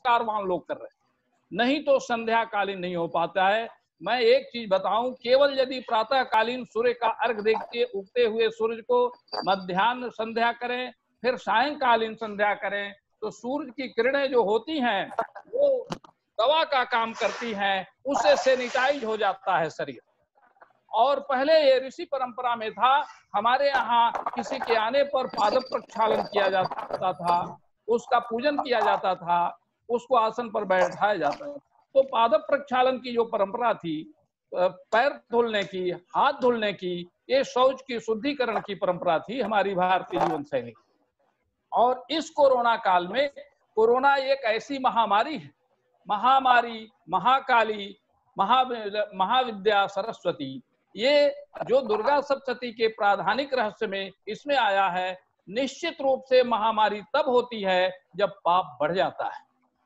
संस्कारवान लोग कर रहे हैं, नहीं तो संध्या कालीन नहीं हो पाता है। मैं एक चीज बताऊं, केवल यदि प्रातः कालीन सूर्य का अर्घ देख के उगते हुए सूरज को मध्याह्न संध्या करें, फिर सायंकालीन संध्या करें, तो सूरज की किरणें जो होती हैं वो दवा का काम करती हैं, उससे सैनिटाइज हो जाता है शरीर। और पहले ये ऋषि परंपरा में था, हमारे यहाँ किसी के आने पर पाद प्रक्षालन किया जाता था, उसका पूजन किया जाता था, उसको आसन पर बैठाया जाता था। तो पाद प्रक्षालन की जो परंपरा थी, पैर धुलने की, हाथ धुलने की, ये शौच की शुद्धिकरण की परंपरा थी हमारी भारतीय जीवन शैली। और इस कोरोना काल में, कोरोना एक ऐसी महामारी है, महामारी, महाकाली, महाविद्या सरस्वती, ये जो दुर्गा सप्तशती के प्राधानिक रहस्य में इसमें आया है। निश्चित रूप से महामारी तब होती है जब पाप बढ़ जाता है,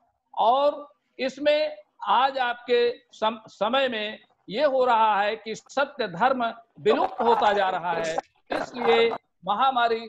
और इसमें आज आपके समय में ये हो रहा है कि सत्य धर्म विलुप्त होता जा रहा है। इसलिए महामारी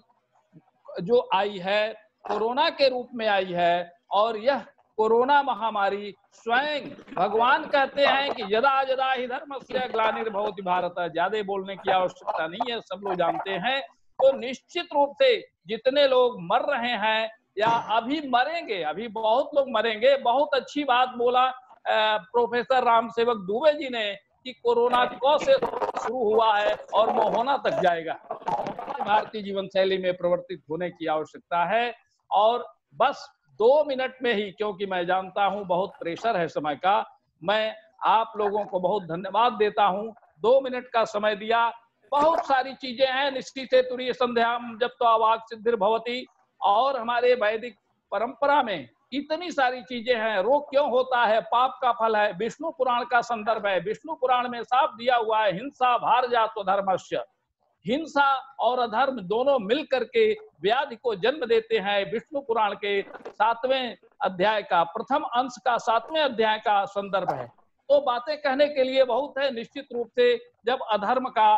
जो आई है कोरोना के रूप में आई है, और यह कोरोना महामारी स्वयं भगवान कहते हैं कि यदा यदा ही धर्मस्य ग्लानिर्भवति भारत। ज्यादा बोलने की आवश्यकता नहीं है, सब लोग जानते हैं। तो निश्चित रूप से जितने लोग मर रहे हैं या अभी मरेंगे, अभी बहुत लोग मरेंगे। बहुत अच्छी बात बोला प्रोफेसर रामसेवक दुबे जी ने कि कोरोना कब से शुरू हुआ है और वो होना तक जाएगा। भारतीय जीवन शैली में परिवर्तित होने की आवश्यकता है। और बस 2 मिनट में ही, क्योंकि मैं जानता हूं बहुत प्रेशर है समय का, मैं आप लोगों को बहुत धन्यवाद देता हूं। 2 मिनट का समय दिया। बहुत सारी चीजें हैं, निश्चिते तुरीय संध्या जब तो अवाक सिद्धिर्भवति, और हमारे वैदिक परंपरा में इतनी सारी चीजें हैं। रोग क्यों होता है? पाप का फल है। विष्णु पुराण का संदर्भ है, विष्णु पुराण में साफ दिया हुआ है, हिंसा भारजातो धर्मस्य। हिंसा और अधर्म दोनों मिलकर के व्याधि को जन्म देते हैं। विष्णु पुराण के 7वें अध्याय का प्रथम अंश का 7वें अध्याय का संदर्भ है। तो बातें कहने के लिए बहुत है। निश्चित रूप से जब अधर्म का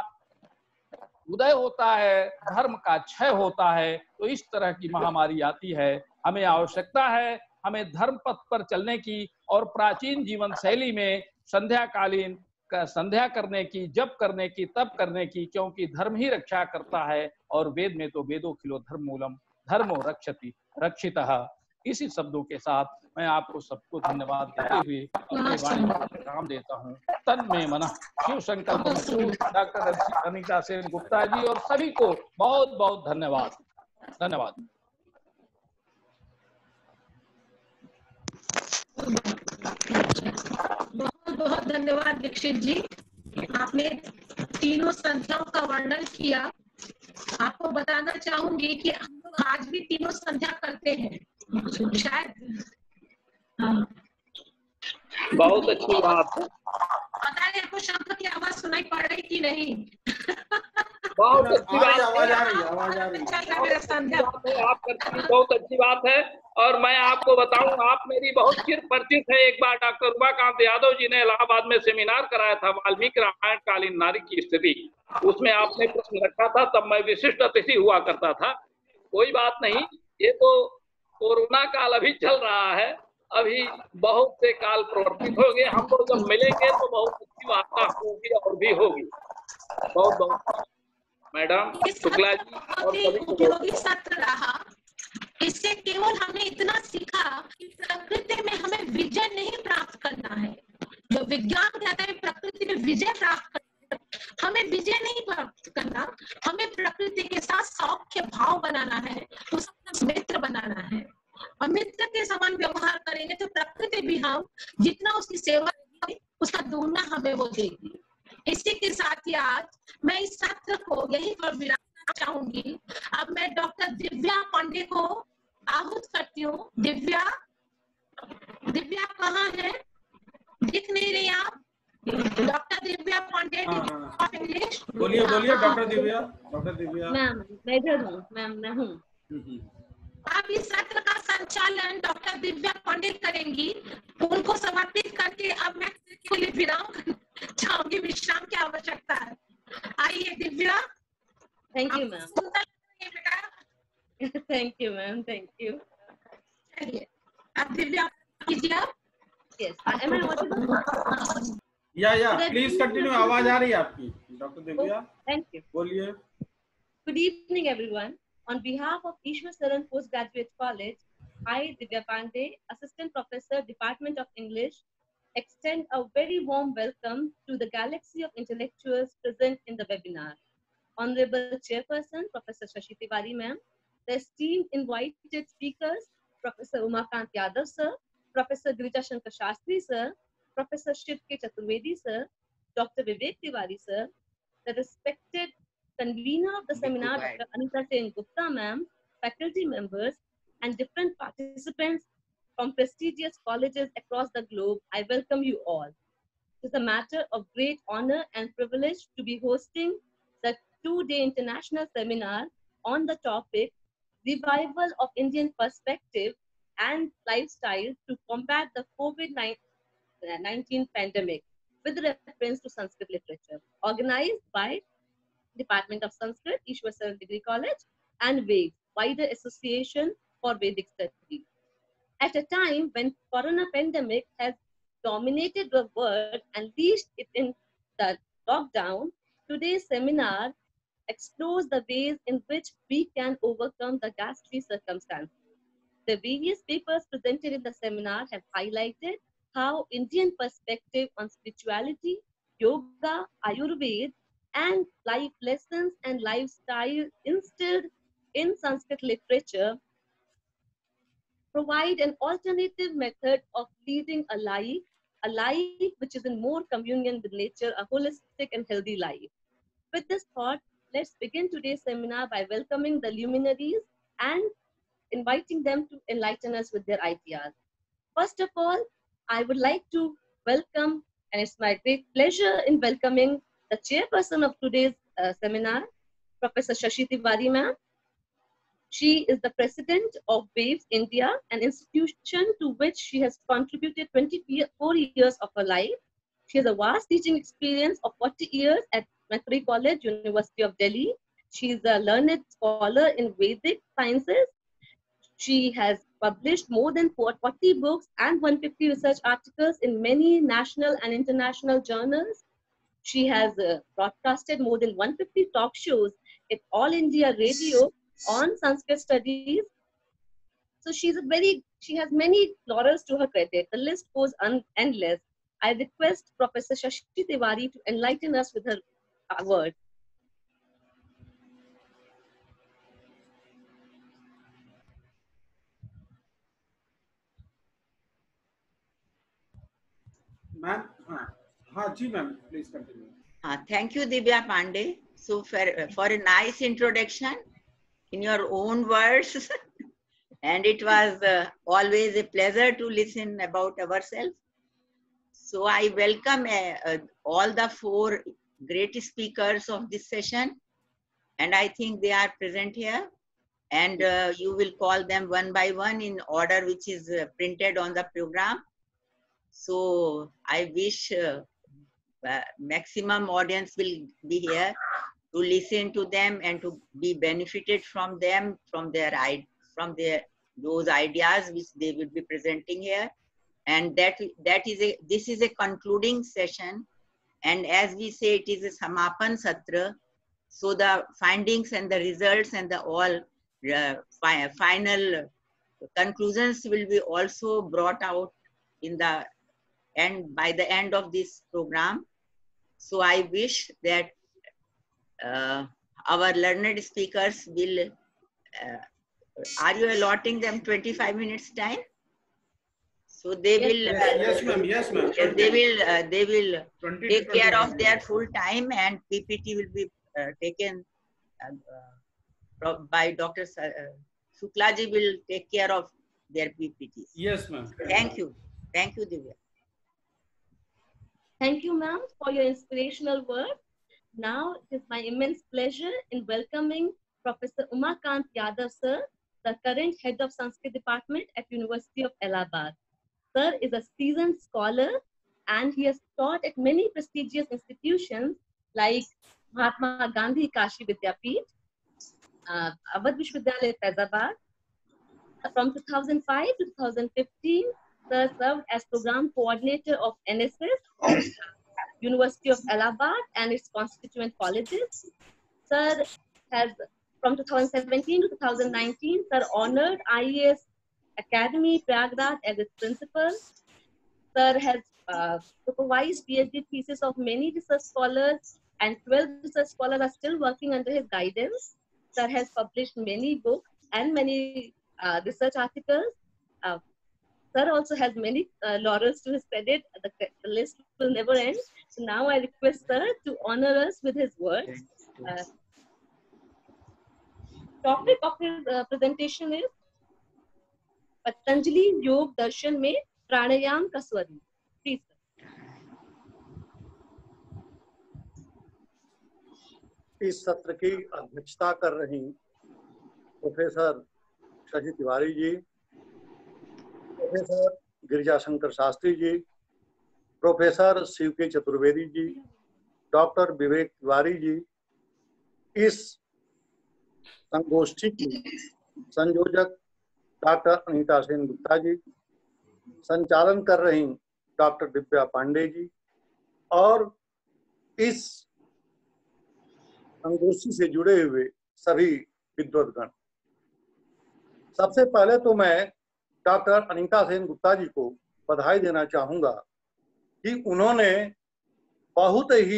उदय होता है, धर्म का क्षय होता है, तो इस तरह की महामारी आती है। हमें आवश्यकता है हमें धर्म पथ पर चलने की, और प्राचीन जीवन शैली में संध्याकालीन संध्या करने की, जप करने की, तप करने की, क्योंकि धर्म ही रक्षा करता है। और वेद में तो वेदो खिलो धर्म मूलम धर्मो रक्षति रक्षितः। इसी शब्दों के साथ मैं आपको सबको धन्यवाद देते हुए अपने वाणी को विराम देता हूँ। तन में मन शिव शंकर डॉक्टर अनीता सेन गुप्ता जी और सभी को बहुत बहुत धन्यवाद। धन्यवाद। बहुत बहुत धन्यवाद दीक्षित जी, आपने तीनों संध्याओं का वर्णन किया। आपको बताना चाहूंगी कि हम लोग आज भी तीनों संध्या करते हैं। शायद बहुत अच्छी बात है। पता नहीं आपको शंख की आवाज सुनाई पड़ रही कि नहीं? बहुत अच्छी बात है, आवाज आ रही है। आप करती हैं, बहुत अच्छी बात है। और मैं आपको बताऊं, आप मेरी बहुत चिर परिचित है। एक बार डॉक्टर उमाकांत यादव जी ने इलाहाबाद में सेमिनार कराया था, वाल्मीकि रामायण कालीन नारी की स्थिति। उसमें आपने प्रश्न रखा था, तब मैं विशिष्ट अतिथि हुआ करता था। कोई बात नहीं, ये तो कोरोना काल अभी चल रहा है, अभी बहुत से काल प्रवर्तित होंगे। हम लोग जब मिलेंगे तो बहुत अच्छी वार्ता होगी और भी होगी। बहुत बहुत मैडम शुक्ला जी और सभी उपयोगी सत्र रहा। इससे केवल हमने इतना सीखा कि प्रकृति में हमें विजय नहीं प्राप्त करना है। जो विज्ञान कहता है प्रकृति में विजय प्राप्त करना, हमें विजय नहीं प्राप्त करना, हमें प्रकृति के साथ सौख्य भाव बनाना है, उसका मित्र बनाना है। और मित्र के समान व्यवहार करेंगे तो प्रकृति भी हम जितना उसकी सेवा करेंगे उसका दोगुना हमें वो देगी। इसी के साथ ही आज मैं इस सत्र को यहीं पर विराम चाहूंगी। अब मैं डॉक्टर दिव्या पांडे को आहूत करती हूँ। दिव्या कहाँ है? दिख नहीं रही आप? डॉक्टर दिव्या पांडे इंग्लिश बोलिए डॉक्टर दिव्या। मैम मैं इधर हूँ, मैम मैं हूँ। अब इस सत्र का संचालन डॉक्टर दिव्या पांडे करेंगी। उनको समर्पित करके अब मैं के लिए विराम चाहूंगी, विश्राम की आवश्यकता है। आइए Divya. Thank you ma'am. Thank you ma'am, thank you. चलिए अब दिव्या कीजिए आप। Yes. Am I audible? या प्लीज कंटिन्यू, आवाज आ रही है आपकी डॉक्टर दिव्या, Thank you. बोलिए। Good evening, everyone. On behalf of Ishwar Saran Postgraduate College, I, Divya Pandey, Assistant Professor, Department of English, extend a very warm welcome to the galaxy of intellectuals present in the webinar. Honorable Chairperson, Professor Shashi Tiwari ma'am, the esteemed invited speakers, Professor Umakant Yadav sir, Professor Girija Shankar Shastri sir, Professor Shiv K. Chaturvedi sir, Dr. Vivek Tiwari sir, the respected convener of the seminar, Dr. Anita Sen Gupta ma'am, faculty members, and different participants from prestigious colleges across the globe, I welcome you all. It is a matter of great honor and privilege to be hosting the two-day international seminar on the topic Revival of Indian Perspective and Lifestyle to Combat the COVID-19 Pandemic with reference to Sanskrit literature, organized by Department of Sanskrit, Ishwar Saran Degree College, and WAVE, Wider Association for Vedic Studies. At a time when corona pandemic has dominated the world and leashed it in the lockdown, today's seminar explores the ways in which we can overcome the ghastly circumstances. The various papers presented in the seminar have highlighted how Indian perspective on spirituality, yoga, Ayurveda, and life lessons and lifestyle instilled in Sanskrit literature provide an alternative method of leading a life which is in more communion with nature, a holistic and healthy life. With this thought, let's begin today's seminar by welcoming the luminaries and inviting them to enlighten us with their ideas. First of all, I would like to welcome, and it's my great pleasure in welcoming the chairperson of today's seminar, Professor Shashi Tiwari ma'am. She is the president of WAVE India, an institution to which she has contributed 24 years of her life. She has a vast teaching experience of 40 years at Mathuri College, University of Delhi. She is a learned scholar in Vedic sciences. She has published more than 40 books and 150 research articles in many national and international journals. She has broadcasted more than 150 talk shows at All India Radio on Sanskrit studies. So she has many laurels to her credit. The list goes endless. I request Professor Shashi Tiwari to enlighten us with her words. Ma'am हाँ जी ma'am, please continue. Thank you, Divya Pandey. So for a nice introduction in your own words, and it was always a pleasure to listen about ourselves. So I welcome all the four great speakers of this session, and I think they are present here, and you will call them one by one in order which is printed on the program. So I wish maximum audience will be here to listen to them and to be benefited from them, from those ideas which they will be presenting here. And this is a concluding session, and as we say, it is a Samapan Satra. So the findings and the results and the all final conclusions will be also brought out in the end, by the end of this program. So I wish that our learned speakers will, are you allotting them 25 minutes time? So they will, yes ma'am, they will take care of their full time, and PPT will be taken by Dr. Shuklaji will take care of their PPTs. Yes ma'am. Thank you. Thank you, Divya. Thank you, ma'am, for your inspirational words. Now it is my immense pleasure in welcoming Professor Umakant Yadav sir, the current head of Sanskrit department at University of Allahabad. Sir is a seasoned scholar and he has taught at many prestigious institutions like Mahatma Gandhi Kashi Vidyapeeth, Awadh Vishwavidyalaya Faizabad. From 2005 to 2015, Sir served as program coordinator of NSS, University of Allahabad and its constituent colleges. Sir has, from 2017 to 2019, Sir honored IAS Academy, Prayagraj as its principal. Sir has supervised PhD thesis of many research scholars, and 12 research scholars are still working under his guidance. Sir has published many books and many research articles. Sir also has many laurels to his credit. The list will never end. So now I request Sir to honor us with his words. Topic of his presentation is Patanjali Yoga Darshan में प्राणायाम का स्वरूप. Please, sir. इस सत्र की अध्यक्षता कर रही professor Shashi Tiwari ji, professor Girijashankar Shastri ji, professor Shiv K Chaturvedi ji, doctor Vivek Tiwari ji, इस संगोष्ठी की संयोजक डॉक्टर अनीता सेन गुप्ता जी, संचालन कर रही डॉक्टर दिव्या पांडे जी और इस संगोष्ठी से जुड़े हुए सभी विद्वद्गण। सबसे पहले तो मैं डॉक्टर अनीता सेन गुप्ता जी को बधाई देना चाहूंगा कि उन्होंने बहुत ही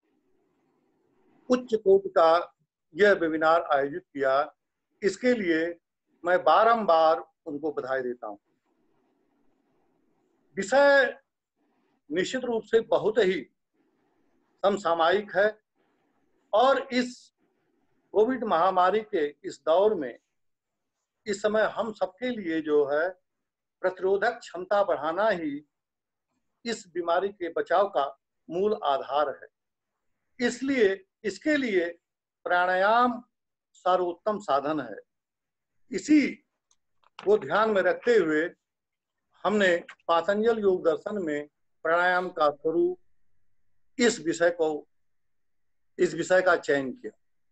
उच्च कोटि का यह वेबिनार आयोजित किया। इसके लिए मैं बारंबार उनको बधाई देता हूं। विषय निश्चित रूप से बहुत ही समसामयिक है और इस कोविड महामारी के इस दौर में इस समय हम सबके लिए जो है प्रतिरोधक क्षमता बढ़ाना ही इस बीमारी के बचाव का मूल आधार है। इसलिए इसके लिए प्राणायाम सर्वोत्तम साधन है। इसी को ध्यान में रखते हुए हमने पातंजल योग दर्शन में प्राणायाम का स्वरूप इस विषय का चयन किया।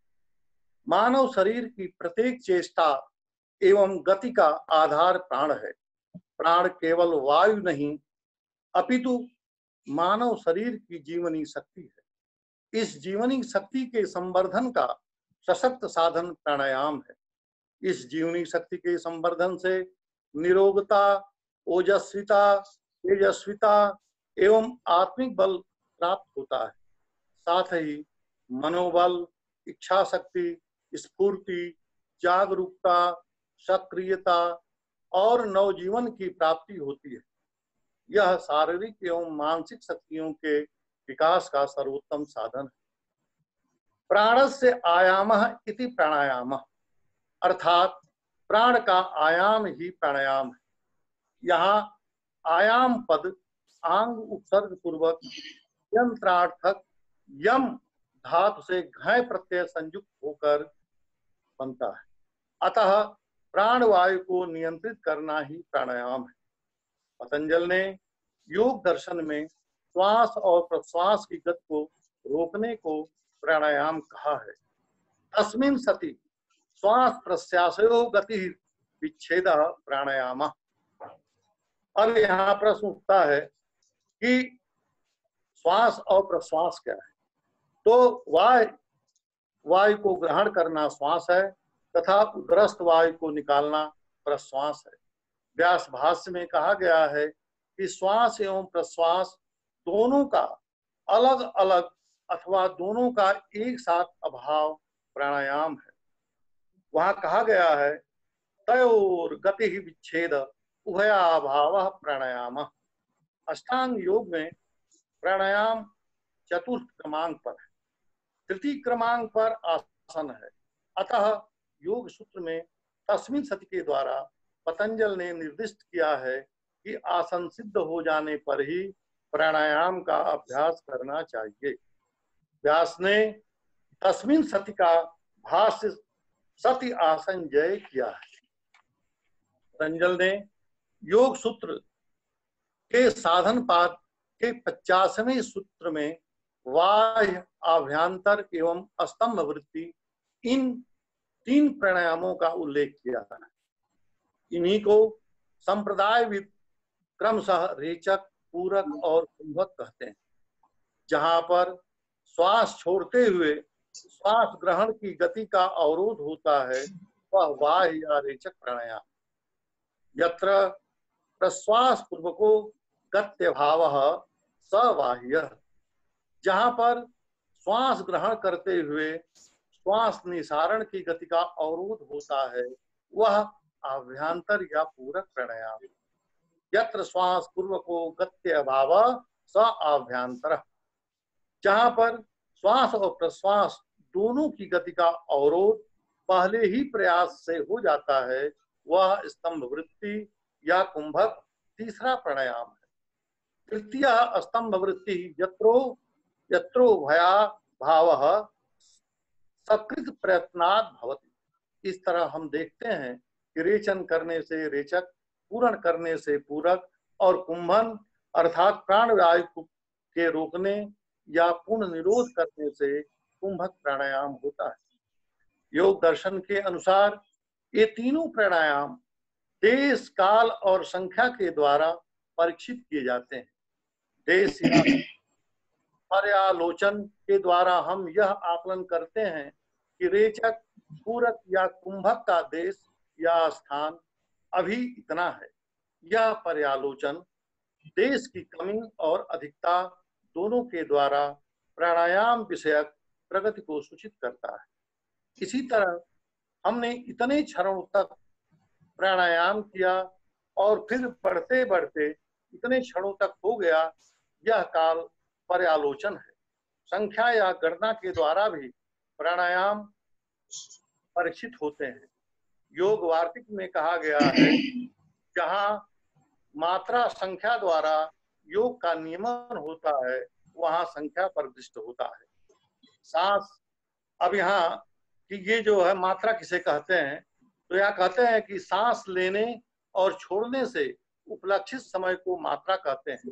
मानव शरीर की प्रत्येक चेष्टा एवं गति का आधार प्राण है। प्राण केवल वायु नहीं अपितु मानव शरीर की जीवनी शक्ति है। इस जीवनी शक्ति के संवर्धन का सशक्त साधन प्राणायाम है। इस जीवनी शक्ति के संवर्धन से निरोगता, ओजस्विता, तेजस्विता एवं आत्मिक बल प्राप्त होता है। साथ ही मनोबल, इच्छा शक्ति, स्फूर्ति, जागरूकता, सक्रियता और नवजीवन की प्राप्ति होती है। यह शारीरिक एवं मानसिक शक्तियों के विकास का सर्वोत्तम साधन है। प्राणस्य आयामः इति प्राणायामः, अर्थात प्राण का आयाम ही प्राणायाम है। यहाँ आयाम पद आंग उपसर्ग पूर्वक यंत्रार्थक यम धातु से घय प्रत्यय संयुक्त होकर बनता है। अतः प्राणवायु को नियंत्रित करना ही प्राणायाम है। पतंजल ने योग दर्शन में श्वास और प्रश्वास की गति को रोकने को प्राणायाम कहा है। तस्मिन् सति श्वास प्रश्वासयोः गति विच्छेद प्राणायाम। अब यहाँ प्रश्न उठता है कि श्वास और प्रश्वास क्या है। तो वायु को ग्रहण करना श्वास है तथा उदरस्थ वायु को निकालना प्रश्वास है। व्यास भाष्य में कहा गया है कि श्वास एवं प्रश्वास दोनों का अलग अलग अथवा दोनों का एक साथ अभाव प्राणायाम है। वहां कहा गया है तयोर गति ही विच्छेद उभयाभावः प्राणायाम। अष्टांग योग में प्राणायाम चतुर्थ क्रमांक पर है, तृतीय क्रमांक पर आसन है। अतः योग सूत्र में तस्मिन् सति के द्वारा पतंजल ने निर्दिष्ट किया है कि आसन सिद्ध हो जाने पर ही प्राणायाम का अभ्यास करना चाहिए। व्यास ने तस्मिन् सति का भाष्य सति आसन जय किया है। पतंजल ने योग सूत्र के साधन पाद के 50वें सूत्र में बाह्य, आभ्यंतर एवं स्तंभ वृत्ति इन 3 प्राणायामों का उल्लेख किया है। इन्हीं को संप्रदायविद क्रमशः रेचक, पूरक और कुंभक कहते हैं। जहां पर श्वास छोड़ते हुए श्वास ग्रहण की गति का अवरोध होता है वह बाह्य या रेचक प्राणायाम। यत्र प्रश्वास पूर्वको गत्य भावः स बाह्य, जहां पर श्वास ग्रहण करते हुए श्वास निसारण की गति का अवरोध होता है वह आभ्यंतर या पूरक प्राणायाम। यत्र श्वास पूर्वको गत्य भावः स आभ्यंतर, जहां पर श्वास और प्रश्वास दोनों की गति का अवरोध पहले ही प्रयास से हो जाता है वह स्तंभ वृत्ति या कुंभक तीसरा प्राणायाम है। तृतीय स्तंभ वृत्ति यत्रो यत्रो भया भावः सकृत प्रयत्नात् भवति। इस तरह हम देखते हैं कि रेचन करने से रेचक, पूरण करने से पूरक और कुंभन अर्थात प्राणवायु के रोकने या पूर्ण निरोध करने से कुंभक प्राणायाम होता है। योग दर्शन के अनुसार ये तीनों प्राणायाम देश, काल और संख्या के द्वारा परीक्षित किए जाते हैं। देश या पर्यालोचन के द्वारा हम यह आकलन करते हैं कि रेचक, पूरक या कुंभक का देश या स्थान अभी इतना है। यह पर्यालोचन देश की कमी और अधिकता दोनों के द्वारा प्राणायाम विषयक प्रगति को सूचित करता है। इसी तरह हमने इतने क्षणों तक प्राणायाम किया और फिर बढ़ते बढ़ते इतने क्षणों तक हो गया, यह काल पर्यालोचन है। संख्या या गणना के द्वारा भी प्राणायाम परीक्षित होते हैं। योग वार्तिक में कहा गया है जहां मात्रा संख्या द्वारा योग का नियमन होता है वहां संख्या पर दृष्ट होता है। सांस, अब यहाँ कि ये जो है मात्रा किसे कहते हैं, तो यहाँ कहते हैं कि सांस लेने और छोड़ने से उपलक्षित समय को मात्रा कहते हैं।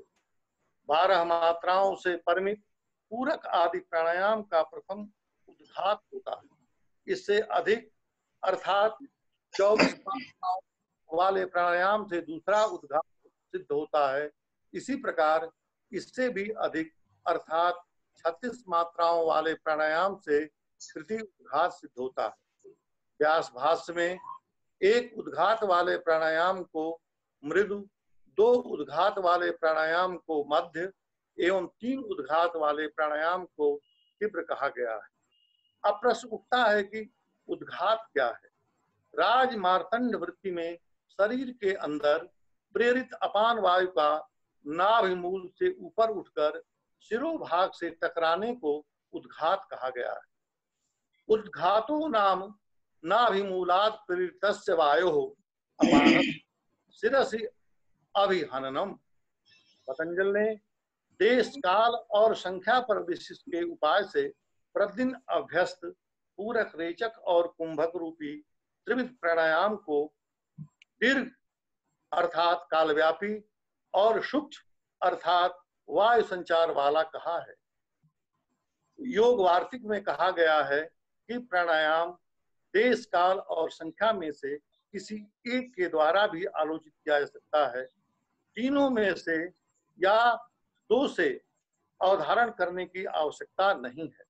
12 मात्राओं से परिमित पूरक आदि प्राणायाम का प्रथम उद्घात होता है। इससे अधिक अर्थात 24 मात्राओं वाले प्राणायाम से दूसरा उद्घात सिद्ध होता है। इसी प्रकार इससे भी अधिक अर्थात 36 मात्राओं वाले प्राणायाम से तृतीय उद्घात सिद्ध होता है। व्यास भाष्य में एक उद्घात वाले प्राणायाम को मृदु, 2 उद्घात वाले प्राणायाम को मध्य एवं 3 उद्घात वाले प्राणायाम को तीव्र कहा गया है। अब प्रश्न उठता है कि उद्घात क्या है। राज मार्तंड वृत्ति में शरीर के अंदर प्रेरित अपान वायु का नाभिमूल से ऊपर उठकर शिरोभाग से टकराने को उद्घात कहा गया है। उद्घातो नाम नाभिमूलात् प्रेरितस्य वायोः अपानः शिरसि अभिहननम। पतंजल ने देश, काल और संख्या पर विशिष्ट के उपाय से प्रतिदिन अभ्यस्त पूरक, रेचक और कुंभक रूपी त्रिविध प्राणायाम को दीर्घ अर्थात कालव्यापी और सूक्ष्म अर्थात वायु संचार वाला कहा है। योग वार्तिक में कहा गया है कि प्राणायाम देश, काल और संख्या में से किसी एक के द्वारा भी आलोचित किया जा सकता है। तीनों में से या 2 से अवधारण करने की आवश्यकता नहीं है।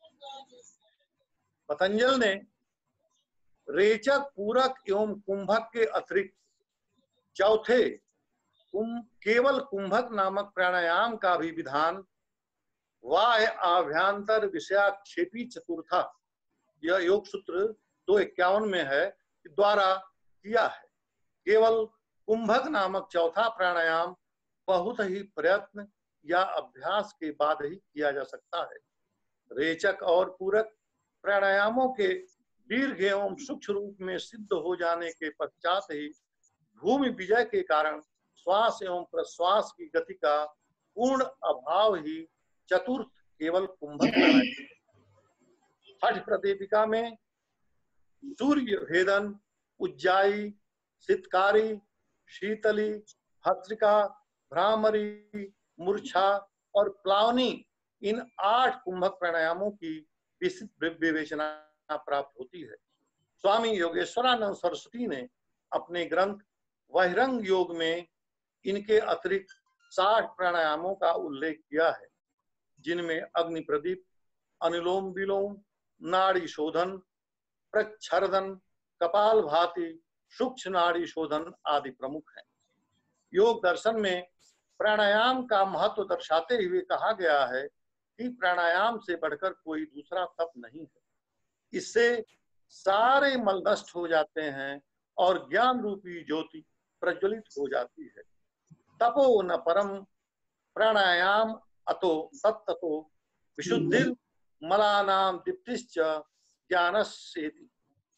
पतंजल ने रेचक, पूरक एवं कुंभक के अतिरिक्त चौथे केवल कुंभक नामक प्राणायाम का भी विधान वाह्य आभ्यंतर विषयाक्षेपी चतुर्था, यह योग सूत्र 251 में है, द्वारा किया है। केवल कुंभक नामक चौथा प्राणायाम बहुत ही प्रयत्न या अभ्यास के बाद ही किया जा सकता है। रेचक और पूरक प्राणायामों के दीर्घ एवं सूक्ष्म रूप में सिद्ध हो जाने के पश्चात ही भूमि विजय के कारण श्वास एवं प्रश्वास की गति का पूर्ण अभाव ही चतुर्थ केवल कुंभक प्राणायाम। हठ प्रदीपिका में सूर्य भेदन, उज्जाई, सितकारी, शीतली, भस्त्रिका, भ्रामरी, मूर्छा और प्लावनी, इन 8 कुंभक प्राणायामों की विस्तृत विवेचना प्राप्त होती है। स्वामी योगेश्वरानंद सरस्वती ने अपने ग्रंथ बहिरंग योग में इनके अतिरिक्त 60 प्राणायामों का उल्लेख किया है, जिनमें अग्नि प्रदीप, अनुलोम विलोम, नाड़ी शोधन, प्रच्छर्दन, कपाल भाती, सूक्ष्म नाड़ी शोधन आदि प्रमुख हैं। योग दर्शन में प्राणायाम का महत्व दर्शाते हुए कहा गया है कि प्राणायाम से बढ़कर कोई दूसरा तप नहीं है। इससे सारे मल नष्ट हो जाते हैं और ज्ञान रूपी ज्योति प्रज्वलित हो जाती है। तपो न परम प्राणायाम अतो तत्तो विशुद्धिर मलानाम दीप्तिश्च ज्ञानस्येति।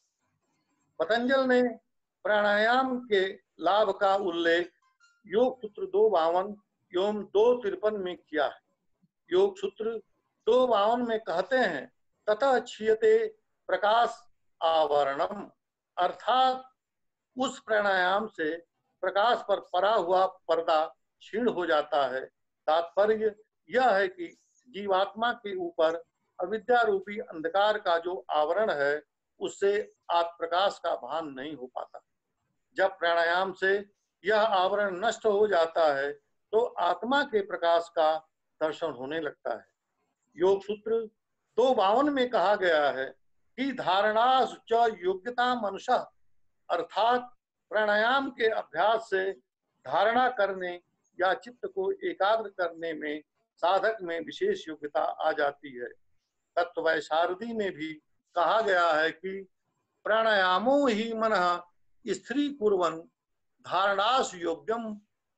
पतंजल ने प्राणायाम के लाभ का उल्लेख योग सूत्र 252 एवं 253 में किया है। योग सूत्र 252 में कहते हैं, ततः क्षीयते प्रकाश आवरणम, अर्थात उस प्राणायाम से प्रकाश पर पड़ा हुआ पर्दा क्षीण हो जाता है। तात्पर्य यह है कि जीवात्मा के ऊपर अविद्या रूपी अंधकार का जो आवरण है, उससे आत्मप्रकाश का भान नहीं हो पाता। जब प्राणायाम से यह आवरण नष्ट हो जाता है तो आत्मा के प्रकाश का दर्शन होने लगता है। योग सूत्र 252 में कहा गया है कि धारणासु च योग्यता मनुष्य, अर्थात प्राणायाम के अभ्यास से धारणा करने या चित्त को एकाग्र करने में साधक में विशेष योग्यता आ जाती है। तत्वैशारदी में भी कहा गया है कि प्राणायामो ही मनः स्थिरी कुर्वन् धारणासु योग्यम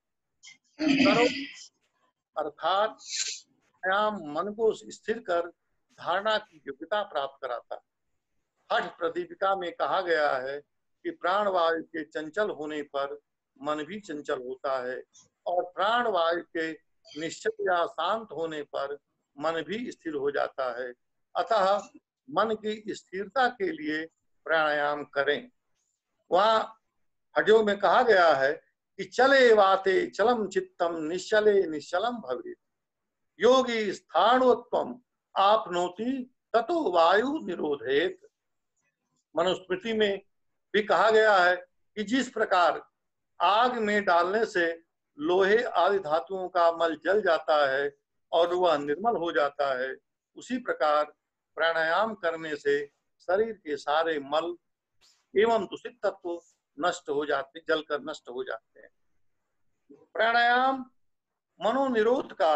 करो, अर्थात प्राणायाम मन को स्थिर कर धारणा की योग्यता प्राप्त कराता है। हठ प्रदीपिका में कहा गया है कि प्राणवायु के चंचल होने पर मन भी चंचल होता है और प्राणवायु के निश्चल या शांत होने पर मन भी स्थिर हो जाता है। अतः मन की स्थिरता के लिए प्राणायाम करें। वहाँ हठयोग में कहा गया है कि चले वाते चलम चित्तम निश्चले निश्चलम भवेत्, योगी स्थाणुत्वम आपनोति ततो वायु निरोधेत। मनुस्मृति में भी कहा गया है कि जिस प्रकार आग में डालने से लोहे आदि धातुओं का मल जल जाता है और वह निर्मल हो जाता है, उसी प्रकार प्राणायाम करने से शरीर के सारे मल एवं दूषित तत्व नष्ट हो जाते, जलकर नष्ट हो जाते हैं। प्राणायाम मनोनिरोध का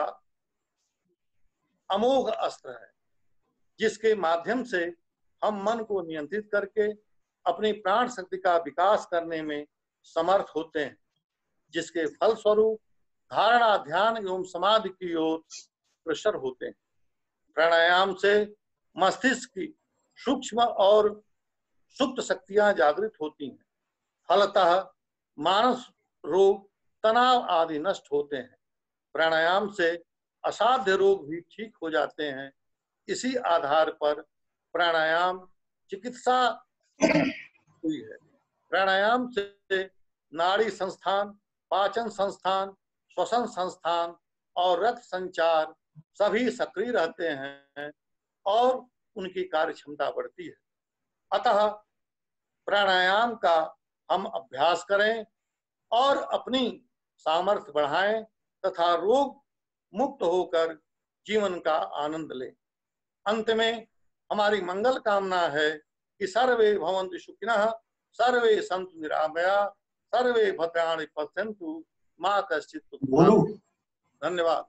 अमोघ अस्त्र है, जिसके माध्यम से हम मन को नियंत्रित करके अपनी प्राण शक्ति का विकास करने में समर्थ होते हैं, जिसके फलस्वरूप धारणा, ध्यान एवं समाधि की ओर अग्रसर होते हैं। प्राणायाम से मस्तिष्क की सूक्ष्म और सुप्त शक्तियां जागृत होती हैं। फलतः मानस रोग, तनाव आदि नष्ट होते हैं। प्राणायाम से असाध्य रोग भी ठीक हो जाते हैं। इसी आधार पर प्राणायाम चिकित्सा हुई है। प्राणायाम से नाड़ी संस्थान, पाचन संस्थान, श्वसन संस्थान और रक्त संचार सभी सक्रिय रहते हैं और उनकी कार्य क्षमता बढ़ती है। अतः प्राणायाम का हम अभ्यास करें और अपनी सामर्थ्य बढ़ाएं तथा रोग मुक्त होकर जीवन का आनंद लें। अंत में हमारी मंगल कामना है कि सर्वे भवन्तु सुखिनः, सर्वे सन्तु निरामया, सर्वे भद्राणि पश्यन्तु, मा कश्चित् दुःखभाग्। धन्यवाद।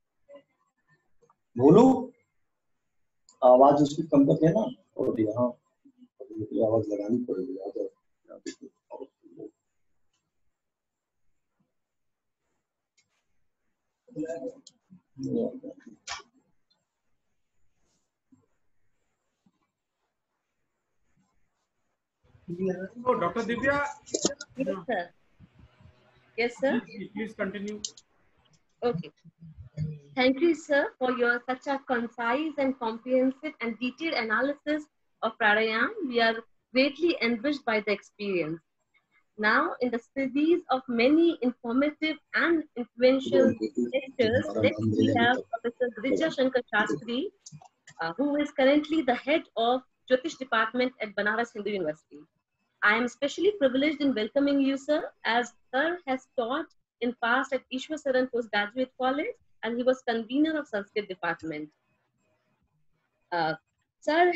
बोलो, आवाज उसकी कम कर देना और यहाँ आवाज लगानी पड़ेगी। So, Dr. Divya. Yes, sir. Yes, sir. Please continue. Okay. Thank you, sir, for your such a concise and comprehensive and detailed analysis of pranayam. We are greatly enriched by the experience. Now, in the series of many informative and influential lectures, next we have Professor Girija Shankar Shastri, who is currently the head of Jyotish Department at Banaras Hindu University. I am especially privileged in welcoming you, sir, as sir has taught in past at Ishwar Saran Postgraduate College, and he was convener of Sanskrit department. Sir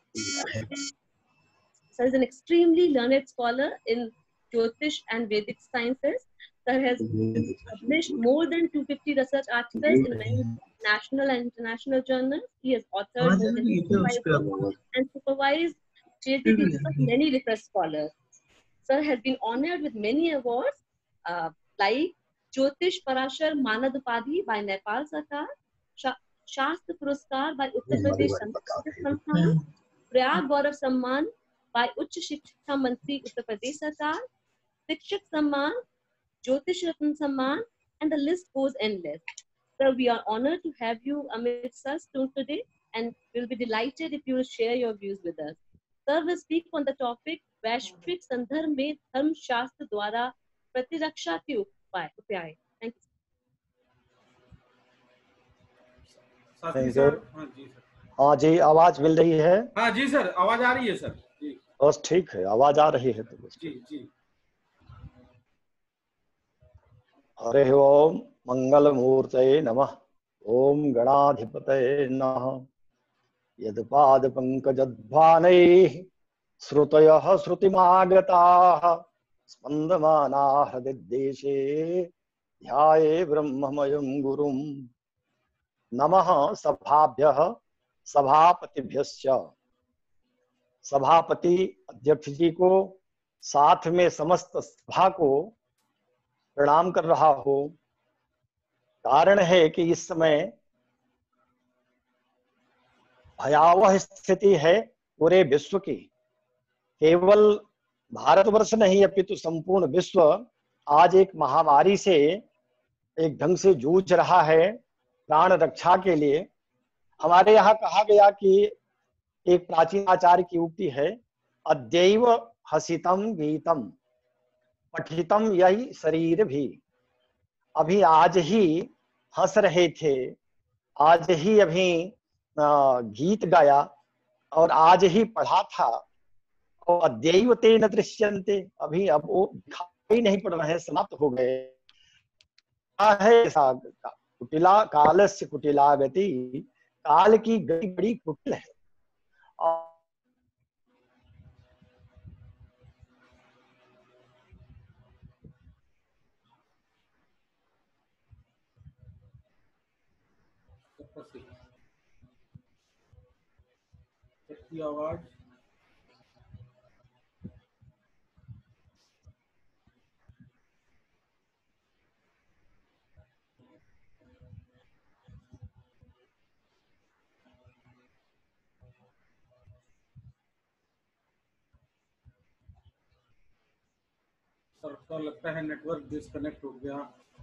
is an extremely learned scholar in Jyotish and Vedic sciences. Sir has published more than 250 research articles in many national and international journals. He has authored more than 55 books and supervised PhD thesis of many research scholars. Sir has been honored with many awards like Jyotish Parashar Manad Upadhi by Nepal Sarkar, Shastra Puruskar by Uttar Pradesh Sansthan, Prayag Gaurav Samman by Uच्च Shiksha Mantri Uttar Pradesh Sarkar, Shikshak Samman, Jyotish Ratna Samman, and the list goes endless. Sir, we are honored to have you amidst us today, and we'll be delighted if you will share your views with us. Sir will speak on the topic वैश्विक संदर्भ में धर्म शास्त्र द्वारा प्रतिरक्षा के उपाय. Thank you. साथी सर, हाँ जी, आवाज मिल रही है? हाँ जी सर, आवाज आ रही है सर जी. बस ठीक है, आवाज आ रही है तो बस. जी जी. हरे ओम मंगल मूर्तये नमः. ओम गणाधिपतये नमः. यद्पाद पंकजध्वानैः श्रुतयः श्रुतिमागताः स्पन्दमाना हृदिदेशे ध्याये ब्रह्ममयं गुरुं. नमः सभाभ्यः सभापतिभ्यश्च. सभापति अध्यक्ष जी को, साथ में समस्त सभा को प्रणाम कर रहा हूं. कारण है कि इस समय भयावह स्थिति है पूरे विश्व की. केवल भारतवर्ष नहीं अपितु संपूर्ण विश्व आज एक महामारी से एक ढंग से जूझ रहा है प्राण रक्षा के लिए. हमारे यहाँ कहा गया कि एक प्राचीन आचार्य की उक्ति है, अद्यैव हसितम गीतम पठितम यही शरीर भी. अभी आज ही हंस रहे थे, आज ही अभी गीत गाया और आज ही पढ़ा था. और अद्यैव ते न दृश्यन्ते, अभी अब वो दिखाई नहीं पड़ रहे, समाप्त हो गए. कुटिला कालस्य कुटिला गति, काल की गति बड़ी कुटिल है. की आवाज सर, तो लगता है नेटवर्क डिस्कनेक्ट हो गया.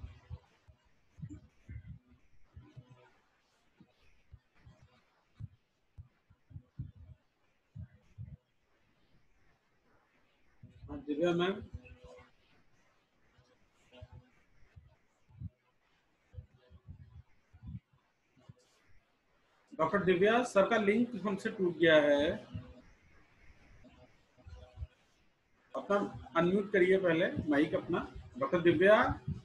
हाँ Divya ma'am. Doctor Divya, sir का लिंक हमसे टूट गया है. अपना अनम्यूट करिए पहले माइक अपना. डॉक्टर दिव्या.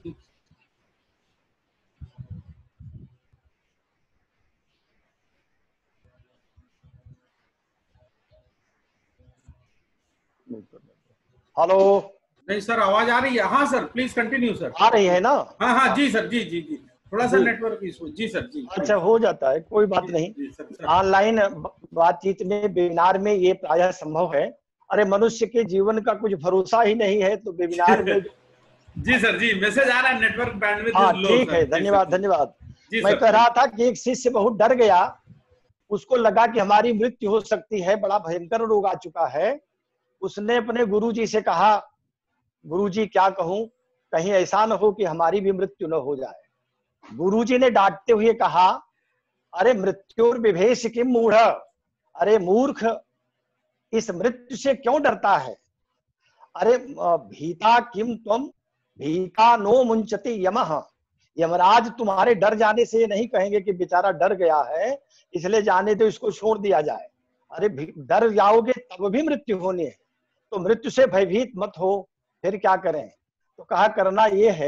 हेलो. नहीं सर, आवाज आ रही है. हाँ सर, प्लीज कंटिन्यू सर. आ रही है ना? हाँ हाँ जी सर. जी जी जी, थोड़ा सा नेटवर्क इशू. जी सर जी. अच्छा, हो जाता है, कोई बात नहीं. ऑनलाइन बातचीत में, वेबिनार में ये प्रायः संभव है. अरे मनुष्य के जीवन का कुछ भरोसा ही नहीं है तो वेबिनार में. जी सर जी, मैसेज आ रहा है, नेटवर्क बैंडविड्थ हाँ ठीक है, धन्यवाद धन्यवाद. मैं कह रहा था कि एक शिष्य बहुत डर गया, उसको लगा कि हमारी मृत्यु हो सकती है, बड़ा भयंकर रोग आ चुका है. उसने अपने गुरुजी से कहा, गुरुजी क्या कहूं, कहीं ऐसा न हो कि हमारी भी मृत्यु न हो जाए. गुरुजी ने डांटते हुए कहा, अरे मृत्युर विभेष किम मूढ़, अरे मूर्ख, इस मृत्यु से क्यों डरता है. अरे भीता किम त्वम भीता नो मुंचति यमः, यमराज तुम्हारे डर जाने से ये नहीं कहेंगे कि बेचारा डर गया है इसलिए जाने दो, इसको छोड़ दिया जाए. अरे डर जाओगे तब भी मृत्यु होनी है, तो मृत्यु से भयभीत मत हो, फिर क्या करें. तो कहा करना ये है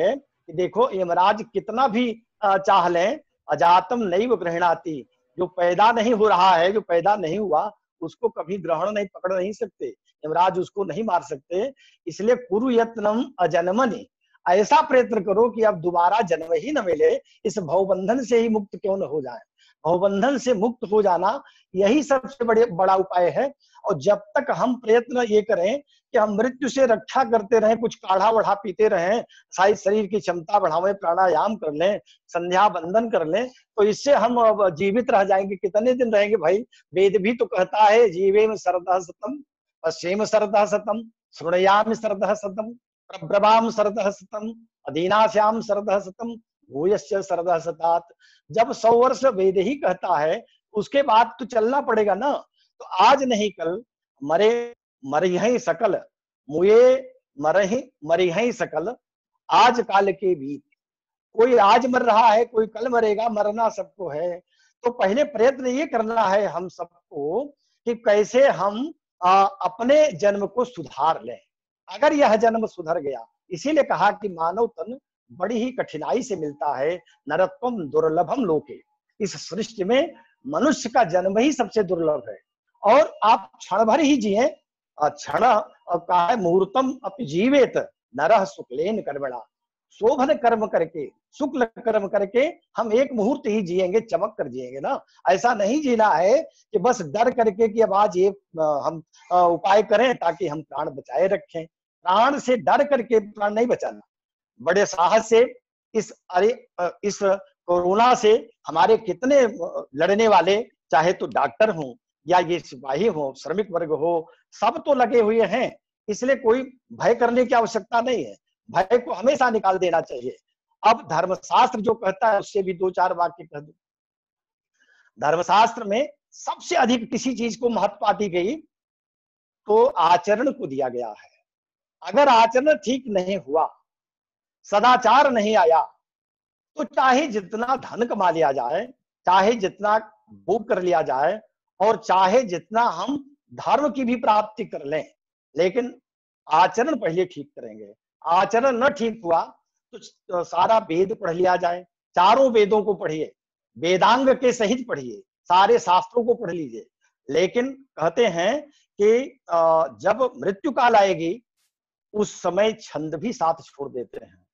कि देखो यमराज कितना भी चाह लें, अजातम नैव गृह्णाति, जो पैदा नहीं हो रहा है, जो पैदा नहीं हुआ, उसको कभी ग्रहण नहीं, पकड़ नहीं सकते, यमराज उसको नहीं मार सकते। इसलिए कुरु यत्नम अजन्मनि, ऐसा प्रयत्न करो कि अब दोबारा जन्म ही न मिले, इस भवबंधन से ही मुक्त क्यों न हो जाए। भवबंधन से मुक्त हो जाना यही सबसे बड़ा उपाय है। और जब तक हम प्रयत्न ये करें कि हम मृत्यु से रक्षा करते रहें, कुछ काढ़ा वढ़ा पीते रहें, शायद शरीर की क्षमता बढ़ावें, प्राणायाम कर लें, संध्या बंदन कर लें, तो इससे हम जीवित रह जाएंगे। कितने दिन रहेंगे भाई? वेद भी तो कहता है जीवेम शरदः शतम, पश्येम शरदः शतम, श्रृणयाम शरदः शतम, प्रब्रवाम शरदः शतम, अधीनास्याम शरदः शतम, भूयश्च शरदः शतात्। जब 100 वर्ष वेद ही कहता है, उसके बाद तो चलना पड़ेगा ना। तो आज नहीं कल मरिहि सकल, मुए मरिहि सकल, आज काल के बीत। कोई आज मर रहा है, कोई कल मरेगा, मरना सबको है। तो पहले प्रयत्न ये करना है हम सबको कि कैसे हम अपने जन्म को सुधार लें। अगर यह जन्म सुधर गया, इसीलिए कहा कि मानव तन बड़ी ही कठिनाई से मिलता है, नरत्वम दुर्लभम लोके। इस सृष्टि में मनुष्य का जन्म ही सबसे दुर्लभ है। और आप क्षण भर ही जिए, क्षण का है मुहूर्तम अपि जीवेत नरः शुक्लेन कर्मणा, शोभन कर्म करके, शुक्ल कर्म करके हम एक मुहूर्त ही जिएंगे, चमक कर जिएंगे ना। ऐसा नहीं जीना है कि बस डर करके कि अब आज ये हम उपाय करें ताकि हम प्राण बचाए रखें। प्राण से डर करके प्राण नहीं बचाना, बड़े साहस से इस कोरोना से हमारे कितने लड़ने वाले, चाहे तो डॉक्टर हो या ये सिपाही हो, श्रमिक वर्ग हो, सब तो लगे हुए हैं। इसलिए कोई भय करने की आवश्यकता नहीं है, भय को हमेशा निकाल देना चाहिए। अब धर्मशास्त्र जो कहता है उससे भी 2-4 वाक्य कह दूं। धर्मशास्त्र में सबसे अधिक किसी चीज को महत्व दी गई तो आचरण को दिया गया है। अगर आचरण ठीक नहीं हुआ, सदाचार नहीं आया, तो चाहे जितना धन कमा लिया जाए, चाहे जितना भोग कर लिया जाए, और चाहे जितना हम धर्म की भी प्राप्ति कर लें, लेकिन आचरण पहले ठीक करेंगे। आचरण न ठीक हुआ तो सारा वेद पढ़ लिया जाए, चारों वेदों को पढ़िए, वेदांग के सहित पढ़िए, सारे शास्त्रों को पढ़ लीजिए, लेकिन कहते हैं कि जब मृत्यु काल आएगी उस समय छंद भी साथ छोड़ देते हैं।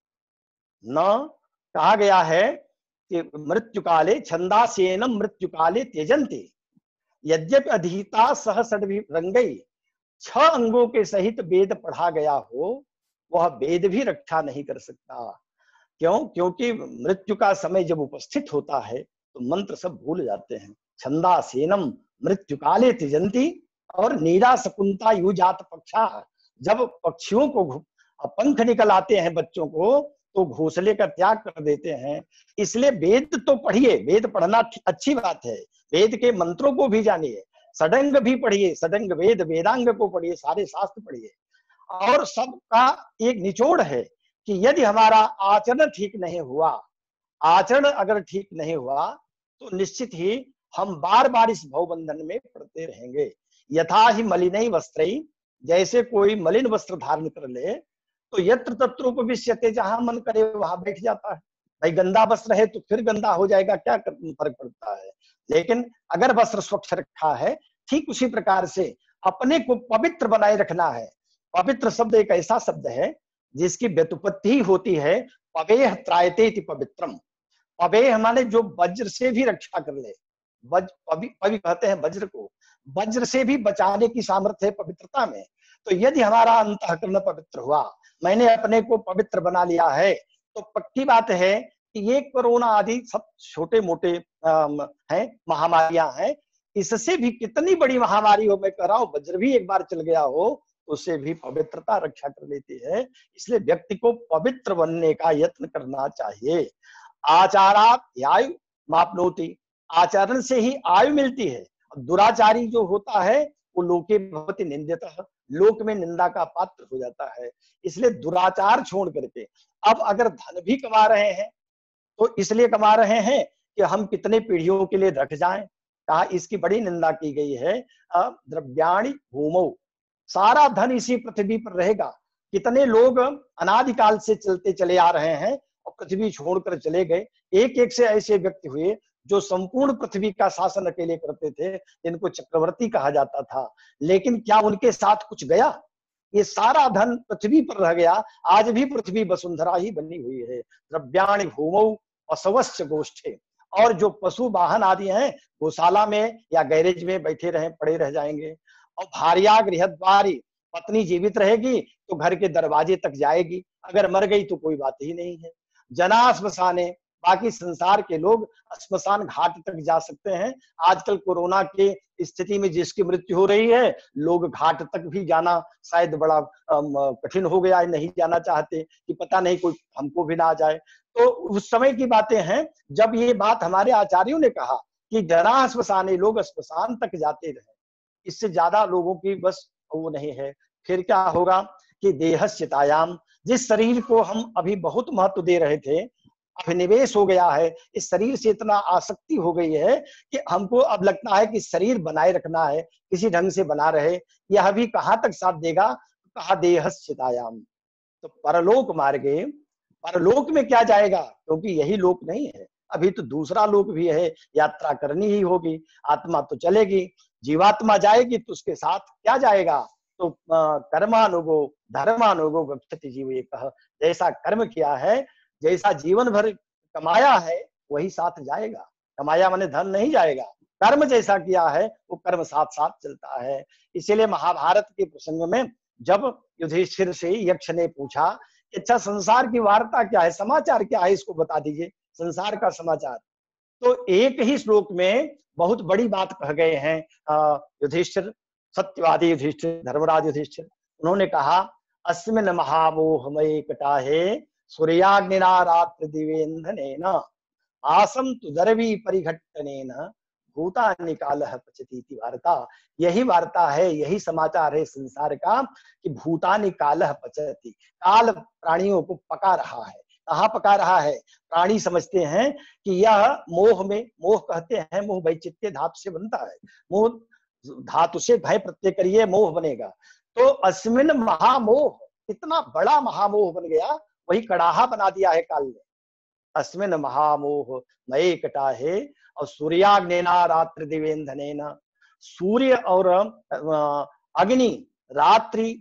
न कहा गया है कि मृत्यु काले छंदासेनम मृत्यु काले त्यजन्ते, यद्यपि अधीता सह षड्भिरंगै, 6 अंगों के सहित वेद पढ़ा गया हो, वह वेद भी रक्षा नहीं कर सकता। क्यों? क्योंकि मृत्यु का समय जब उपस्थित होता है तो मंत्र सब भूल जाते हैं। छंदासेनम मृत्यु काले त्यजन्ति, और नीरा शकुंता युजात पक्षा, जब पक्षियों को पंख निकल आते हैं बच्चों को, तो घोंसले का त्याग कर देते हैं। इसलिए वेद तो पढ़िए, वेद पढ़ना अच्छी बात है, वेद के मंत्रों को भी जानिए, षडंग भी पढ़िए, षडंग वेद, वेदांग को पढ़िए, सारे शास्त्र पढ़िए। और सबका एक निचोड़ है कि यदि हमारा आचरण ठीक नहीं हुआ, आचरण अगर ठीक नहीं हुआ तो निश्चित ही हम बार बार इस भवबंधन में पड़ते रहेंगे। यथा ही मलिनै वस्त्रै, जैसे कोई मलिन वस्त्र धारण कर ले तो यत्र तत्र उपविश्यते, जहां मन करे वहां बैठ जाता है। भाई गंदा वस्त्र है तो फिर गंदा हो जाएगा, क्या फर्क पड़ता है। लेकिन अगर वस्त्र स्वच्छ रखा है, ठीक उसी प्रकार से अपने को पवित्र बनाए रखना है। पवित्र शब्द एक ऐसा शब्द है जिसकी व्युत्पत्ति होती है पवेह त्रायते इति पवित्रम। पवेह माने जो वज्र से भी रक्षा कर ले, पवि कहते हैं वज्र को, वज्र से भी बचाने की सामर्थ्य है पवित्रता में। तो यदि हमारा अंतःकरण पवित्र हुआ, मैंने अपने को पवित्र बना लिया है, तो पक्की बात है कि ये कोरोना आदि सब छोटे मोटे हैं, महामारियां हैं, इससे भी कितनी बड़ी महामारी हो, मैं कह रहा हूँ वज्र भी एक बार चल गया हो उससे भी पवित्रता रक्षा कर लेती है। इसलिए व्यक्ति को पवित्र बनने का यत्न करना चाहिए। आचारात आयु मापनोति, आचरण से ही आयु मिलती है। दुराचारी जो होता है वो लोके भवति निंदितः, लोक में निंदा का पात्र हो जाता है। इसलिए दुराचार छोड़ करके अब अगर धन भी कमा रहे हैं तो इसलिए कमा रहे हैं कि हम कितने पीढ़ियों के लिए रख जाएं। कहा इसकी बड़ी निंदा की गई है। द्रव्याणि भूमौ, सारा धन इसी पृथ्वी पर रहेगा। कितने लोग अनादिकाल से चलते चले आ रहे हैं और पृथ्वी छोड़कर चले गए। एक एक से ऐसे व्यक्ति हुए जो संपूर्ण पृथ्वी का शासन अकेले करते थे, जिनको चक्रवर्ती कहा जाता था। लेकिन क्या उनके साथ कुछ गया? ये सारा धन पृथ्वी पर रह गया। आज भी पृथ्वी वसुंधरा ही बनी हुई है। द्रव्याणि भूमौ पशवश्च गोष्ठे, और जो पशु वाहन आदि हैं गौशाला में या गैरेज में बैठे रहे, पड़े रह जाएंगे। और भार्या गृहद्वारी, पत्नी जीवित रहेगी तो घर के दरवाजे तक जाएगी, अगर मर गई तो कोई बात ही नहीं है। जना श्मशाने, बाकी संसार के लोग श्मशान घाट तक जा सकते हैं। आजकल कोरोना के स्थिति में जिसकी मृत्यु हो रही है, लोग घाट तक भी जाना शायद बड़ा कठिन हो गया है, नहीं जाना चाहते कि पता नहीं कोई हमको भी ना आ जाए। तो उस समय की बातें हैं जब ये बात हमारे आचार्यों ने कहा कि जना श्मशाने, लोग श्मशान तक जाते रहे। इससे ज्यादा लोगों की बस वो नहीं है। फिर क्या होगा कि देहस्यतायाम, जिस शरीर को हम अभी बहुत महत्व दे रहे थे, अभिनिवेश हो गया है, इस शरीर से इतना आसक्ति हो गई है कि हमको अब लगता है कि शरीर बनाए रखना है, किसी ढंग से बना रहे। यह भी कहाँ तक साथ देगा? कहा देहस्यतायाम, तो परलोक मार्गे, परलोक में क्या जाएगा? क्योंकि यही लोक नहीं है, अभी तो दूसरा लोक भी है, यात्रा करनी ही होगी। आत्मा तो चलेगी, जीवात्मा जाएगी तो उसके साथ क्या जाएगा? तो कर्मानुगो धर्मानुगो गच्छति जीव। ये कहा, जैसा कर्म किया है, जैसा जीवन भर कमाया है, वही साथ जाएगा। कमाया माने धन नहीं जाएगा, कर्म जैसा किया है वो कर्म साथ साथ चलता है। इसीलिए महाभारत के प्रसंग में जब युधिष्ठिर से यक्ष ने पूछा, अच्छा संसार की वार्ता क्या है, समाचार क्या है, इसको बता दीजिए, संसार का समाचार। तो एक ही श्लोक में बहुत बड़ी बात कह गए हैं युधिष्ठिर, सत्यवादी युधिष्ठिर, धर्मराज युधिष्ठिर। उन्होंने कहा, अस्मिन् महामोहमये कटाहे सूर्याग्निना रात्र दिवेन्धनेन आसम तु दर्वी परिघट्टनेन भूतानि कालः पचति इति वार्ता। यही वार्ता है, यही समाचार है संसार का कि भूतानि कालः पचति, काल प्राणियों को पका रहा है। कहाँ पका रहा है? प्राणी समझते हैं कि यह मोह में, मोह कहते हैं, मोह वैचित्य धातु से बनता है, मोह धातु से भय प्रत्यय करिए मोह बनेगा। तो अस्मिन महामोह, इतना बड़ा महामोह बन गया, वही कड़ाहा बना दिया है काल ने। अस्मिन महामोह मये कटाहे और सूर्याग्नेना रात्रि दिवेन्धनेन, सूर्य और अग्नि रात्रि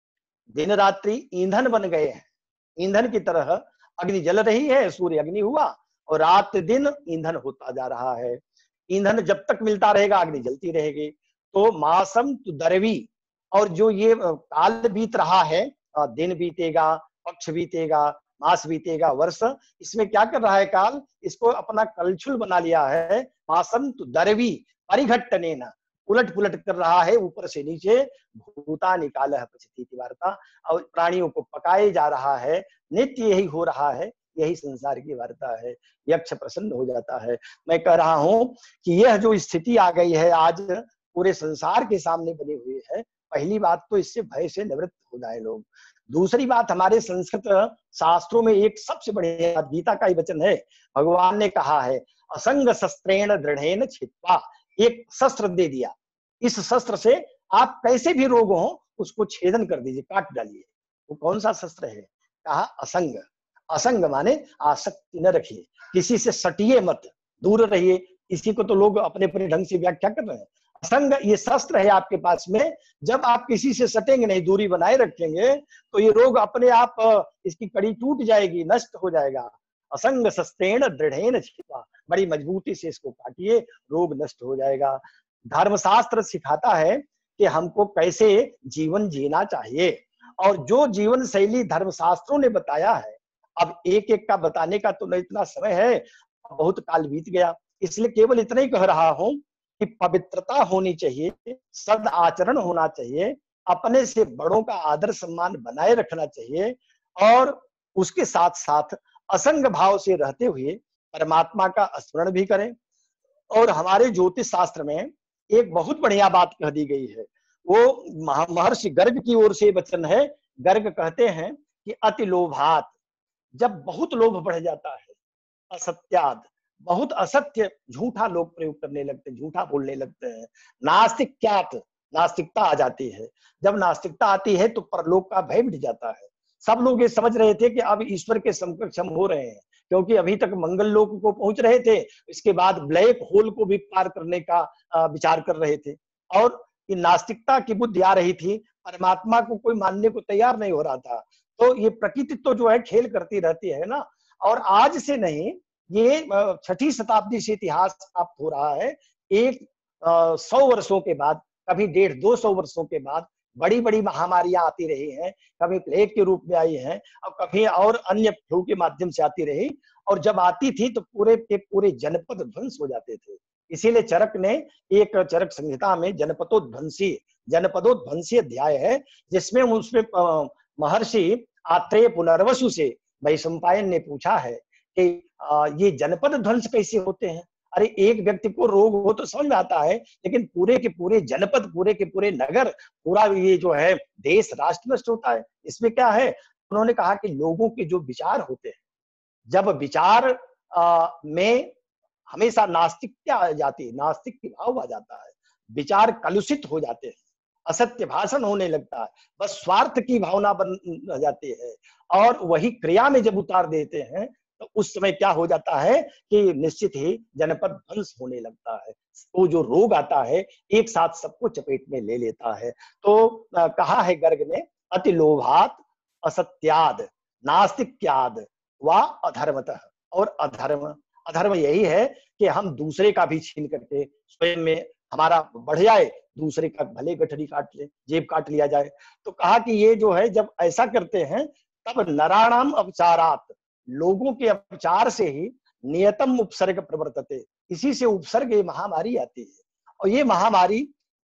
दिन रात्रि ईंधन बन गए हैं। ईंधन की तरह अग्नि जल रही है, सूर्य अग्नि हुआ, और रात दिन ईंधन होता जा रहा है। ईंधन जब तक मिलता रहेगा अग्नि जलती रहेगी। तो मासम तु दरवी, और जो ये काल बीत रहा है, दिन बीतेगा, पक्ष बीतेगा, मास बीतेगा, वर्ष, इसमें क्या कर रहा है काल? इसको अपना कलछुल बना लिया है। मासम तु दरवी परिघट्टनेन, उलट पुलट कर रहा है ऊपर से नीचे। भूतानि कालः पचति इति वार्ता, और प्राणियों को पकाए जा रहा है, नित्य यही हो रहा है, यही संसार की वार्ता है। यक्ष प्रसन्न हो जाता है। मैं कह रहा हूं कि यह जो स्थिति आ गई है आज पूरे संसार के सामने बनी हुई है, पहली बात तो इससे भय से निवृत्त हो जाए लोग। दूसरी बात, हमारे संस्कृत शास्त्रों में एक सबसे बढ़िया गीता का ही वचन है, भगवान ने कहा है, असंग शस्त्रेण दृढ़ेन छित्वा, एक शस्त्र दे दिया, इस शस्त्र से आप कैसे भी रोग हो उसको छेदन कर दीजिए, काट डालिए। वो कौन सा शस्त्र है? कहा असंग। असंग माने आसक्ति न रखिए, किसी से सटिए मत, दूर रहिए। इसी को तो लोग अपने अपने ढंग से व्याख्या कर रहे हैं। असंग ये शस्त्र है आपके पास में, जब आप किसी से सटेंगे नहीं, दूरी बनाए रखेंगे, तो ये रोग अपने आप, इसकी कड़ी टूट जाएगी, नष्ट हो जाएगा। असंग शस्त्रेण दृढ़ेन छित्वा, बड़ी मजबूती से इसको काटिए, रोग नष्ट हो जाएगा। धर्मशास्त्र सिखाता है कि हमको कैसे जीवन जीना चाहिए, और जो जीवन शैली धर्मशास्त्रों ने बताया है, अब एक एक का बताने का तो नहीं इतना समय है, बहुत काल बीत गया, इसलिए केवल इतना ही कह रहा हूं कि पवित्रता होनी चाहिए, सद आचरण होना चाहिए, अपने से बड़ों का आदर सम्मान बनाए रखना चाहिए, और उसके साथ साथ असंग भाव से रहते हुए परमात्मा का स्मरण भी करें। और हमारे ज्योतिष शास्त्र में एक बहुत बढ़िया बात कह दी गई है, वो महर्षि गर्ग की ओर से वचन है। गर्ग कहते हैं कि अति लोभात, जब बहुत लोभ बढ़ जाता है, असत्याद, बहुत असत्य झूठा लोग प्रयोग करने लगते हैं, झूठा बोलने लगते हैं, नास्तिक्यात, नास्तिकता आ जाती है। जब नास्तिकता आती है तो परलोक का भय मिट जाता है। सब लोग ये समझ रहे थे कि अब ईश्वर के समकक्ष हम हो रहे हैं, क्योंकि अभी तक मंगल लोक को पहुंच रहे थे, इसके बाद ब्लैक होल को भी पार करने का विचार कर रहे थे। और ये नास्तिकता की बुद्धि आ रही थी, परमात्मा को कोई मानने को तैयार नहीं हो रहा था। तो ये प्रकृति तो जो है खेल करती रहती है ना, और आज से नहीं, ये 6ठी शताब्दी से इतिहास प्राप्त हो रहा है। 100 वर्षों के बाद, कभी 150-200 वर्षों के बाद बड़ी बड़ी महामारियां आती रही हैं, कभी प्लेग के रूप में आई हैं और कभी और अन्य फ्लू के माध्यम से आती रही, और जब आती थी तो पूरे के पूरे जनपद ध्वंस हो जाते थे। इसीलिए चरक ने एक चरक संहिता में जनपदोध्वंसी अध्याय है, जिसमें उसमें महर्षि आत्रेय पुनर्वसु से वैशंपायन ने पूछा है कि ये जनपद ध्वंस कैसे होते हैं। अरे एक व्यक्ति को रोग हो तो समझ में आता है, लेकिन पूरे के पूरे जनपद, पूरे के पूरे नगर, पूरा ये जो है देश राष्ट्र नष्ट होता है, इसमें क्या है। उन्होंने कहा कि लोगों के जो विचार होते हैं, जब विचार में हमेशा नास्तिकता आ जाती है, नास्तिक की भाव आ जाता है, विचार कलुषित हो जाते हैं, असत्य भाषण होने लगता है, बस स्वार्थ की भावना बन जाती है, और वही क्रिया में जब उतार देते हैं तो उस समय क्या हो जाता है कि निश्चित ही जनपद ध्वंस होने लगता है। वो जो रोग आता है एक साथ सबको चपेट में ले लेता है। तो कहा है गर्ग ने, अति लोभात असत्याद नास्तिक्याद व अधर्मतः। और अधर्म यही है कि हम दूसरे का भी छीन करके स्वयं में हमारा बढ़ जाए, दूसरे का भले गठरी काट ले, जेब काट लिया जाए। तो कहा कि ये जो है जब ऐसा करते हैं तब नराणाम अपचारात, लोगों के अपचार से ही नियतम उपसर्ग प्रवर्तते, इसी से उपसर्ग ये महामारी आती है। और ये महामारी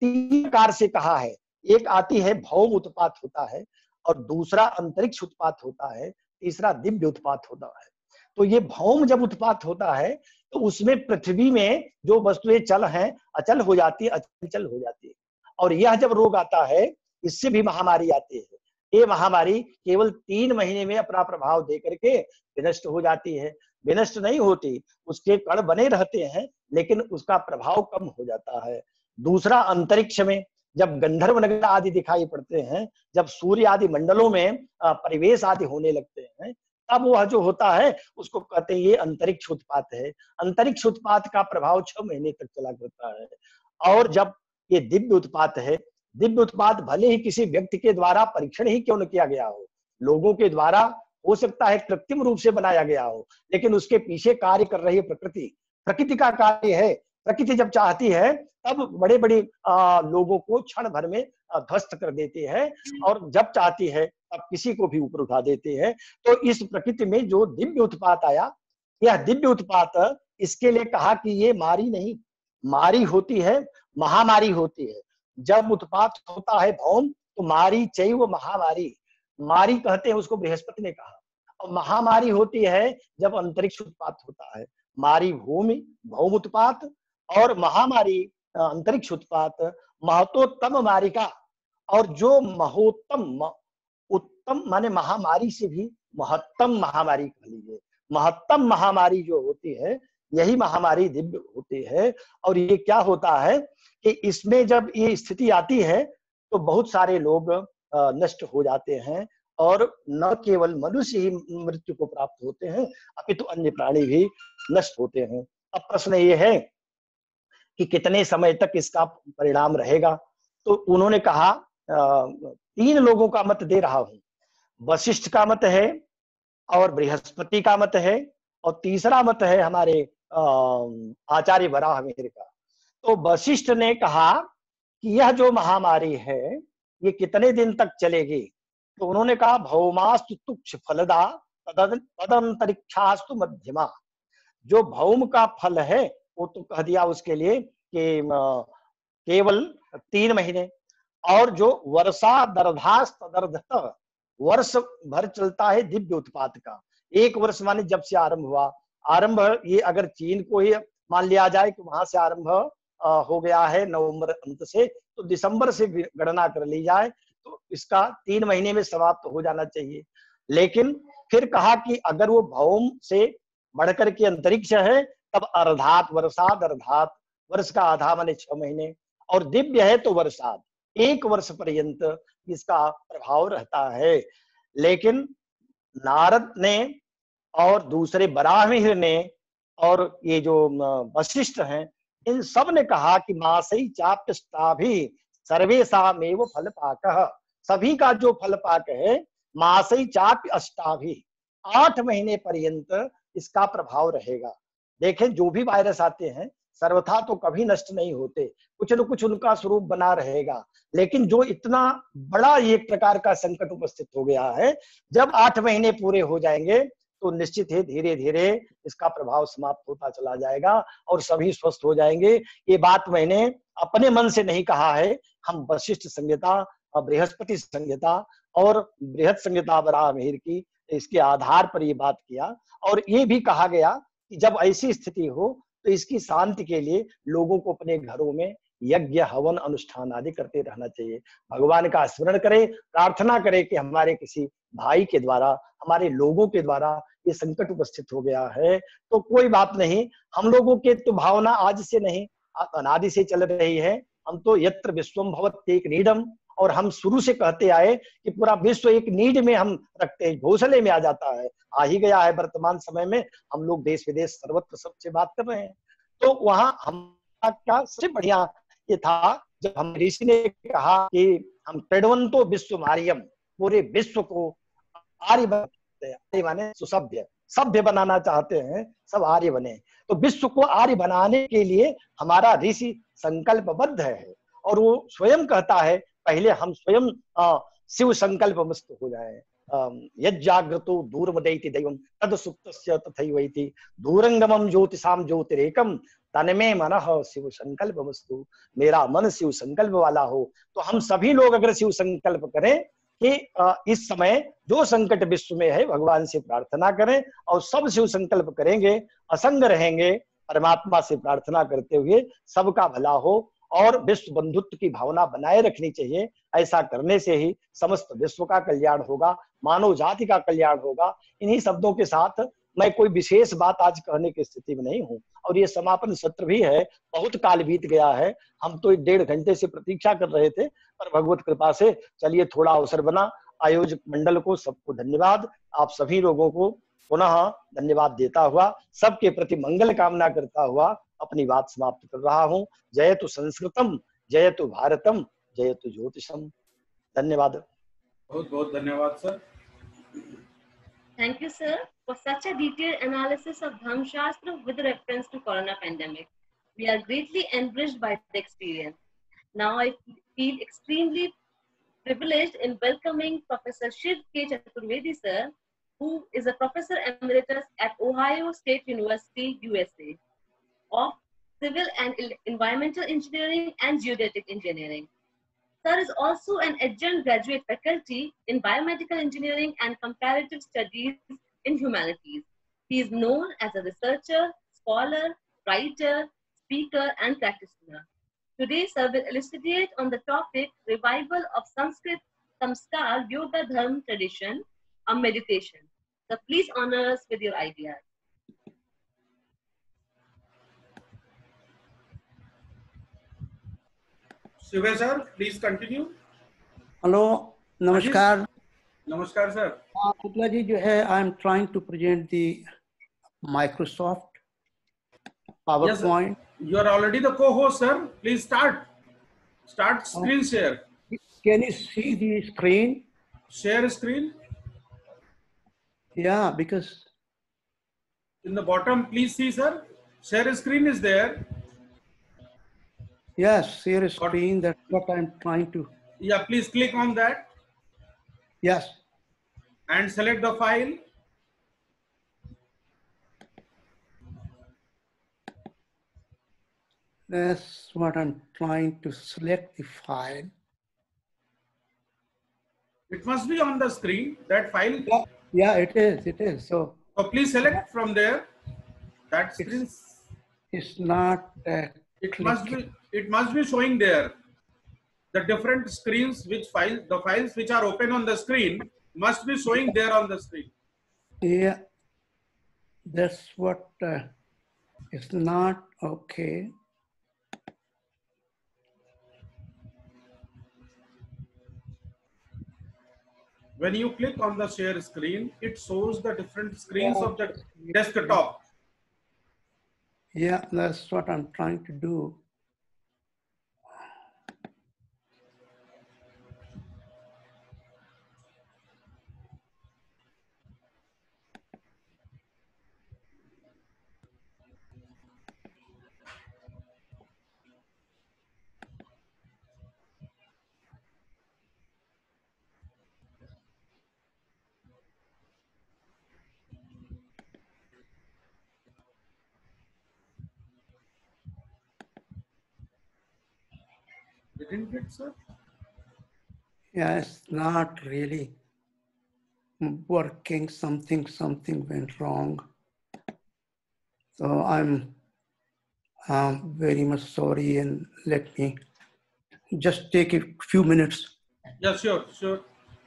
3 प्रकार से कहा है, एक आती है भौम उत्पात होता है, और दूसरा अंतरिक्ष उत्पात होता है, तीसरा दिव्य उत्पात होता है। तो ये भौम जब उत्पात होता है तो उसमें पृथ्वी में जो वस्तुएं चल हैं अचल हो जाती है, अचंचल हो जाती है। और यह जब रोग आता है इससे भी महामारी आती है। ये महामारी केवल 3 महीने में अपना प्रभाव दे करके विनष्ट हो जाती है। विनष्ट नहीं होती, उसके कण बने रहते हैं, लेकिन उसका प्रभाव कम हो जाता है। दूसरा, अंतरिक्ष में जब गंधर्व नगर आदि दिखाई पड़ते हैं, जब सूर्य आदि मंडलों में परिवेश आदि होने लगते हैं, तब वह जो होता है उसको कहते हैं ये अंतरिक्ष उत्पात है। अंतरिक्ष उत्पात का प्रभाव 6 महीने तक चला करता है। और जब ये दिव्य उत्पात है, दिव्य उत्पात भले ही किसी व्यक्ति के द्वारा परीक्षण ही क्यों न किया गया हो, लोगों के द्वारा हो सकता है कृत्रिम रूप से बनाया गया हो, लेकिन उसके पीछे कार्य कर रही है प्रकृति का कार्य है। प्रकृति जब चाहती है तब बड़े बड़े लोगों को क्षण भर में ध्वस्त कर देती है, और जब चाहती है तब किसी को भी ऊपर उठा देती है। तो इस प्रकृति में जो दिव्य उत्पात आया, यह दिव्य उत्पात इसके लिए कहा कि ये मारी नहीं, मारी होती है, महामारी होती है। जब उत्पात होता है भौम तो मारी चैव महामारी, मारी कहते हैं उसको बृहस्पति ने कहा। और महामारी होती है जब अंतरिक्ष उत्पात होता है। मारी भूमि भौम उत्पात और महामारी अंतरिक्ष उत्पात। महतोत्तम मारिका, और जो महोत्तम, उत्तम माने महामारी से भी महत्तम महामारी कह लीजिए, महत्तम महामारी जो होती है यही महामारी दिव्य होती है। और ये क्या होता है कि इसमें जब ये स्थिति आती है तो बहुत सारे लोग नष्ट हो जाते हैं, और न केवल मनुष्य ही मृत्यु को प्राप्त होते हैं अपितु अन्य प्राणी भी नष्ट होते हैं। अब प्रश्न ये है कि कितने समय तक इसका परिणाम रहेगा। तो उन्होंने कहा 3 लोगों का मत दे रहा हूं, वशिष्ठ का मत है, और बृहस्पति का मत है, और तीसरा मत है हमारे आचार्य वराहमिहिर का। तो वशिष्ठ ने कहा कि यह जो महामारी है ये कितने दिन तक चलेगी। तो उन्होंने कहा भौमास्तु तुक्ष फलदा तदंतरिक्षास्तु मध्यमा। जो भौम का फल है वो तो कह दिया उसके लिए कि केवल 3 महीने, और जो वर्षा दर्धास तदर्धत, वर्ष भर चलता है दिव्य उत्पात का। 1 वर्ष माने जब से आरंभ हुआ, आरंभ ये अगर चीन को ही मान लिया जाए कि वहां से आरंभ हो गया है नवंबर अंत से, तो दिसंबर से गणना कर ली जाए तो इसका 3 महीने में समाप्त हो जाना चाहिए। लेकिन फिर कहा कि अगर वो भौम से बढ़कर के अंतरिक्ष है तब अर्धात वर्षाद, अर्धात वर्ष का आधा माने 6 महीने, और दिव्य है तो वर्षाद 1 वर्ष पर्यंत इसका प्रभाव रहता है। लेकिन नारद ने और दूसरे बराहमिहिर ने और ये जो वशिष्ठ हैं, इन सब ने कहा कि मासई चाप्यष्टाभि सर्वेषामेव फलपाकः, सभी का जो फलपाक है मासई चाप्य अष्टाभि, 8 महीने पर्यंत इसका प्रभाव रहेगा। देखें, जो भी वायरस आते हैं सर्वथा तो कभी नष्ट नहीं होते, कुछ न कुछ उनका स्वरूप बना रहेगा, लेकिन जो इतना बड़ा एक प्रकार का संकट उपस्थित हो गया है, जब 8 महीने पूरे हो जाएंगे तो निश्चित है धीरे धीरे इसका प्रभाव समाप्त होता चला जाएगा और सभी स्वस्थ हो जाएंगे। ये बात मैंने अपने मन से नहीं कहा है, हम वशिष्ठ संहिता, बृहस्पति संहिता और बृहद संहिता बराहमिहिर की इसके आधार पर ये बात किया। और ये भी कहा गया कि जब ऐसी स्थिति हो तो इसकी शांति के लिए लोगों को अपने घरों में यज्ञ हवन अनुष्ठान आदि करते रहना चाहिए, भगवान का स्मरण करें, प्रार्थना करें कि हमारे किसी भाई के द्वारा, हमारे लोगों के द्वारा ये संकट उपस्थित हो गया है तो कोई बात नहीं, हम लोगों के तो भावना आज से नहीं अनादि से चल रही है। हम तो यत्र विश्वम भवत्येक नीडम, और हम शुरू से कहते आए कि पूरा विश्व एक नीड में हम रखते हैं, घोंसले में आ जाता है, आ ही गया है। वर्तमान समय में हम लोग देश विदेश सर्वत्र सबसे बात कर रहे हैं, तो वहां हम क्या सबसे बढ़िया ये था जब हम ऋषि ने कहा कि हम पेडवंतो विश्व मारियम, पूरे विश्व को आर्य बनाते हैं, आर्य माने सुसभ्य, सभ्य बनाना चाहते हैं, सब आर्य बने। तो विश्व को आर्य बनाने के लिए हमारा ऋषि संकल्पबद्ध है और वो स्वयं कहता है पहले हम स्वयं शिव संकल्प मस्त हो जाए। यज्जाग्रतो दूरमदैति दैवम तद सुप्तस्य तथैवैति दूरंगमम ज्योतिषाम ज्योतिरेकम तन्मे मनः शिव संकल्प मस्तु, मेरा मन शिव संकल्प वाला हो। तो हम सभी लोग अगर शिव संकल्प करें कि इस समय जो संकट विश्व में है भगवान से प्रार्थना करें और सब शिव संकल्प करेंगे, असंग रहेंगे, परमात्मा से प्रार्थना करते हुए सबका भला हो और विश्व बंधुत्व की भावना बनाए रखनी चाहिए। ऐसा करने से ही समस्त विश्व का कल्याण होगा, मानव जाति का कल्याण होगा। इन्हीं शब्दों के साथ मैं कोई विशेष बात आज कहने की स्थिति में नहीं हूं और ये समापन सत्र भी है, बहुत काल बीत गया है, हम तो 1.5 घंटे से प्रतीक्षा कर रहे थे, पर भगवत कृपा से चलिए थोड़ा अवसर बना। आयोजक मंडल को सबको धन्यवाद, आप सभी लोगों को पुनः धन्यवाद देता हुआ, सबके प्रति मंगल कामना करता हुआ अपनी बात समाप्त कर रहा हूं। जयतु संस्कृतम, जयतु भारतम, जयतु ज्योतिषम। धन्यवाद। बहुत बहुत धन्यवाद sir. Thank you, sir, for such a detailed analysis of Dhamma Shastra with reference to corona pandemic. We are greatly enriched by the experience. Now I feel extremely privileged in welcoming Professor Shiv K. Chaturvedi, sir, who is a professor emeritus at Ohio State University, USA, of Civil and Environmental Engineering and Geodetic Engineering. Sir is also an adjunct graduate faculty in Biomedical Engineering and Comparative Studies in Humanities. He is known as a researcher, scholar, writer, speaker, and practitioner. Today, sir will elucidate on the topic Revival of Sanskrit Samskar Yoga Dharma Tradition, a meditation. So please honor us with your ideas. Shive sir, please continue. Hello, नमस्कार। नमस्कार sir. Shukla ji जो है, I am trying to present the Microsoft PowerPoint. You are already the co-host sir, please start screen share. Can you see the screen? Share screen. Yeah, because in the bottom, please see sir, share screen is there. Yes, share screen, that's what I'm trying to. Yeah, please click on that. Yes. And select the file. That's what I'm trying to select the file. It must be on the screen, that file. Yeah, it is. So please select from there. That screen. It's not. It must be showing there. The different screens, the files which are open on the screen must be showing there on the screen. Yeah, that's what. It's not okay. When you click on the share screen, it shows the different screens of the desktop. Yeah, that's what I'm trying to do. Didn't it, sir? Yeah, it's not really working. Something went wrong. So I'm very much sorry, and let me just take a few minutes. Yeah, sure, sure.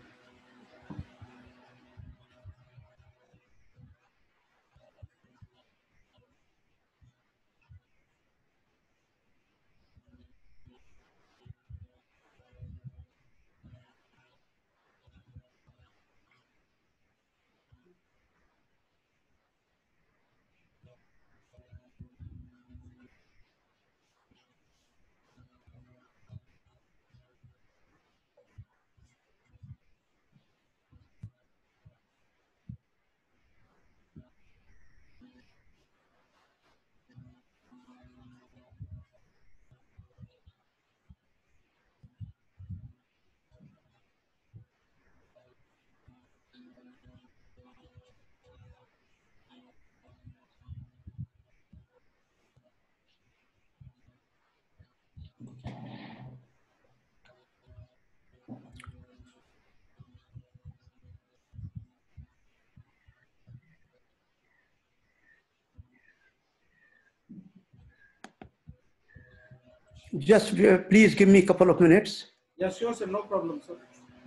Just please give me a couple of minutes. Yeah, sure, sir. No problem, sir.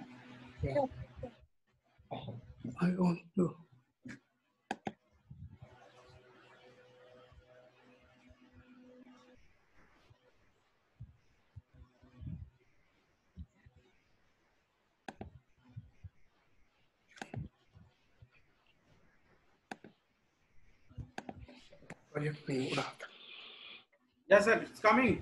I want to. Yes, sir. It's coming.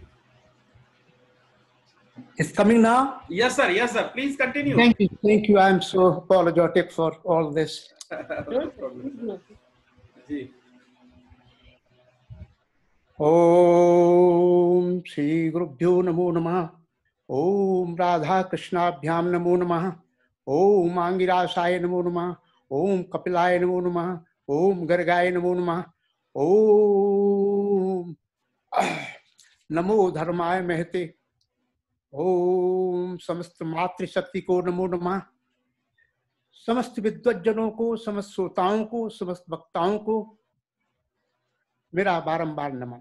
It's coming now? Yes, sir. Yes, sir. Please continue. Thank you. Thank you. I'm so apologetic for all this. No problem. Ji. Om Shri Gurubhyo Namo Namah. Om Radha Krishnabhyam Namo Namah. Om Angirasaya Namo Namah. Om Kapilaya Namo Namah. Om Gargaya Namo Namah. Om Namo Dharmaya Mehte. ओम समस्त मातृशक्ति को नमो नमः। समस्त विद्वज्जनों को, समस्त श्रोताओं को, समस्त वक्ताओं को मेरा बारंबार नमन।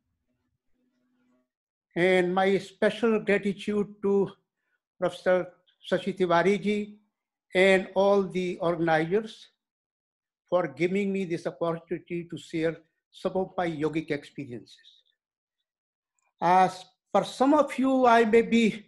And my special gratitude to Professor Shashi Tiwari ji and all the organizers for giving me this opportunity to share some of my yogic experiences. As for some of you, I may be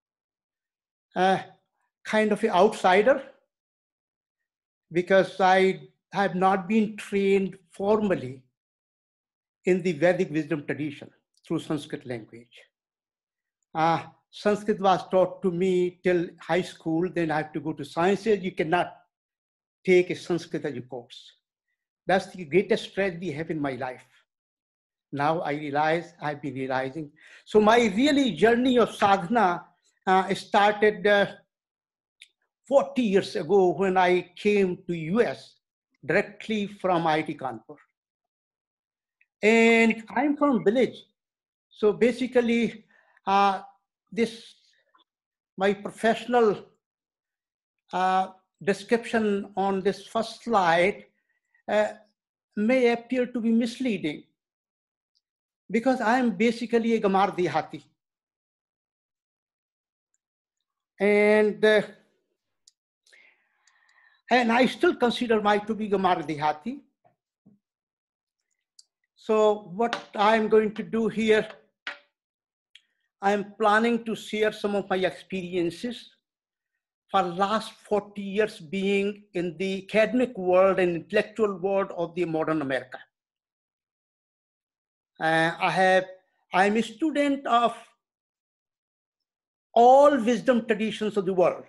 kind of an outsider because I have not been trained formally in the Vedic wisdom tradition through Sanskrit language. Sanskrit was taught to me till high school, then I have to go to sciences. You cannot take a Sanskrit as a course. That's the greatest tragedy I have in my life. Now I realize, I've been realizing. So my really journey of sadhana started 40 years ago when I came to US directly from IIT Kanpur. And I'm from village. So basically, my professional description on this first slide may appear to be misleading, because I am basically a Gamar Dehati. And I still consider myself to be Gamar Dehati. So what I'm going to do here, I'm planning to share some of my experiences for last 40 years being in the academic world and intellectual world of the modern America. I'm a student of all wisdom traditions of the world.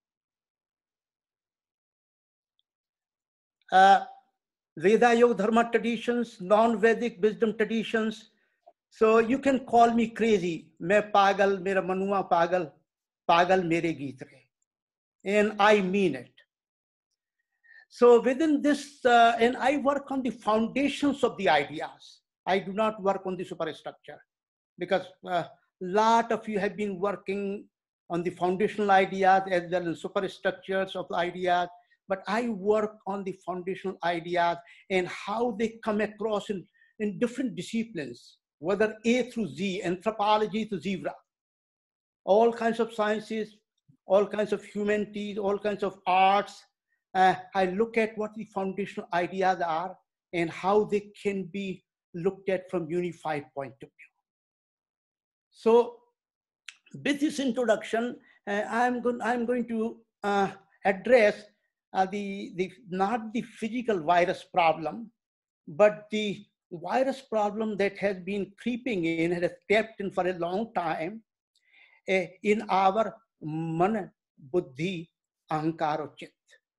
Veda Yoga Dharma traditions, non-Vedic wisdom traditions. So you can call me crazy. Main pagal, mera manua pagal, pagal mere geet re. And I mean it. So within this, and I work on the foundations of the ideas. I do not work on the superstructure, because a lot of you have been working on the foundational ideas as well as superstructures of the ideas. But I work on the foundational ideas and how they come across in different disciplines, whether A through Z, anthropology to zebra, all kinds of sciences, all kinds of humanities, all kinds of arts. I look at what the foundational ideas are and how they can be looked at from unified point of view. So with this introduction, I'm going to address not the physical virus problem, but the virus problem that has been creeping in, has kept in for a long time in our man, buddhi, ahankar or chit.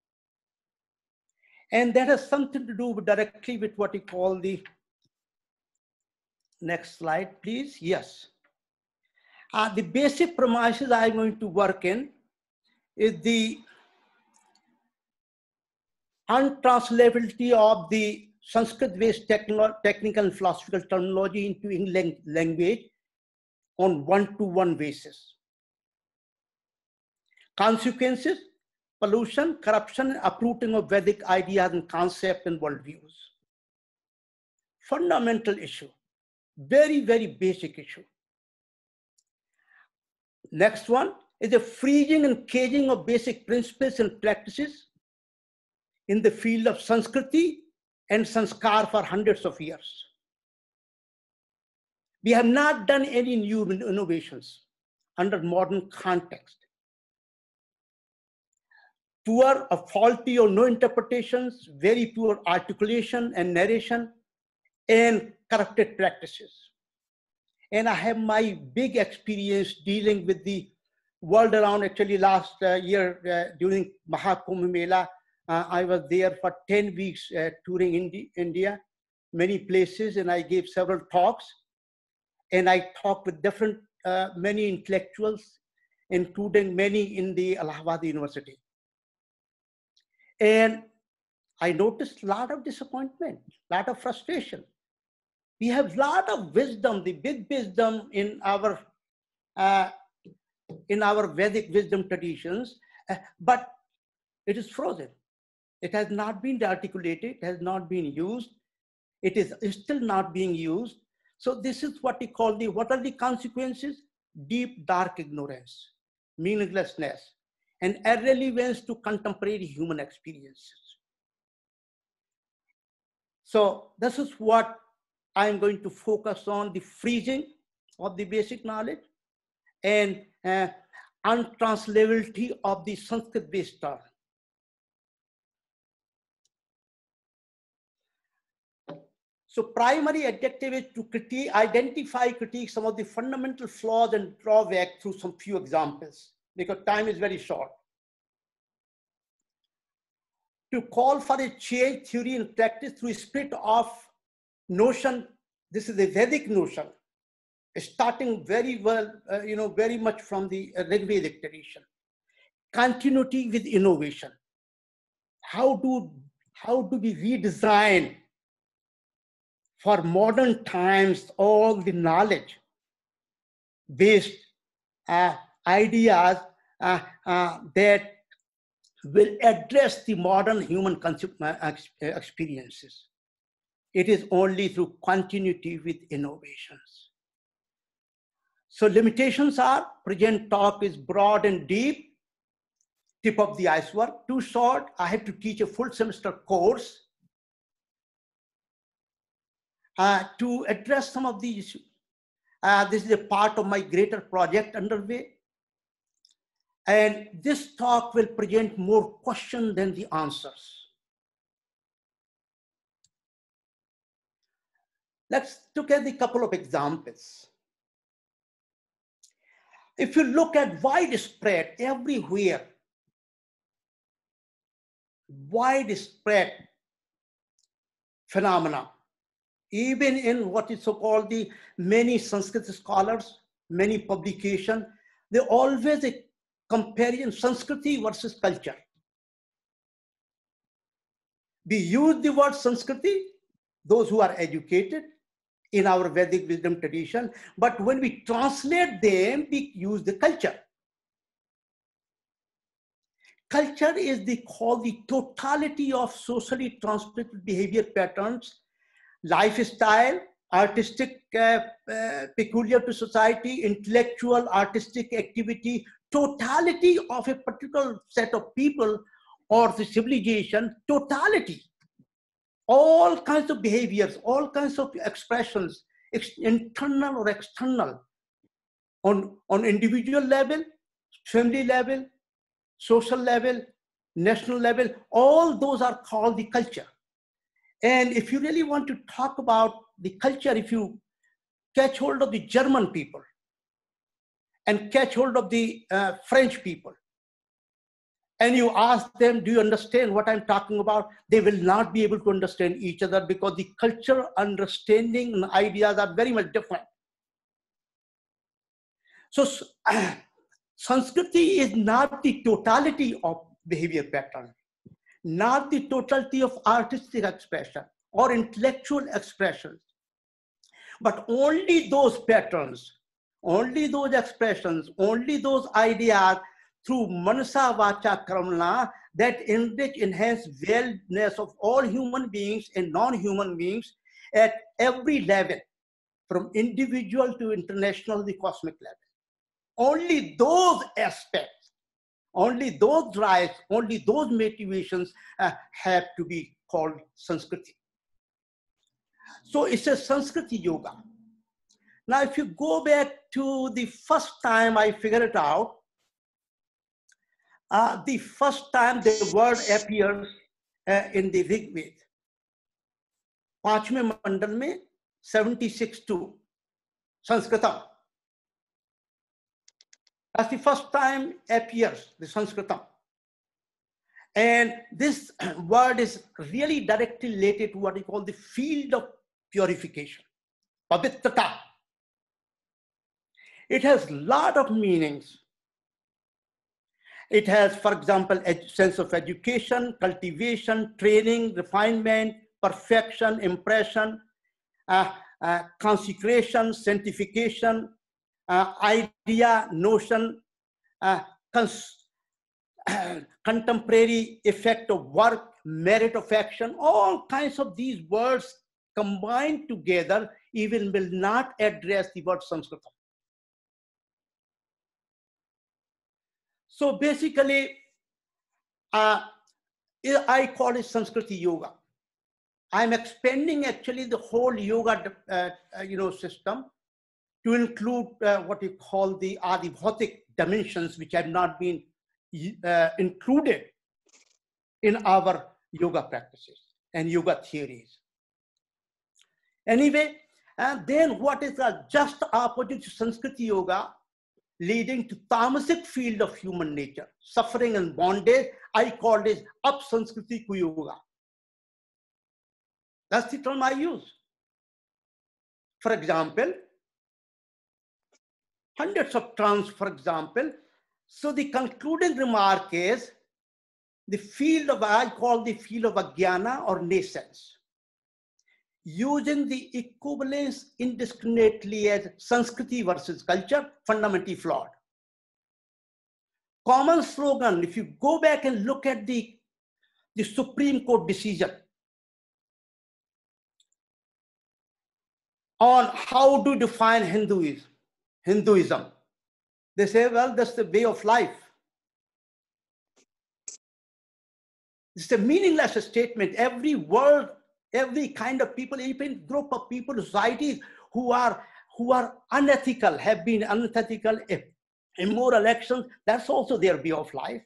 And that has something to do directly with what we call the, next slide, please. Yes. The basic premises I'm going to work in is the untranslatability of the Sanskrit-based technical and philosophical terminology into English language on one-to-one basis. Consequences: pollution, corruption, and uprooting of Vedic ideas and concepts and worldviews. Fundamental issue, very, very basic issue. Next one is the freezing and caging of basic principles and practices in the field of Sanskriti and Sanskar for hundreds of years. We have not done any new innovations under modern context. Poor or faulty or no interpretations, very poor articulation and narration, and corrupted practices. And I have my big experience dealing with the world around. Actually, last year during Mahakumbh Mela, I was there for 10 weeks touring India, many places, and I gave several talks. And I talked with different, many intellectuals, including many in the Allahabad University. And I noticed a lot of disappointment, a lot of frustration. We have a lot of wisdom, the big wisdom in our Vedic wisdom traditions, but it is frozen. It has not been articulated, it has not been used. It is still not being used. So this is what we call what are the consequences? Deep, dark ignorance, meaninglessness, and irrelevance to contemporary human experiences. So this is what I'm going to focus on: the freezing of the basic knowledge and untranslatability of the Sanskrit-based term. So primary objective is to identify, critique some of the fundamental flaws and drawbacks through some few examples, because time is very short. To call for a change theory and practice through a split of notion. This is a Vedic notion, starting very well, very much from the Rigvedic tradition. Continuity with innovation. How do we redesign for modern times all the knowledge based ideas that will address the modern human experiences? It is only through continuity with innovations. So limitations are: present talk is broad and deep, tip of the iceberg, too short. I have to teach a full semester course to address some of these issues. This is a part of my greater project underway. And this talk will present more questions than the answers. Let's look at a couple of examples. If you look at widespread everywhere, widespread phenomena, even in what is so-called the many Sanskrit scholars, many publications, they always a comparison Sanskriti versus culture. We use the word Sanskriti, those who are educated in our Vedic wisdom tradition, but when we translate them, we use the culture. Culture is called the totality of socially transmitted behavior patterns, lifestyle, artistic peculiar to society, intellectual, artistic activity, totality of a particular set of people or the civilization, totality. All kinds of behaviors, all kinds of expressions, internal or external, on individual level, family level, social level, national level, all those are called the culture. And if you really want to talk about the culture, if you catch hold of the German people and catch hold of the French people, and you ask them, do you understand what I'm talking about? They will not be able to understand each other because the cultural understanding and ideas are very much different. So Sanskriti is not the totality of behavior pattern, not the totality of artistic expression or intellectual expressions, but only those patterns, only those expressions, only those ideas through manasa vacha karmana that enrich, enhance wellness of all human beings and non-human beings at every level, from individual to international, the cosmic level. Only those aspects, only those drives, only those motivations have to be called Sanskriti. So it's a Sanskriti yoga. Now, if you go back to the first time I figured it out, the first time the word appears in the Rig Veda, Panchme Mandal mein 76-2, Sanskritam. That's the first time appears the Sanskritam. And this word is really directly related to what we call the field of purification, pavitrata. It has a lot of meanings. It has, for example, a sense of education, cultivation, training, refinement, perfection, impression, consecration, sanctification, idea, notion, contemporary effect of work, merit of action, all kinds of these words combined together even will not address the word Sanskritam. So basically, I call it Sanskriti yoga. I'm expanding actually the whole yoga system to include what you call the adibhotic dimensions, which have not been included in our yoga practices and yoga theories. Anyway, and then what is the just opposite to Sanskriti yoga, leading to tamasic field of human nature, suffering and bondage, I call this up-Sanskriti yoga. That's the term I use. For example, hundreds of terms, for example. So the concluding remark is the field of, I call the field of Ajnana or nascence, using the equivalence indiscriminately as Sanskriti versus culture, fundamentally flawed. Common slogan, if you go back and look at the Supreme Court decision on how to define Hinduism, they say, well, that's the way of life. It's a meaningless statement. Every word, every kind of people, even group of people, societies who are unethical, have been unethical immoral actions, that's also their way of life.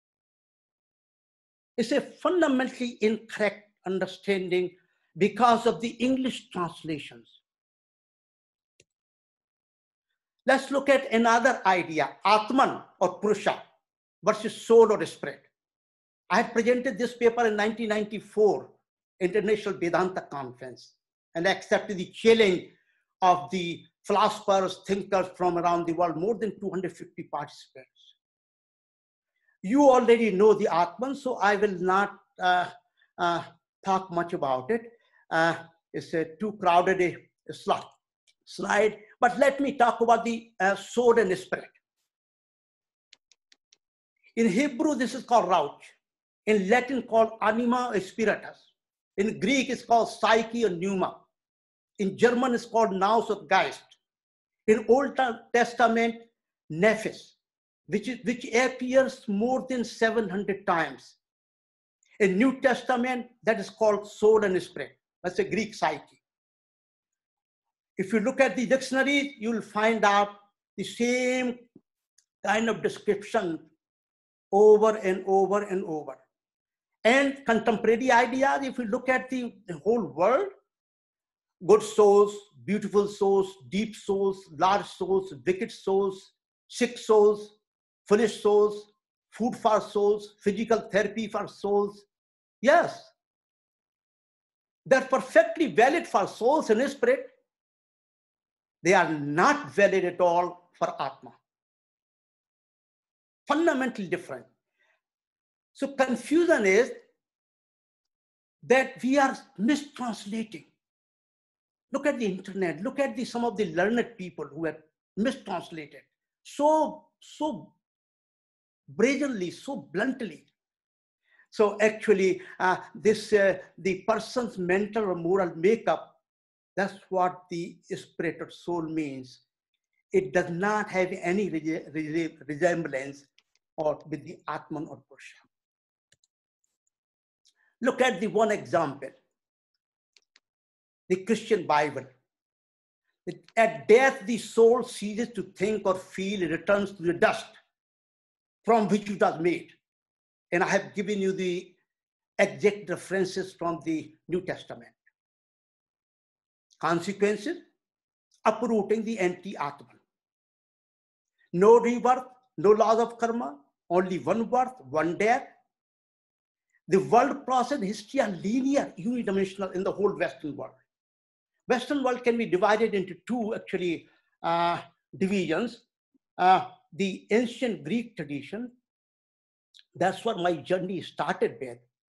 It's a fundamentally incorrect understanding because of the English translations. Let's look at another idea, Atman or Purusha versus soul or spirit. I had presented this paper in 1994 International Vedanta Conference and accepted the challenge of the philosophers, thinkers from around the world, more than 250 participants. You already know the Atman, so I will not talk much about it. It's a too crowded a slide, but let me talk about the soul and spirit. In Hebrew, this is called Rauch. In Latin, called anima or spiritus. In Greek, it's called psyche or pneuma. In German, it's called nous or Geist. In Old Testament, nephes, which appears more than 700 times. In New Testament, that is called soul and spirit. That's a Greek psyche. If you look at the dictionary, you'll find out the same kind of description over and over and over. And contemporary ideas, if you look at the whole world, good souls, beautiful souls, deep souls, large souls, wicked souls, sick souls, foolish souls, food for souls, physical therapy for souls. Yes, they're perfectly valid for souls and spirit. They are not valid at all for Atma. Fundamentally different. So confusion is that we are mistranslating. Look at the internet, look at some of the learned people who have mistranslated so brazenly, so bluntly. So actually, the person's mental or moral makeup, that's what the spirit or soul means. It does not have any resemblance with the Atman or Purusha. Look at the one example, the Christian Bible. At death, the soul ceases to think or feel, it returns to the dust from which it was made. And I have given you the exact references from the New Testament. Consequences, uprooting the anti-Atman. No rebirth, no laws of karma, only one birth, one death. The world process and history are linear, unidimensional in the whole Western world. Western world can be divided into two actually divisions. The ancient Greek tradition, that's what my journey started with.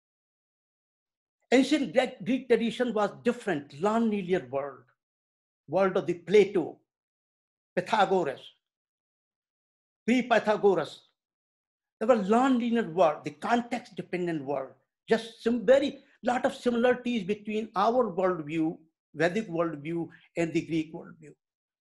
Ancient Greek tradition was different, non-linear world of the Plato, Pythagoras, pre-Pythagoras. There was non-linear world, the context-dependent world. Just some very lot of similarities between our worldview, Vedic worldview, and the Greek worldview.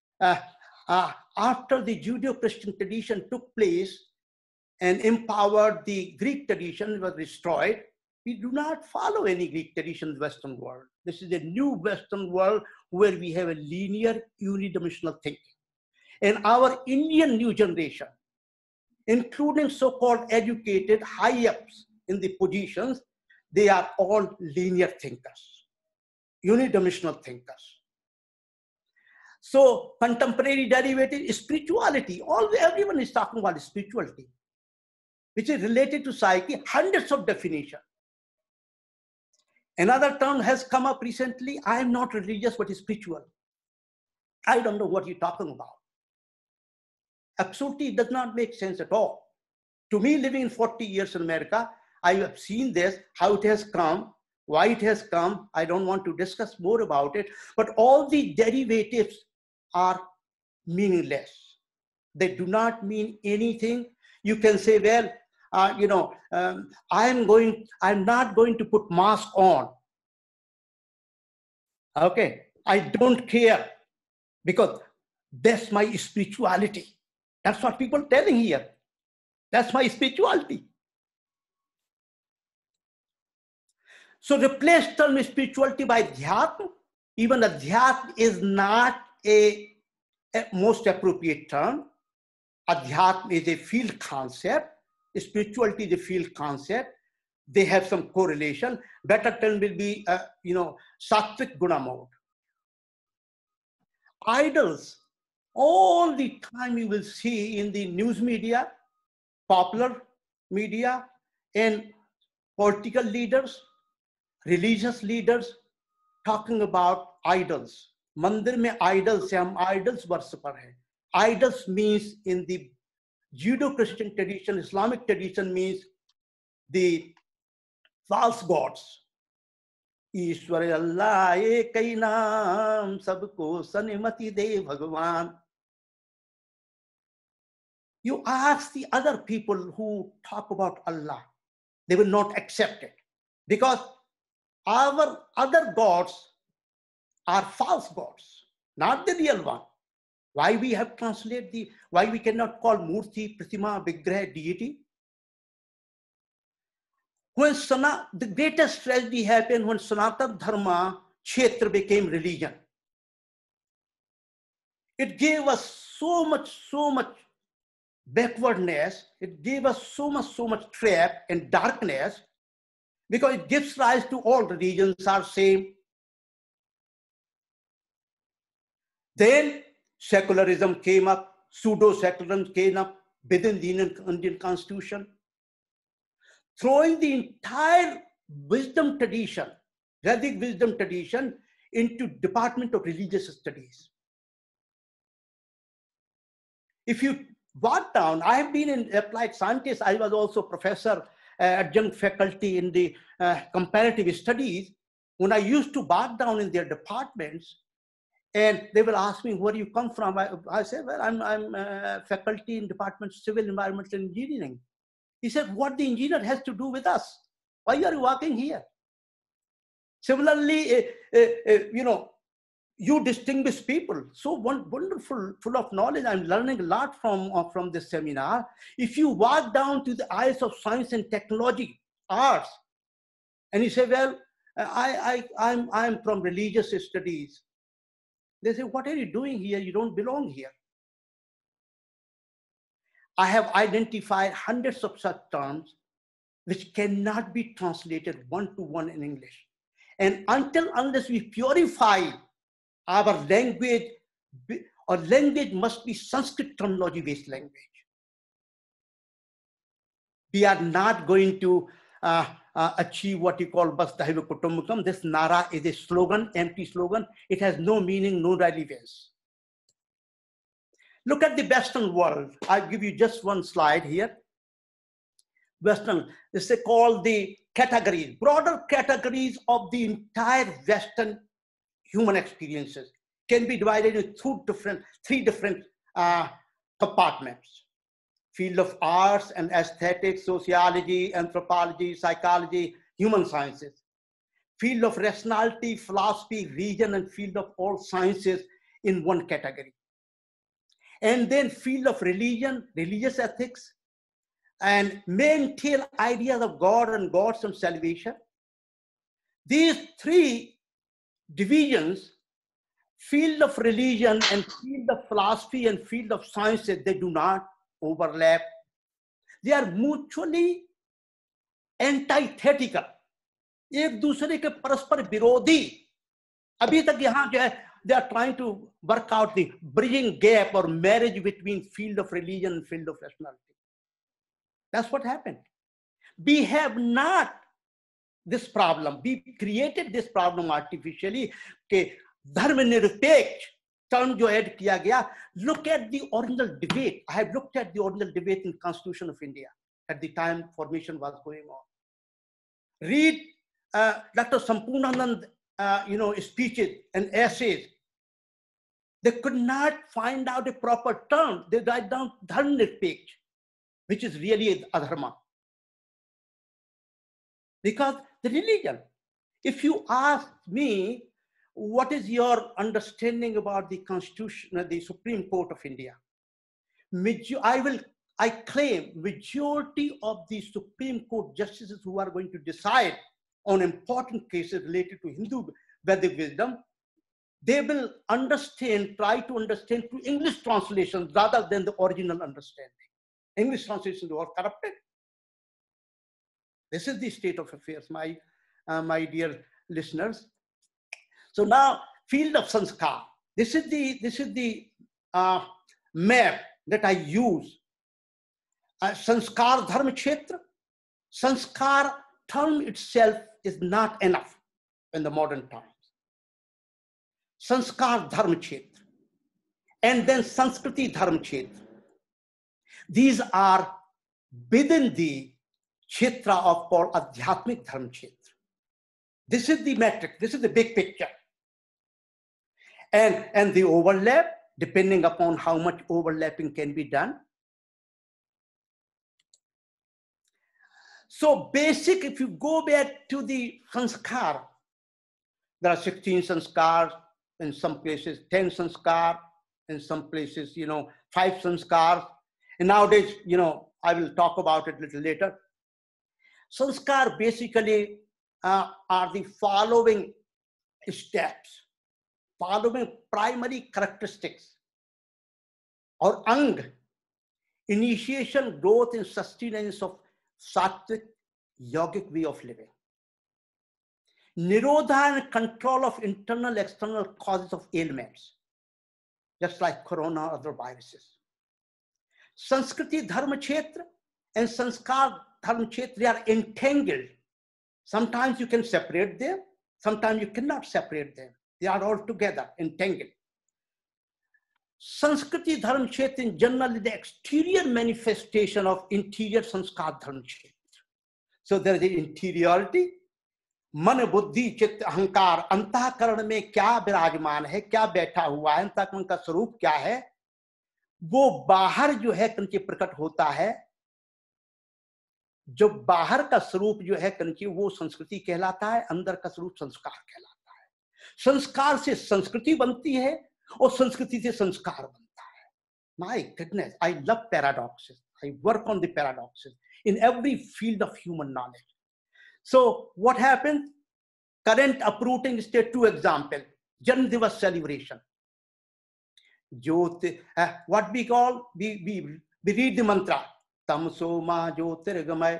After the Judeo-Christian tradition took place and empowered, the Greek tradition was destroyed. We do not follow any Greek tradition in the Western world. This is a new Western world where we have a linear, unidimensional thinking. And our Indian new generation, including so-called educated high-ups in the positions, they are all linear thinkers, unidimensional thinkers. So contemporary derivative spirituality, everyone is talking about spirituality, which is related to psyche, hundreds of definitions. Another term has come up recently, I am not religious but spiritual. I don't know what you're talking about. Absolutely, it does not make sense at all. To me, living in 40 years in America, I have seen this, how it has come, why it has come. I don't want to discuss more about it, but all the derivatives are meaningless. They do not mean anything. You can say, well, I'm not going to put mask on. Okay, I don't care because that's my spirituality. That's what people are telling here. That's my spirituality. So replace term spirituality by Dhyatma. Even Adhyatma is not a most appropriate term. Adhyatma is a field concept, spirituality is a field concept. They have some correlation. Better term will be, sattvic guna mode. Idols, all the time you will see in the news media, popular media, and political leaders, religious leaders talking about idols. Mandir mein idols hai, hum idols worshipper hai. Idols means in the Judeo-Christian tradition, Islamic tradition means the false gods. ईश्वर अल्लाह एक ही नाम सबको सन्मति दे भगवान. You ask the other people who talk about Allah, they will not accept it because our other gods are false gods, not the real one. Why we have translated why we cannot call Murti, Pratima, Vigraha, deity? When the greatest tragedy happened when Sanatana Dharma Kshetra became religion. It gave us so much backwardness. It gave us so much trap and darkness because it gives rise to all religions are same. Then secularism came up, pseudo-secularism came up within the Indian Constitution, throwing the entire wisdom tradition, Vedic wisdom tradition, into Department of Religious Studies. If you walk down, I have been in applied scientists, I was also professor, adjunct faculty in the comparative studies. When I used to walk down in their departments, and they will ask me, where you come from? I said, well, I'm faculty in Department of Civil Environmental Engineering. He said, what the engineer has to do with us? Why are you working here? Similarly, you distinguish people. So wonderful, full of knowledge. I'm learning a lot from this seminar. If you walk down to the aisles of science and technology, arts, and you say, well, I'm from religious studies. They say, what are you doing here? You don't belong here. I have identified hundreds of such terms which cannot be translated one-to-one in English. And unless we purify our language, our language must be Sanskrit terminology-based language. We are not going to achieve what you call Vasudhaiva Kutumbakam. This Nara is a slogan, empty slogan. It has no meaning, no relevance. Look at the Western world. I'll give you just one slide here. Western, this is called the categories, broader categories of the entire Western human experiences can be divided into three different compartments. Field of arts and aesthetics, sociology, anthropology, psychology, human sciences. Field of rationality, philosophy, religion, and field of all sciences in one category. And then field of religion, religious ethics, and maintain ideas of God and gods and salvation. These three divisions, field of religion and field of philosophy and field of sciences, they do not overlap. They are mutually antithetical. एक दूसरे के परस्पर विरोधी. अभी तक यहाँ जो है, they are trying to work out the bridging gap or marriage between field of religion and field of rationality. That's what happened. We have not this problem. We created this problem artificially. कि धर्म निरपेक्ष term जो add किया गया. Look at the original debate. I have looked at the original debate in Constitution of India at the time formation was going on. Read Dr. Sampurnanand, speeches and essays. They could not find out a proper term. They write down dharma nirpeksh, which is really adharma. Because the religion. If you ask me, what is your understanding about the Constitution, the Supreme Court of India? I claim majority of the Supreme Court justices who are going to decide on important cases related to Hindu Vedic wisdom, they will understand, try to understand through English translations rather than the original understanding. English translations are corrupted. This is the state of affairs, my dear listeners. So now, field of sanskar. This is the map that I use. Sanskar dharma kshetra. Sanskar term itself is not enough in the modern times. Sanskar dharma kshetra, and then Sanskriti dharma kshetra. These are within the kshetra of called Adhyatmik dharma kshetra. This is the metric. This is the big picture. And the overlap, depending upon how much overlapping can be done. So basic, if you go back to the sanskar, there are 16 sanskars, in some places 10 sanskar, in some places, 5 sanskars. And nowadays, I will talk about it a little later. Sanskar basically are the following steps, following primary characteristics, or ang, initiation, growth, and sustenance of sattvic yogic way of living. Nirodha and control of internal, external causes of ailments, just like corona or other viruses. Sanskriti dharma kshetra and sanskar dharma kshetra are entangled. Sometimes you can separate them, sometimes you cannot separate them. They are all together, entangled. Sanskriti dharma kshetra in general is the exterior manifestation of interior sanskar dharma kshetra. So there is the interiority, मन बुद्धि चित्त अहंकार, अंतःकरण में क्या विराजमान है, क्या बैठा हुआ है, अंतःकरण का स्वरूप क्या है, वो बाहर जो है कंचे प्रकट होता है. जो बाहर का स्वरूप जो है कंचे वो संस्कृति कहलाता है, अंदर का स्वरूप संस्कार कहलाता है. संस्कार से संस्कृति बनती है और संस्कृति से संस्कार बनता है. My goodness, I love paradoxes. I work on the paradoxes in every field of human knowledge. So what happened? Current uprooting state, 2 examples. Janma Divas celebration. What we call, we read the mantra. Tamso ma jyotirgamay.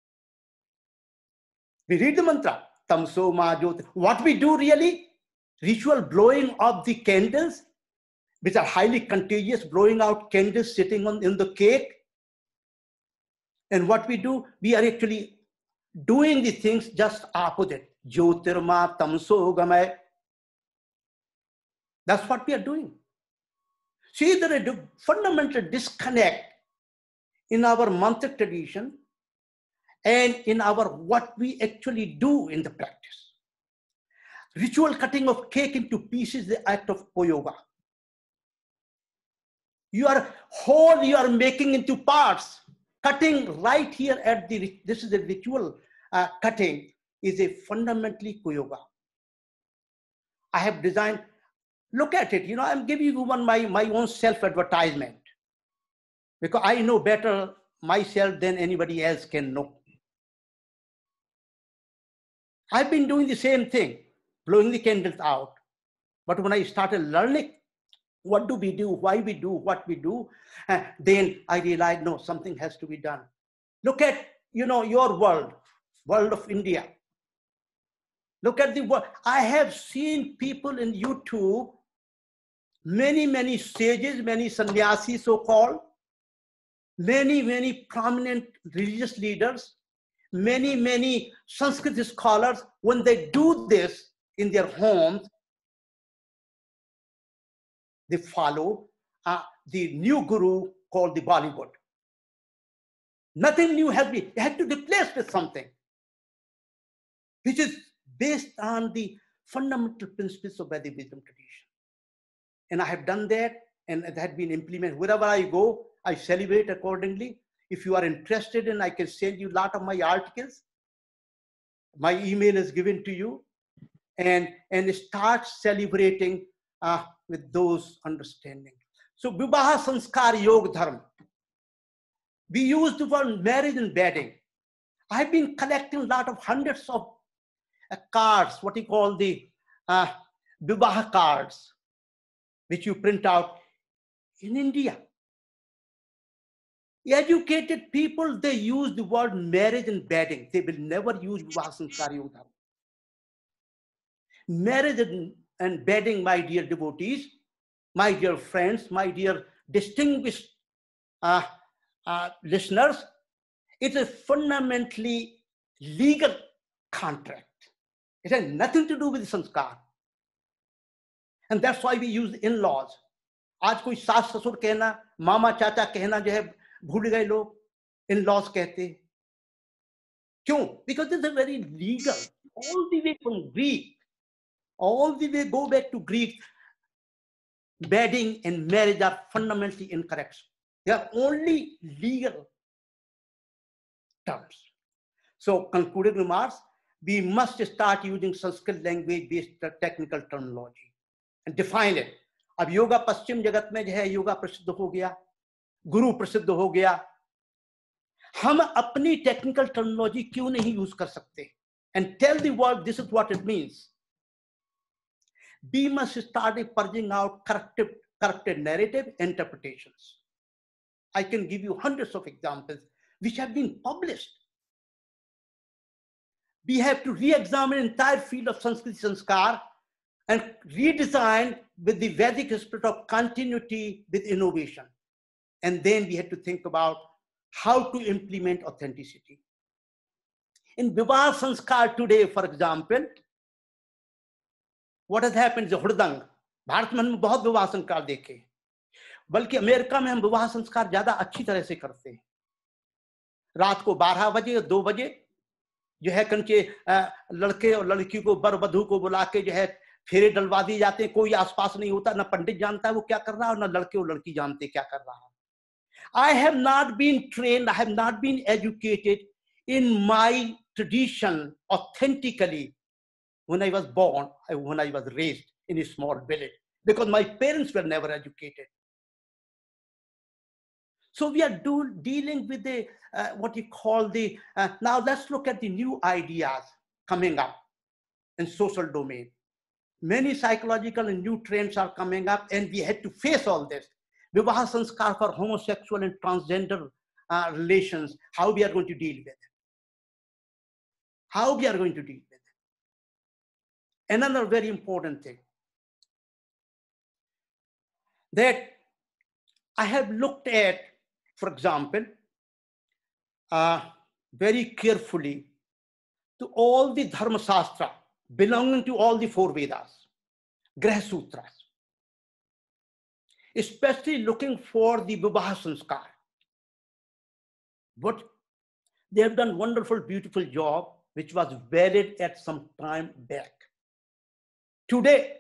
We read the mantra. Tamso ma jyotir. What we do really? Ritual blowing of the candles, which are highly contagious, blowing out candles sitting in the cake. And what we do? We are actually doing the things just opposite. Jyotirma tamso gamay. That's what we are doing. See, there is a fundamental disconnect in our mantra tradition and in our what we actually do in the practice. Ritual cutting of cake into pieces is the act of yoga. You are making into parts. Cutting right here at this is the ritual cutting is a fundamentally yoga. I have designed, look at it, I'm giving you my own self-advertisement because I know better myself than anybody else can know. I've been doing the same thing, blowing the candles out. But when I started learning what do we do, why we do, what we do, then I realized, no, something has to be done. Look at, your world of India. Look at the world. I have seen people in YouTube, many sages, many sannyasis so-called, many prominent religious leaders, many Sanskrit scholars, when they do this in their homes, they follow the new guru called the Bollywood. Nothing new has been, it had to replace with something which is based on the fundamental principles of Vedic wisdom tradition. And I have done that, and it had been implemented. Wherever I go, I celebrate accordingly. If you are interested in, I can send you a lot of my articles. My email is given to you, and start celebrating with those understanding. So Vivaha Sanskar Yoga Dharma. We use the word marriage and wedding. I've been collecting a lot of hundreds of cards, what you call the Vivaha cards, which you print out in India. Educated people, they use the word marriage and wedding. They will never use Vivaha Sanskar Yogdharma. Marriage and wedding, my dear devotees, my dear friends, my dear distinguished listeners, it's a fundamentally legal contract. It has nothing to do with sanskar. And that's why we use in-laws. आज कोई सास ससुर कहना, मामा चाचा कहना जो है भूल गए लोग, in-laws कहते. क्यों? Because it's a very legal. All the way from Greek, all the way go back to Greek, wedding and marriage are fundamentally incorrect. They are only legal terms. So, concluding remarks, we must start using Sanskrit language-based technical terminology and define it. अब योगा पश्चिम जगत में जो है योगा प्रसिद्ध हो गया, गुरु प्रसिद्ध हो गया, हम अपनी टेक्निकल टर्मिनोलॉजी क्यों नहीं यूज कर सकते? And tell the world this is what it means. We must start purging out corrupted narrative interpretations. I can give you hundreds of examples which have been published. We have to re-examine entire field of Sanskrit Sanskar and redesign with the Vedic spirit of continuity with innovation. And then we have to think about how to implement authenticity. In Vivaha Sanskar today, for example, what has happened is Hridang. Bharat में हम बहुत विवाह संस्कार देखे, बल्कि America में हम विवाह संस्कार ज्यादा अच्छी तरह से करते हैं. रात को 12 बजे और 2 बजे जो है कंचे लड़के और लड़की को वर वधू को बुला के जो है फेरे डलवा दिए जाते हैं. कोई आसपास नहीं होता, ना पंडित जानता है वो क्या कर रहा है और ना लड़के और लड़की जानते क्या कर रहा है. I have not been trained, I have not been educated in my tradition authentically when I was born, when I was raised in a small village, because my parents were never educated. So we are dealing with the what you call the now let's look at the new ideas coming up in social domain. Many psychological and new trends are coming up, and we had to face all this. Vivaha Sanskar for homosexual and transgender relations, how we are going to deal with it. How we are going to deal with it. Another very important thing that I have looked at, for example, very carefully to all the Dharma Shastra belonging to all the 4 Vedas, Graha Sutras, especially looking for the Vivaha Sanskar. But they have done wonderful, beautiful job, which was valid at some time back. Today,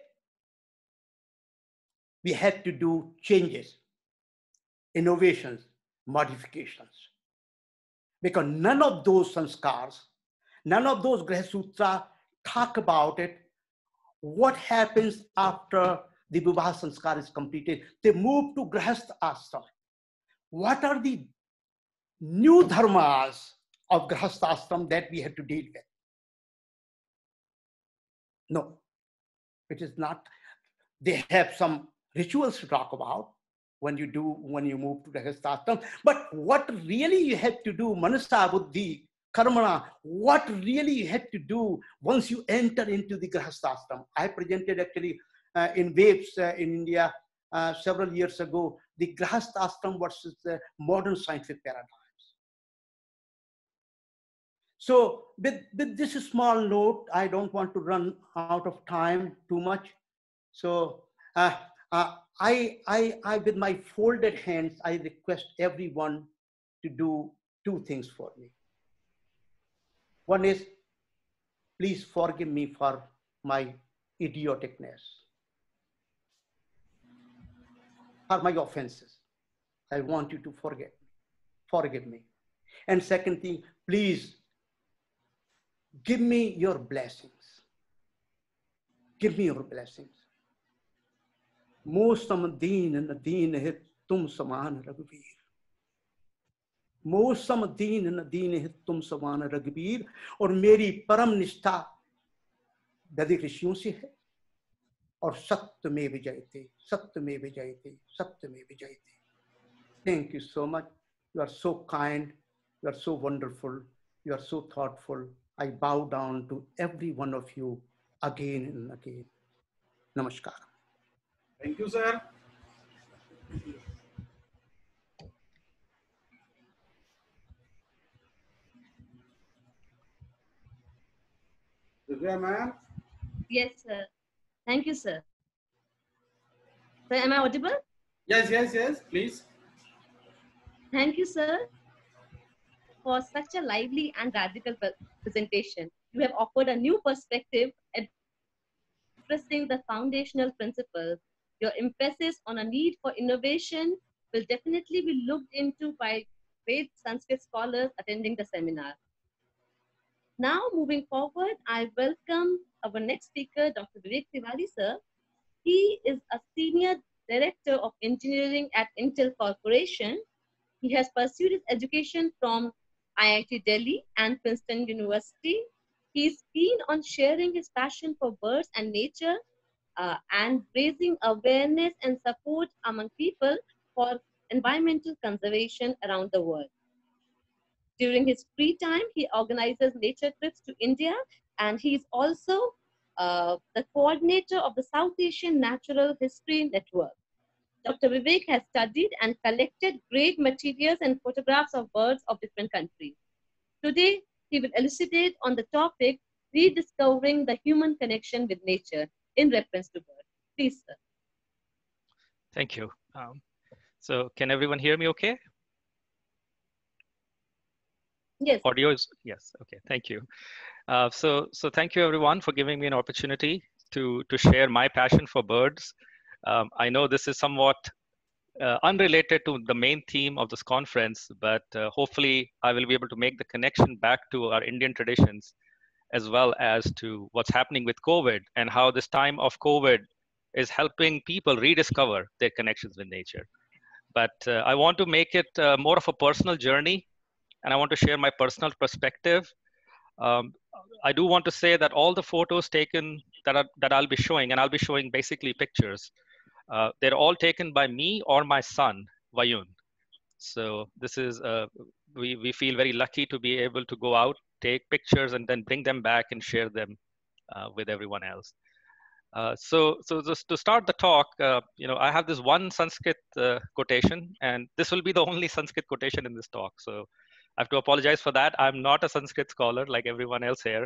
we have to do changes, innovations, modifications. Because none of those sanskars, none of those Graha Sutra talk about it. What happens after the Vivaha Sanskar is completed? They move to Grahastha Ashram. What are the new dharmas of Grahastha Ashram that we have to deal with? No, it is not. They have some rituals to talk about when you move to Grahastha Ashram. But what really you have to do, Manasa Buddhi, Karmana, what really you have to do once you enter into the Grahastha Ashram. I presented actually in Waves in India several years ago, the Grahastha Ashram versus the modern scientific paradigms. So with this small note, I don't want to run out of time too much. So I with my folded hands, I request everyone to do 2 things for me. One is, please forgive me for my idioticness, for my offenses. I want you to forgive me. And second thing, please give me your blessings. Give me your blessings. Mo samadeen nadeen hit tum saman Raghubir. Mo samadeen nadeen hit tum saman Raghubir. और मेरी परम निष्ठा वैदिक ऋषियों से है, और सत्यमेव जयते, सत्यमेव जयते, सत्यमेव जयते. Thank you so much. You are so kind. You are so wonderful. You are so thoughtful. I bow down to every one of you again and again. Namaskar. Thank you, sir. Divya ma'am. Yes, sir. Thank you, sir. Sir, am I audible? Yes, yes, yes, please. Thank you, sir, for such a lively and radical presentation. You have offered a new perspective addressing the foundational principles. Your emphasis on a need for innovation will definitely be looked into by great Sanskrit scholars attending the seminar. Now, moving forward, I welcome our next speaker, Dr. Vivek Tiwari, sir. He is a senior director of engineering at Intel Corporation. He has pursued his education from IIT Delhi and Princeton University. He is keen on sharing his passion for birds and nature and raising awareness and support among people for environmental conservation around the world. During his free time, he organizes nature trips to India, and he is also the coordinator of the South Asian Natural History Network. Dr. Vivek has studied and collected great materials and photographs of birds of different countries. Today, he will elucidate on the topic, rediscovering the human connection with nature in reference to birds. Please, sir. Thank you. So can everyone hear me okay? Yes. Audio is, yes, okay, thank you. So thank you everyone for giving me an opportunity to share my passion for birds. I know this is somewhat unrelated to the main theme of this conference, but hopefully I will be able to make the connection back to our Indian traditions, as well as to what's happening with COVID and how this time of COVID is helping people rediscover their connections with nature. But I want to make it more of a personal journey, and I want to share my personal perspective. I do want to say that all the photos taken that I'll be showing, and I'll be showing basically pictures, they're all taken by me or my son, Vayun. So this is, we feel very lucky to be able to go out, take pictures, and then bring them back and share them with everyone else. So just to start the talk, I have this one Sanskrit quotation, and this will be the only Sanskrit quotation in this talk. So I have to apologize for that. I'm not a Sanskrit scholar like everyone else here,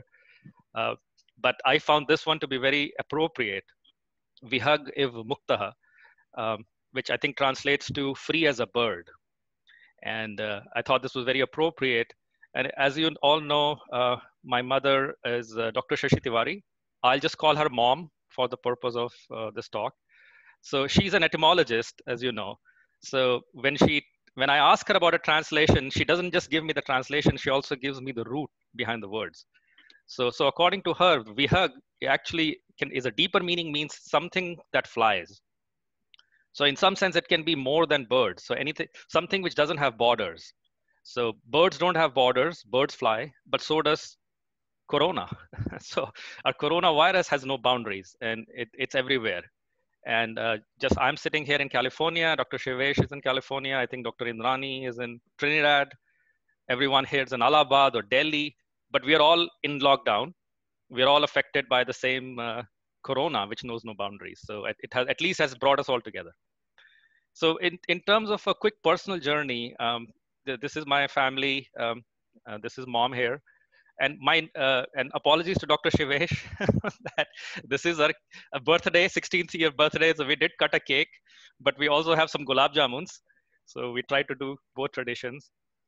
but I found this one to be very appropriate. Vihag iv muktaha, which I think translates to free as a bird. And I thought this was very appropriate. And as you all know, my mother is Dr. Shashi Tiwari. I'll just call her mom for the purpose of this talk. So she's an etymologist, as you know. So when I ask her about a translation, she doesn't just give me the translation, she also gives me the root behind the words. So according to her, vihag actually is a deeper meaning, means something that flies. So in some sense, it can be more than birds. So something which doesn't have borders. So birds don't have borders, birds fly, but so does Corona. So our coronavirus has no boundaries, and it's everywhere. And I'm sitting here in California. Dr. Shivesh is in California. I think Dr. Indrani is in Trinidad. Everyone here is in Allahabad or Delhi, but we are all in lockdown. We're all affected by the same Corona, which knows no boundaries. So it has, at least has brought us all together. So in terms of a quick personal journey, this is my family. This is mom here. And and apologies to Dr. Shivesh that this is our birthday, 16th year birthday. So we did cut a cake, but we also have some gulab jamuns. So we try to do both traditions.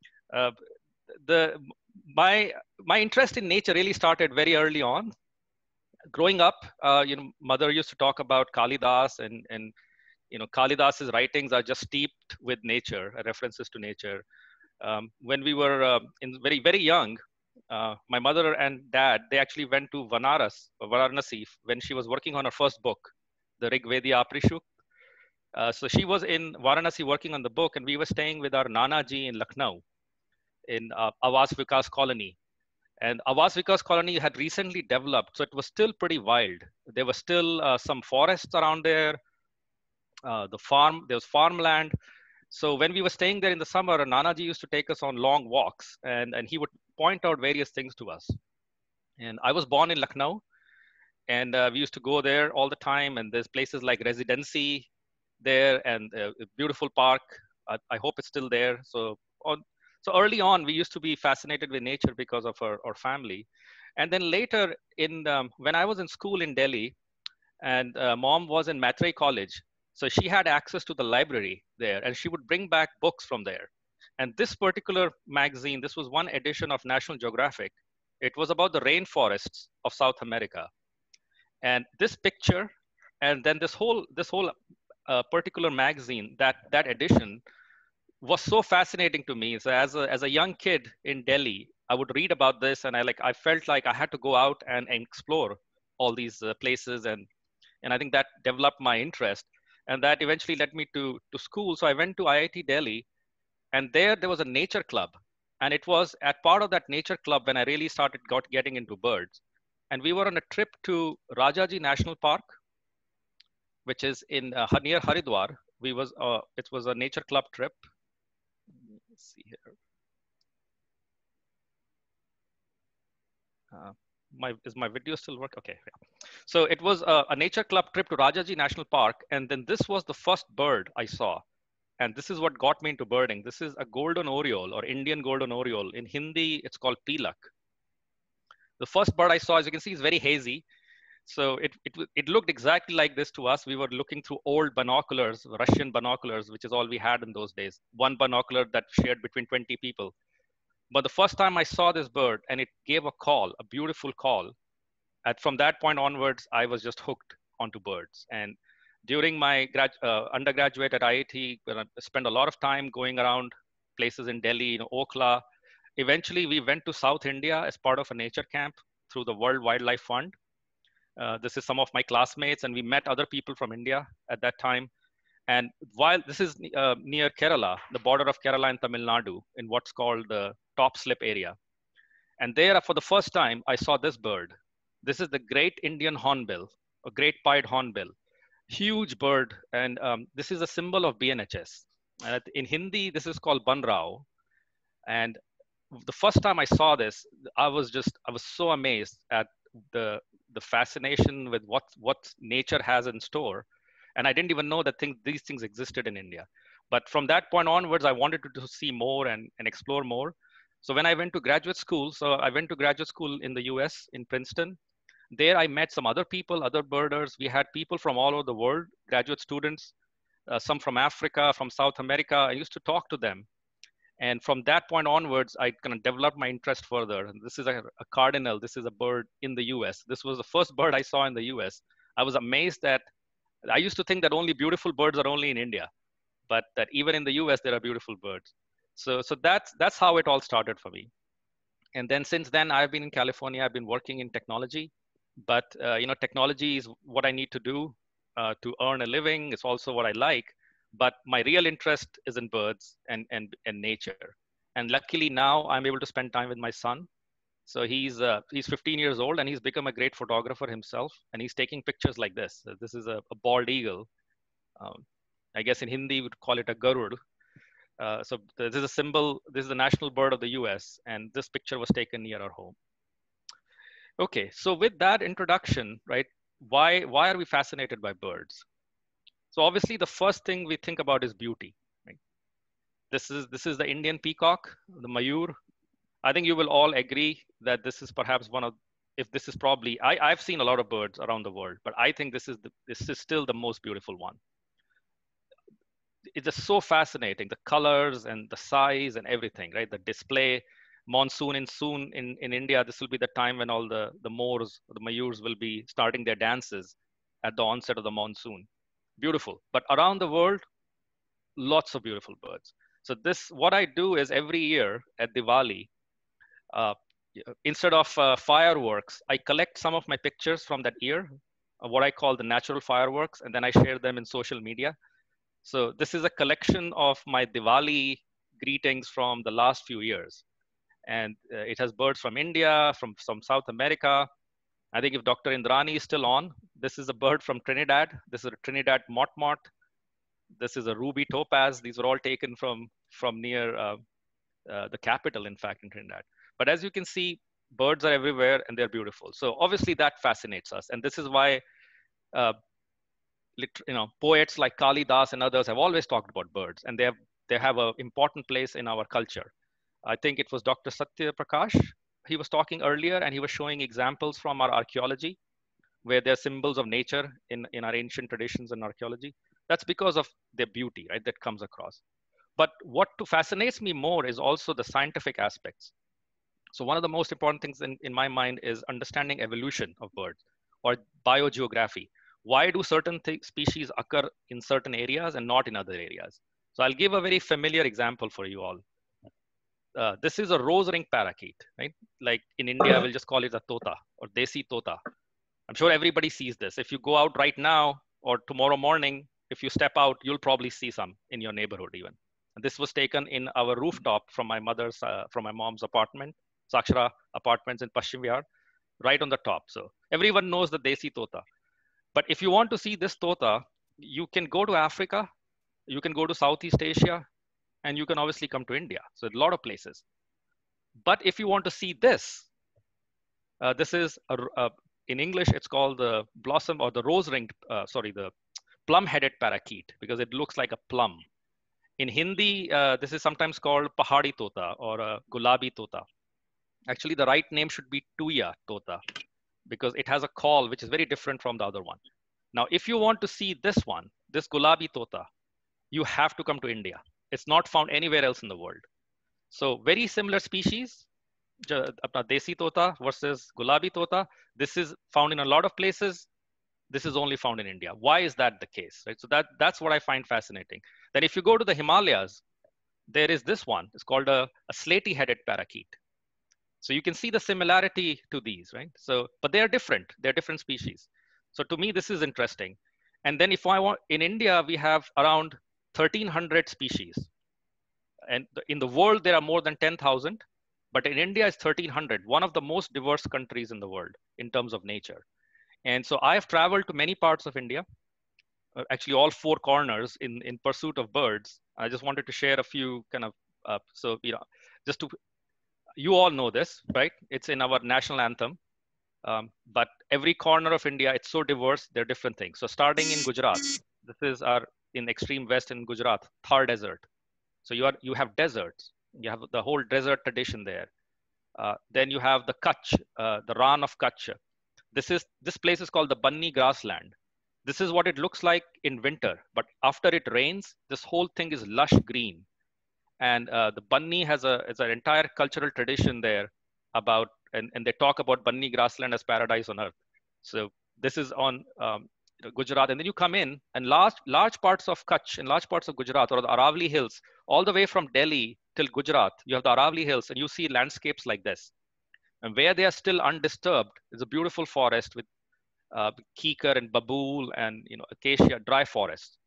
My interest in nature really started very early on. Growing up, mother used to talk about Kalidas, and Kalidas's writings are just steeped with nature, references to nature. When we were very, very young, my mother and dad, they actually went to Varanasi when she was working on her first book, the Rig Vedya Aprishuk. So she was in Varanasi working on the book, and we were staying with our Nana ji in Lucknow in Awas Vikas Colony. And Awas Vikas Colony had recently developed, so it was still pretty wild. There were still some forests around there. There was farmland. So when we were staying there in the summer, Nanaji used to take us on long walks, and he would point out various things to us. And I was born in Lucknow, and we used to go there all the time. And there's places like Residency there, and a beautiful park. I hope it's still there. So early on, we used to be fascinated with nature because of our family. And then later, when I was in school in Delhi, and mom was in Maitrey College, so she had access to the library there, and she would bring back books from there. And this particular magazine, this was one edition of National Geographic. It was about the rainforests of South America. And this picture, and then this whole particular magazine, that edition, was so fascinating to me. So as a young kid in Delhi, I would read about this, and I felt like I had to go out and explore all these places, and I think that developed my interest, and that eventually led me to school. So I went to IIT Delhi, and there was a nature club, and it was at part of that nature club when I really got getting into birds. And we were on a trip to Rajaji National Park, which is in near Haridwar. It was a nature club trip. Let's see here. Is my video still work? Okay. Yeah. So it was a nature club trip to Rajaji National Park. And then this was the first bird I saw. And this is what got me into birding. This is a golden oriole, or Indian golden oriole. In Hindi, it's called pilak. The first bird I saw, as you can see, is very hazy. So it looked exactly like this to us. We were looking through old binoculars, Russian binoculars, which is all we had in those days. One binocular that shared between 20 people. But the first time I saw this bird, and it gave a call, a beautiful call, and from that point onwards, I was just hooked onto birds. And during my undergraduate at IIT, I spent a lot of time going around places in Delhi, Okhla. Eventually, we went to South India as part of a nature camp through the World Wildlife Fund. This is some of my classmates, and we met other people from India at that time. And while this is near Kerala, the border of Kerala and Tamil Nadu, in what's called the top slip area. And there, for the first time, I saw this bird. This is the great Indian hornbill, a great pied hornbill. Huge bird, and this is a symbol of BNHS. In Hindi, this is called Banrao. And the first time I saw this, I was so amazed at the fascination with what nature has in store. And I didn't even know that these things existed in India. But from that point onwards, I wanted to see more and explore more. So when I went to graduate school, in the US, in Princeton. There I met some other people, other birders. We had people from all over the world, graduate students, some from Africa, from South America. I used to talk to them. And from that point onwards, I kind of developed my interest further. And this is a cardinal. This is a bird in the US. This was the first bird I saw in the US. I was amazed that I used to think that only beautiful birds are only in India, but that even in the US, there are beautiful birds. So that's how it all started for me. And then since then, I've been in California. I've been working in technology, but technology is what I need to do to earn a living. It's also what I like. But my real interest is in birds and nature. And luckily now I'm able to spend time with my son. So he's 15 years old, and he's become a great photographer himself. And he's taking pictures like this. This is a bald eagle. I guess in Hindi, we would call it a garud. So this is a symbol. This is the national bird of the US. And this picture was taken near our home. Okay, so with that introduction, right, why are we fascinated by birds? So obviously the first thing we think about is beauty. Right? This is the Indian peacock, the Mayur. I think you will all agree that this is perhaps I've seen a lot of birds around the world, but I think this is still the most beautiful one. It's just so fascinating, the colors and the size and everything, right? The display. Monsoon in India, this will be the time when all the Moors, the Mayurs will be starting their dances at the onset of the monsoon. Beautiful. But around the world, lots of beautiful birds. So what I do is every year at Diwali, instead of fireworks, I collect some of my pictures from that year, what I call the natural fireworks, and then I share them in social media. So this is a collection of my Diwali greetings from the last few years. And it has birds from India, from South America. I think if Dr. Indrani is still on, this is a bird from Trinidad. This is a Trinidad motmot. This is a ruby topaz. These were all taken from near the capital, in fact, in Trinidad. But as you can see, birds are everywhere and they're beautiful. So obviously that fascinates us. And this is why poets like Kalidas and others have always talked about birds, and they have an important place in our culture. I think it was Dr. Satya Prakash. He was talking earlier and he was showing examples from our archaeology where they're symbols of nature in our ancient traditions and archaeology. That's because of their beauty, right, that comes across. But what fascinates me more is also the scientific aspects. So one of the most important things in my mind is understanding evolution of birds or biogeography. Why do certain species occur in certain areas and not in other areas? So I'll give a very familiar example for you all. This is a rose-ringed parakeet, right? Like in India, we'll just call it a tota or desi tota. I'm sure everybody sees this. If you go out right now or tomorrow morning, if you step out, you'll probably see some in your neighborhood even. And this was taken in our rooftop from my mom's apartment, Sakshara Apartments in Paschim Vihar, right on the top. So everyone knows the desi tota. But if you want to see this tota, you can go to Africa, you can go to Southeast Asia, and you can obviously come to India. So a lot of places. But if you want to see this, this is, in English, it's called the blossom or the rose-ringed, the plum-headed parakeet, because it looks like a plum. In Hindi, this is sometimes called Pahadi tota or Gulabi tota. Actually, the right name should be Tuya tota, because it has a call which is very different from the other one. Now, if you want to see this one, this Gulabi tota, you have to come to India. It's not found anywhere else in the world. So very similar species, Desi tota versus Gulabi tota. This is found in a lot of places. This is only found in India. Why is that the case? Right? So that's what I find fascinating. Then if you go to the Himalayas, there is this one. It's called a slaty-headed parakeet. So you can see the similarity to these, right? So, but they are different. They're different species. So to me, this is interesting. And then if I want, in India, we have around 1,300 species. And in the world, there are more than 10,000. But in India, it's 1,300, one of the most diverse countries in the world in terms of nature. And so I have traveled to many parts of India, actually all four corners in pursuit of birds. I just wanted to share a few kind of, just to, you all know this, right? It's in our national anthem. But every corner of India, it's so diverse, there are different things. So starting in Gujarat, this is in extreme west in Gujarat, Thar Desert. So you have deserts. You have the whole desert tradition there. Then you have the Kutch, the Rann of Kutch. This place is called the Banni grassland. This is what it looks like in winter, but after it rains, this whole thing is lush green. And the Banni has an entire cultural tradition there about, and they talk about Banni grassland as paradise on earth. So this is on Gujarat, and then you come in, and large parts of Kutch and large parts of Gujarat, or the Aravalli Hills, all the way from Delhi till Gujarat, you have the Aravalli Hills, and you see landscapes like this. And where they are still undisturbed is a beautiful forest with kikar and babool and acacia, dry forest.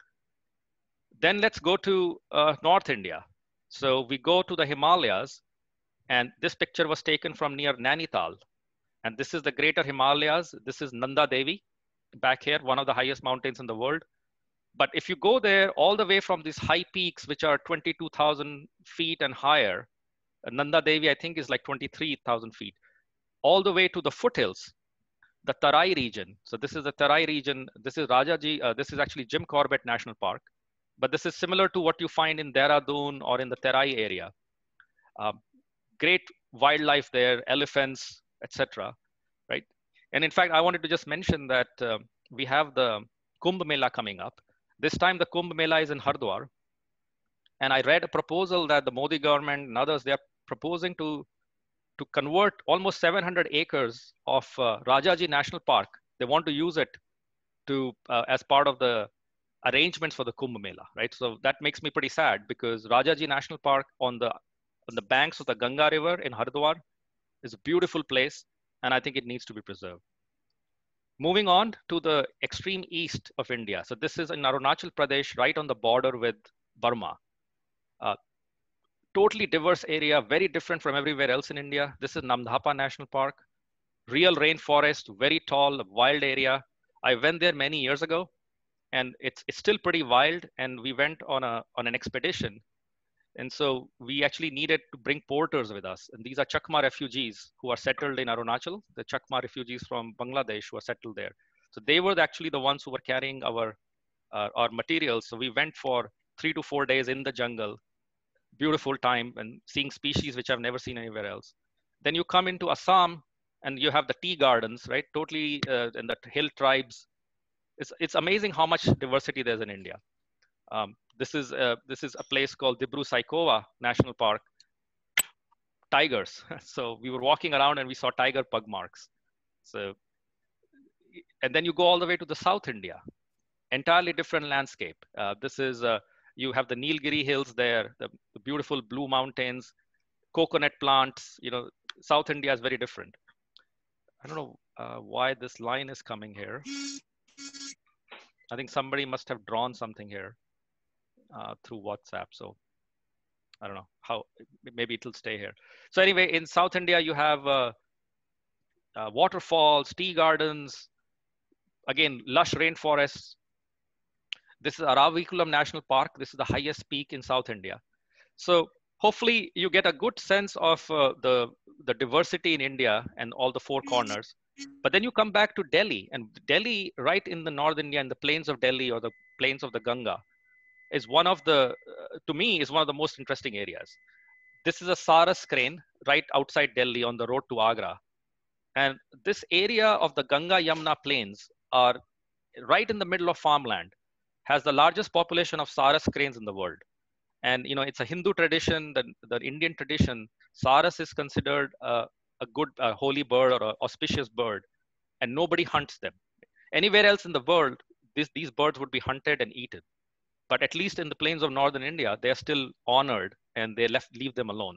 Then let's go to North India. So we go to the Himalayas, and this picture was taken from near Nainital. And this is the Greater Himalayas. This is Nanda Devi back here, one of the highest mountains in the world. But if you go there all the way from these high peaks, which are 22,000 feet and higher, Nanda Devi, I think, is like 23,000 feet, all the way to the foothills, the Tarai region. So this is the Tarai region. This is Rajaji. This is actually Jim Corbett National Park. But this is similar to what you find in Dehradun or in the Tarai area. Great wildlife there, elephants, etc. Right? And in fact, I wanted to just mention that we have the Kumbh Mela coming up. This time the Kumbh Mela is in Hardwar. And I read a proposal that the Modi government and others, they are proposing to convert almost 700 acres of Rajaji National Park. They want to use it to as part of the arrangements for the Kumbh Mela, right? So that makes me pretty sad, because Rajaji National Park on the banks of the Ganga River in Hardwar is a beautiful place, and I think it needs to be preserved. Moving on to the extreme east of India. So this is in Arunachal Pradesh, right on the border with Burma. totally diverse area, very different from everywhere else in India. This is Namdhapa National Park, real rainforest, very tall, wild area. I went there many years ago, and it's still pretty wild. And we went on an expedition, and so we actually needed to bring porters with us. And these are Chakma refugees who are settled in Arunachal, the Chakma refugees from Bangladesh who are settled there. So they were actually the ones who were carrying our materials. So we went for 3 to 4 days in the jungle, beautiful time, and seeing species which I've never seen anywhere else. Then you come into Assam, and you have the tea gardens, right? Totally, and the hill tribes. It's amazing how much diversity there's in India. This is a place called Dibru Saikova National Park. Tigers. So we were walking around and we saw tiger pug marks. So, and then you go all the way to the South India, entirely different landscape. This is you have the Nilgiri hills there, the beautiful blue mountains, coconut plants. You know, South India is very different. I don't know why this line is coming here. I think somebody must have drawn something here through WhatsApp. So I don't know how, maybe it'll stay here. So anyway, in South India, you have waterfalls, tea gardens, again, lush rainforests. This is Aravikulam National Park. This is the highest peak in South India. So hopefully you get a good sense of the diversity in India and all the four corners. But then you come back to Delhi, and Delhi, right in the North India, in the plains of Delhi or the plains of the Ganga, is one of the, to me, is one of the most interesting areas. This is a Saras crane right outside Delhi on the road to Agra. And this area of the Ganga Yamuna plains are right in the middle of farmland, has the largest population of Saras cranes in the world. And you know, it's a Hindu tradition, the Indian tradition. Saras is considered a good holy bird or an auspicious bird, and nobody hunts them. Anywhere else in the world, these birds would be hunted and eaten. But at least in the plains of northern India, they are still honored, and they leave them alone.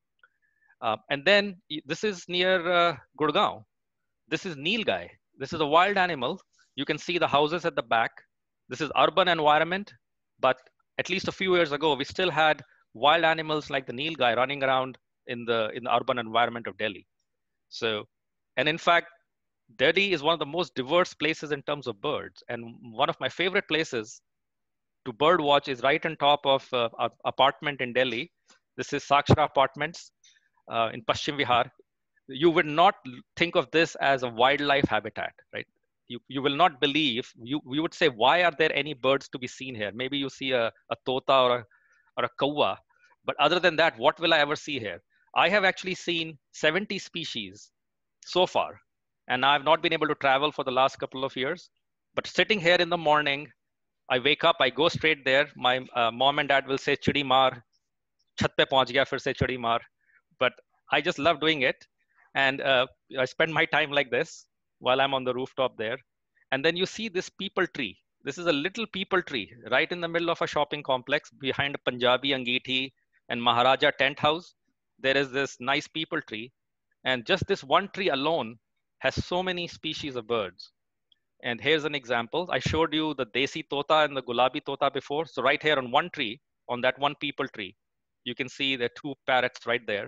And then this is near Gurgaon. This is Nilgai. This is a wild animal. You can see the houses at the back. This is urban environment, but at least a few years ago, we still had wild animals like the Nilgai running around in the urban environment of Delhi. So, and in fact, Delhi is one of the most diverse places in terms of birds. And one of my favorite places to bird watch is right on top of an apartment in Delhi. This is Sakshara Apartments in Paschim Vihar. You would not think of this as a wildlife habitat, right? You will not believe, you would say, why are there any birds to be seen here? Maybe you see a tota or a kawa, but other than that, what will I ever see here? I have actually seen 70 species so far, and I've not been able to travel for the last couple of years. But sitting here in the morning, I wake up, I go straight there. My mom and dad will say, "Chidi maar, chat pe pahunch gaya, fir se chidi maar." But I just love doing it, and I spend my time like this while I'm on the rooftop there. And then you see this peepal tree. This is a little peepal tree right in the middle of a shopping complex behind a Punjabi Angeethi and Maharaja tent house. There is this nice peepal tree. And just this one tree alone has so many species of birds. And here's an example. I showed you the Desi Tota and the Gulabi Tota before. So right here on one tree, on that one peepal tree, you can see the two parrots right there.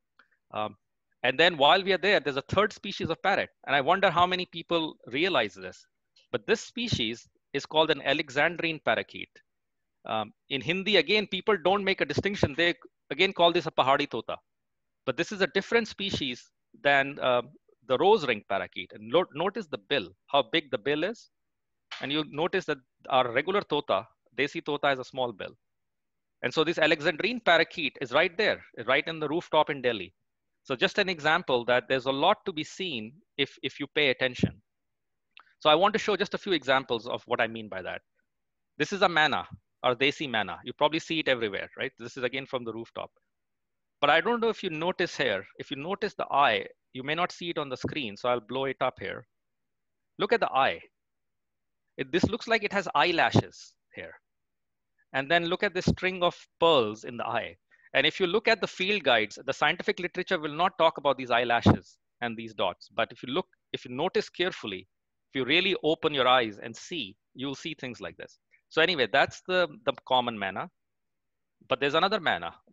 And then while we are there, there's a third species of parrot. And I wonder how many people realize this. But this species is called an Alexandrine parakeet. In Hindi, again, people don't make a distinction. They again call this a Pahadi Tota. But this is a different species than the rose-ringed parakeet. And notice the bill, how big the bill is. And you notice that our regular Tota, Desi Tota, has a small bill. And so this Alexandrine parakeet is right there, right in the rooftop in Delhi. So just an example that there's a lot to be seen if you pay attention. So I want to show just a few examples of what I mean by that. This is a manna, or Desi manna. You probably see it everywhere, right? This is again from the rooftop. But I don't know if you notice here, if you notice the eye, you may not see it on the screen, so I'll blow it up here. Look at the eye. This looks like it has eyelashes here. And then look at this string of pearls in the eye. And if you look at the field guides, the scientific literature will not talk about these eyelashes and these dots. But if you notice carefully, if you really open your eyes and see, you'll see things like this. So anyway, that's the common manna. But there's another manna.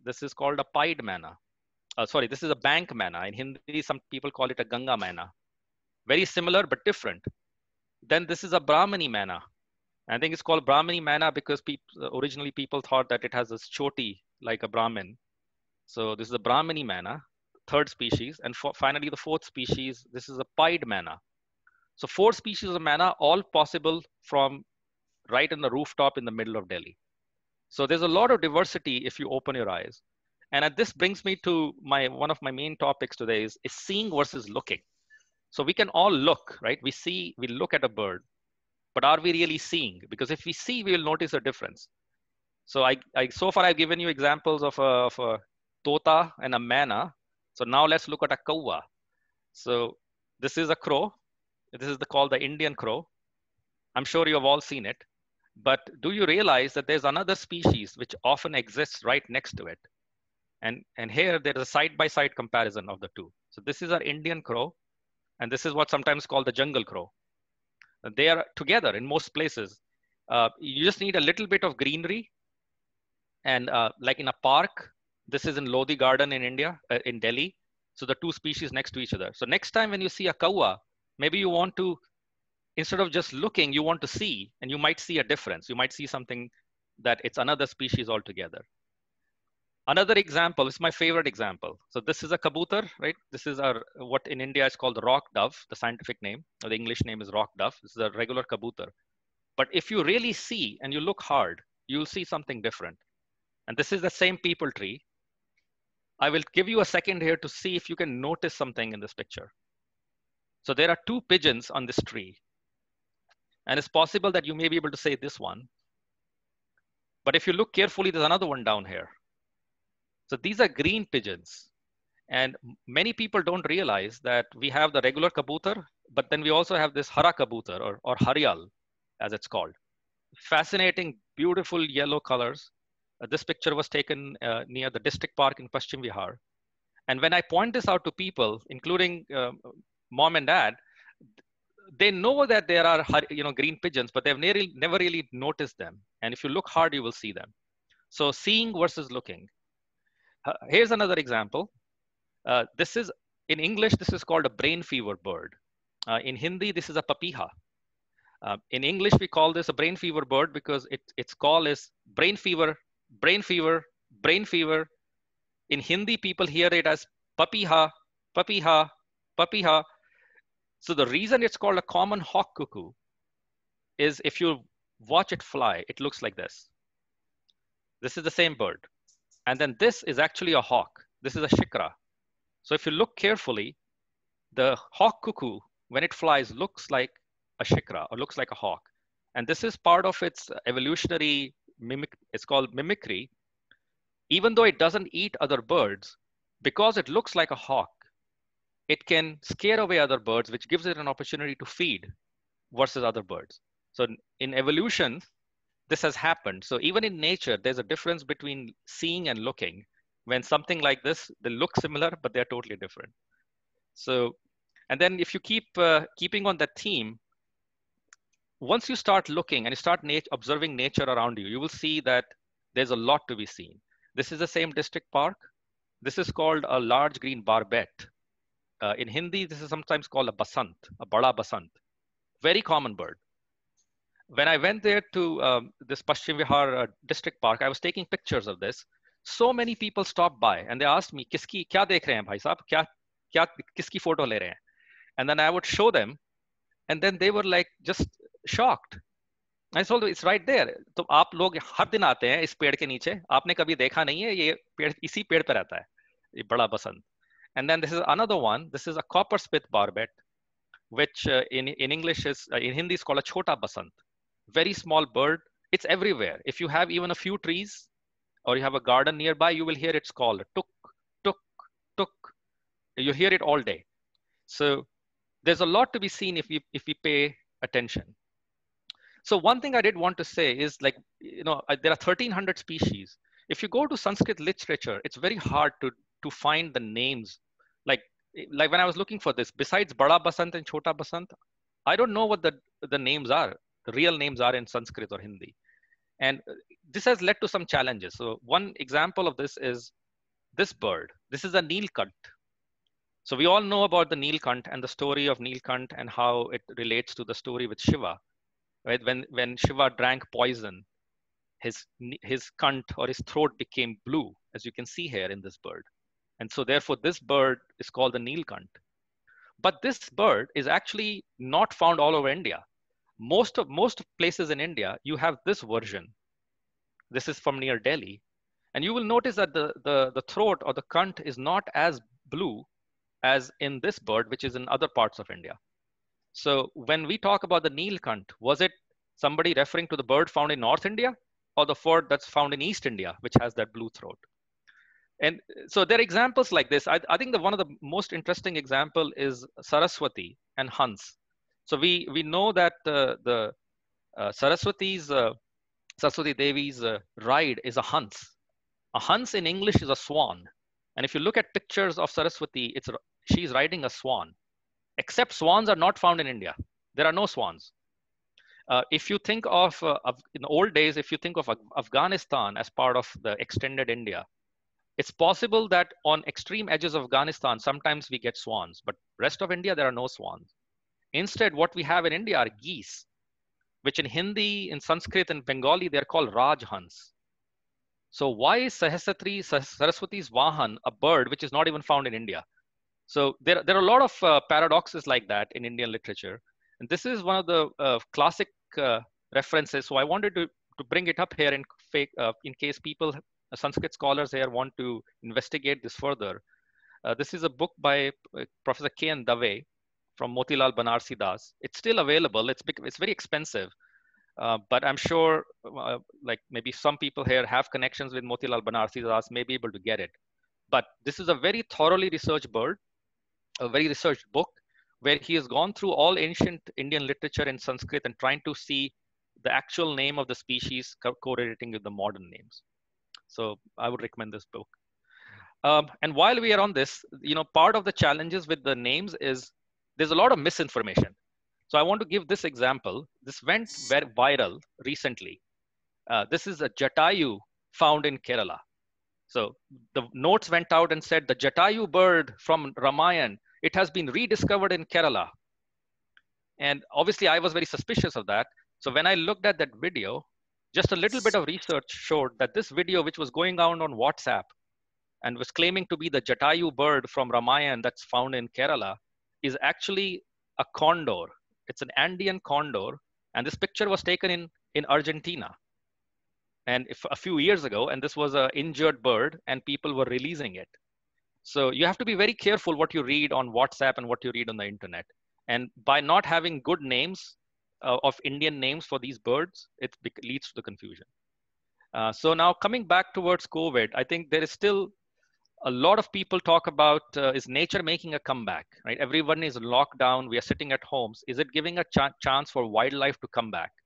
This is called a pied manna. Sorry, this is a bank manna. In Hindi, some people call it a Ganga manna. Very similar, but different. Then this is a Brahmani manna. I think it's called Brahmani manna because originally people thought that it has a choti like a Brahmin. So this is a Brahmani manna, third species. And finally, the fourth species, this is a pied manna. So 4 species of manna, all possible from right in the rooftop in the middle of Delhi. So there's a lot of diversity if you open your eyes. And this brings me to one of my main topics today is seeing versus looking. So we can all look, right? We look at a bird, but are we really seeing? Because if we see, we will notice a difference. So so far I've given you examples of a tota and a manna. So now let's look at a kaua. So this is a crow. This is called the Indian crow. I'm sure you have all seen it. But do you realize that there's another species which often exists right next to it? And here there is a side-by-side comparison of the two. So this is our Indian crow, and this is what's sometimes called the jungle crow. They are together in most places. You just need a little bit of greenery. And like in a park, this is in Lodi Garden in India, in Delhi. So the 2 species next to each other. So next time when you see a kaua, maybe you want to, instead of just looking, you want to see, and you might see a difference. You might see something that it's another species altogether. Another example is my favorite example. So this is a kabutar, right? This is what in India is called the rock dove, the scientific name, or the English name is rock dove. This is a regular kabutar. But if you really see and you look hard, you'll see something different. And this is the same peepal tree. I will give you a second here to see if you can notice something in this picture. So there are 2 pigeons on this tree. And it's possible that you may be able to say this one. But if you look carefully, there's another one down here. So these are green pigeons. And many people don't realize that we have the regular kabutar, but then we also have this hara kabutar or harial, as it's called. Fascinating, beautiful yellow colors. This picture was taken near the district park in Paschim Vihar. And when I point this out to people, including mom and dad, they know that there are green pigeons, but they've never really noticed them. And if you look hard, you will see them. So seeing versus looking. Here's another example. This is, in English, this is called a brain fever bird. In Hindi, this is a papiha. In English, we call this a brain fever bird because its call is brain fever, brain fever, brain fever. In Hindi, people hear it as papiha, papiha, papiha. So the reason it's called a common hawk cuckoo is if you watch it fly, it looks like this. This is the same bird. And then this is actually a hawk. This is a shikra. So if you look carefully, the hawk cuckoo, when it flies, looks like a shikra or looks like a hawk. And this is part of its evolutionary it's called mimicry. Even though it doesn't eat other birds, because it looks like a hawk, it can scare away other birds, which gives it an opportunity to feed versus other birds. So in evolution, this has happened. So even in nature, there's a difference between seeing and looking. When something like this, they look similar, but they're totally different. So, and then if you keep keeping on that theme, once you start looking and you start observing nature around you, you will see that there's a lot to be seen. This is the same district park. This is called a large green barbet. In Hindi, this is sometimes called a basant, a bada basant. Very common bird. When I went there to this Paschim Vihar district park, I was taking pictures of this. So many people stopped by and they asked me, "Kiski kya dekh rahe hain, bhai sahab? Kiski photo le rahe hain?" And then I would show them, and then they were like just shocked. I told them, it's right there. तो आप लोग हर दिन आते हैं इस पेड़ के नीचे. आपने कभी देखा नहीं है, ये पेड़ इसी पेड़ पे रहता है, ये बड़ा बसंत. And then this is another one. This is a copper spit barbet, which in English is, in Hindi is called a chota basant. Very small bird. It's everywhere. If you have even a few trees or you have a garden nearby, you will hear it's called tuk, tuk, tuk. You hear it all day. So there's a lot to be seen if we pay attention. So one thing I did want to say is, like, there are 1,300 species. If you go to Sanskrit literature, it's very hard to find the names. Like when I was looking for this, besides Bada Basant and Chota Basant, I don't know what the names are, the real names are in Sanskrit or Hindi. And this has led to some challenges. So one example of this is this bird. This is a Nilkant. So we all know about the Nilkant and the story of Nilkant and how it relates to the story with Shiva, right? When Shiva drank poison, his cunt or his throat became blue, as you can see here in this bird. And so therefore this bird is called the Nilkant. But this bird is actually not found all over India. Most places in India, you have this version. This is from near Delhi. And you will notice that the throat or the cunt is not as blue as in this bird, which is in other parts of India. So when we talk about the Nilkant, was it somebody referring to the bird found in North India or the bird that's found in East India, which has that blue throat? And so there are examples like this. I think one of the most interesting example is Saraswati and Hans. So we know that Saraswati Devi's ride is a Hans. A Hans in English is a swan. And if you look at pictures of Saraswati, she's riding a swan. Except swans are not found in India. There are no swans. If you think of, in the old days, if you think of Afghanistan as part of the extended India, it's possible that on extreme edges of Afghanistan, sometimes we get swans, but rest of India, there are no swans. Instead, what we have in India are geese, which in Hindi, in Sanskrit, and Bengali, they're called Rajhans. So why is Saraswati's Vahan a bird which is not even found in India? So there are a lot of paradoxes like that in Indian literature. And this is one of the classic references. So I wanted to bring it up here in case people, Sanskrit scholars here, want to investigate this further. This is a book by Professor K.N. Dave from Motilal Banarsi Das. It's still available. It's very expensive. But I'm sure like maybe some people here have connections with Motilal Banarsi Das, may be able to get it. But this is a very thoroughly researched bird, a very researched book, where he has gone through all ancient Indian literature in Sanskrit and trying to see the actual name of the species correlating with the modern names. So I would recommend this book. And while we are on this, part of the challenges with the names is there's a lot of misinformation. So I want to give this example. This went very viral recently. This is a Jatayu found in Kerala. So the notes went out and said the Jatayu bird from Ramayana, it has been rediscovered in Kerala. And obviously I was very suspicious of that. So when I looked at that video, just a little bit of research showed that this video, which was going out on WhatsApp and was claiming to be the Jatayu bird from Ramayana that's found in Kerala, is actually a condor. It's an Andean condor. And this picture was taken in Argentina. And a few years ago, and this was an injured bird and people were releasing it. So you have to be very careful what you read on WhatsApp and what you read on the internet. And by not having good names of Indian names for these birds, it leads to the confusion. So now coming back towards COVID, I think there is still a lot of people talk about, is nature making a comeback, right? Everyone is locked down, we are sitting at homes. Is it giving a chance for wildlife to come back?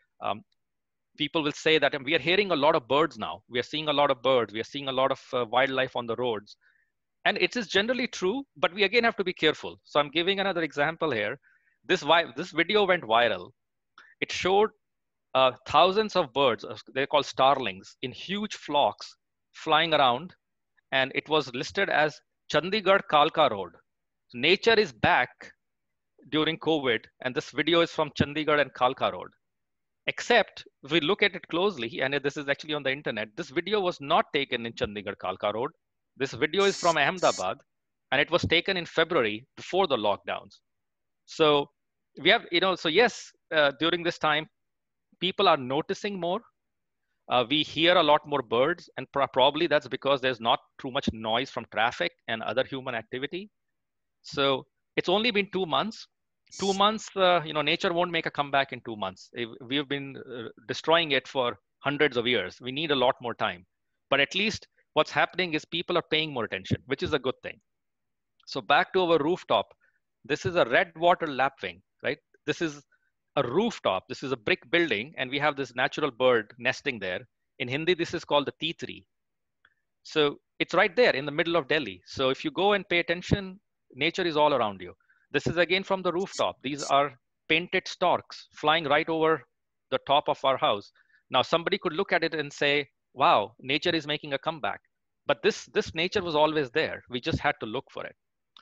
People will say that we are hearing a lot of birds now. We are seeing a lot of birds. We are seeing a lot of wildlife on the roads. And it is generally true, but we again have to be careful. So I'm giving another example here. This video went viral. It showed thousands of birds, they're called starlings, in huge flocks flying around. And it was listed as Chandigarh Kalka Road. So nature is back during COVID. And this video is from Chandigarh and Kalka Road. Except if we look at it closely, and this is actually on the internet, this video was not taken in Chandigarh Kalka Road. This video is from Ahmedabad, and it was taken in February before the lockdowns. So we have, so yes, during this time, people are noticing more. We hear a lot more birds, and probably that's because there's not too much noise from traffic and other human activity. So it's only been 2 months. 2 months, nature won't make a comeback in 2 months. We've been destroying it for hundreds of years. We need a lot more time. But at least what's happening is people are paying more attention, which is a good thing. So back to our rooftop. This is a red water lapwing, right? This is a rooftop. This is a brick building, and we have this natural bird nesting there. In Hindi, this is called the Titri. So it's right there in the middle of Delhi. So if you go and pay attention, nature is all around you. This is again from the rooftop. These are painted storks flying right over the top of our house. Now, somebody could look at it and say, wow, nature is making a comeback. But this nature was always there. We just had to look for it.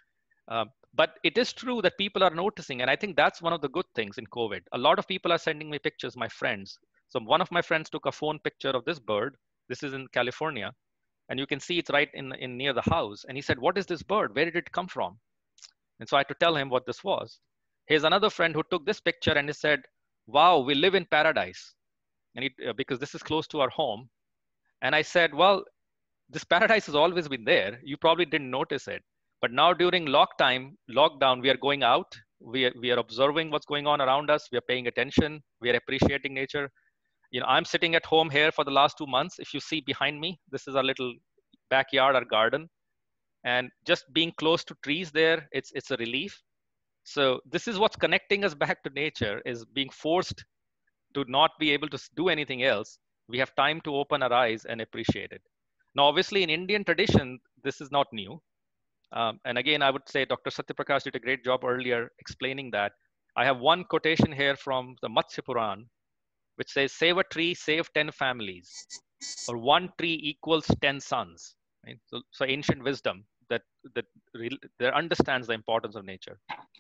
But it is true that people are noticing. And I think that's one of the good things in COVID. A lot of people are sending me pictures, my friends. So one of my friends took a phone picture of this bird. This is in California. And you can see it's right in near the house. And he said, what is this bird? Where did it come from? And so I had to tell him what this was. Here's another friend who took this picture and he said, wow, we live in paradise. And because this is close to our home. And I said, well, this paradise has always been there. You probably didn't notice it. But now during lockdown, we are going out. We are observing what's going on around us. We are paying attention. We are appreciating nature. You know, I'm sitting at home here for the last 2 months. If you see behind me, this is our little backyard, our garden. And just being close to trees there, it's a relief. So this is what's connecting us back to nature, is being forced to not be able to do anything else. We have time to open our eyes and appreciate it. Now, obviously in Indian tradition, this is not new. And again, I would say Dr. Satyaprakash did a great job earlier explaining that. I have one quotation here from the Matsya Puran, which says, save a tree, save 10 families, or one tree equals 10 sons. Right? So ancient wisdom that understands the importance of nature.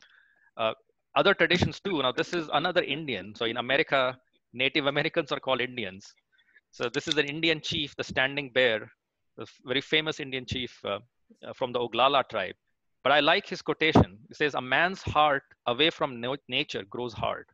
Other traditions too. Now, this is another Indian. So in America, Native Americans are called Indians. So this is an Indian chief, the Standing Bear, the very famous Indian chief from the Oglala tribe. But I like his quotation. It says, a man's heart away from nature grows hard.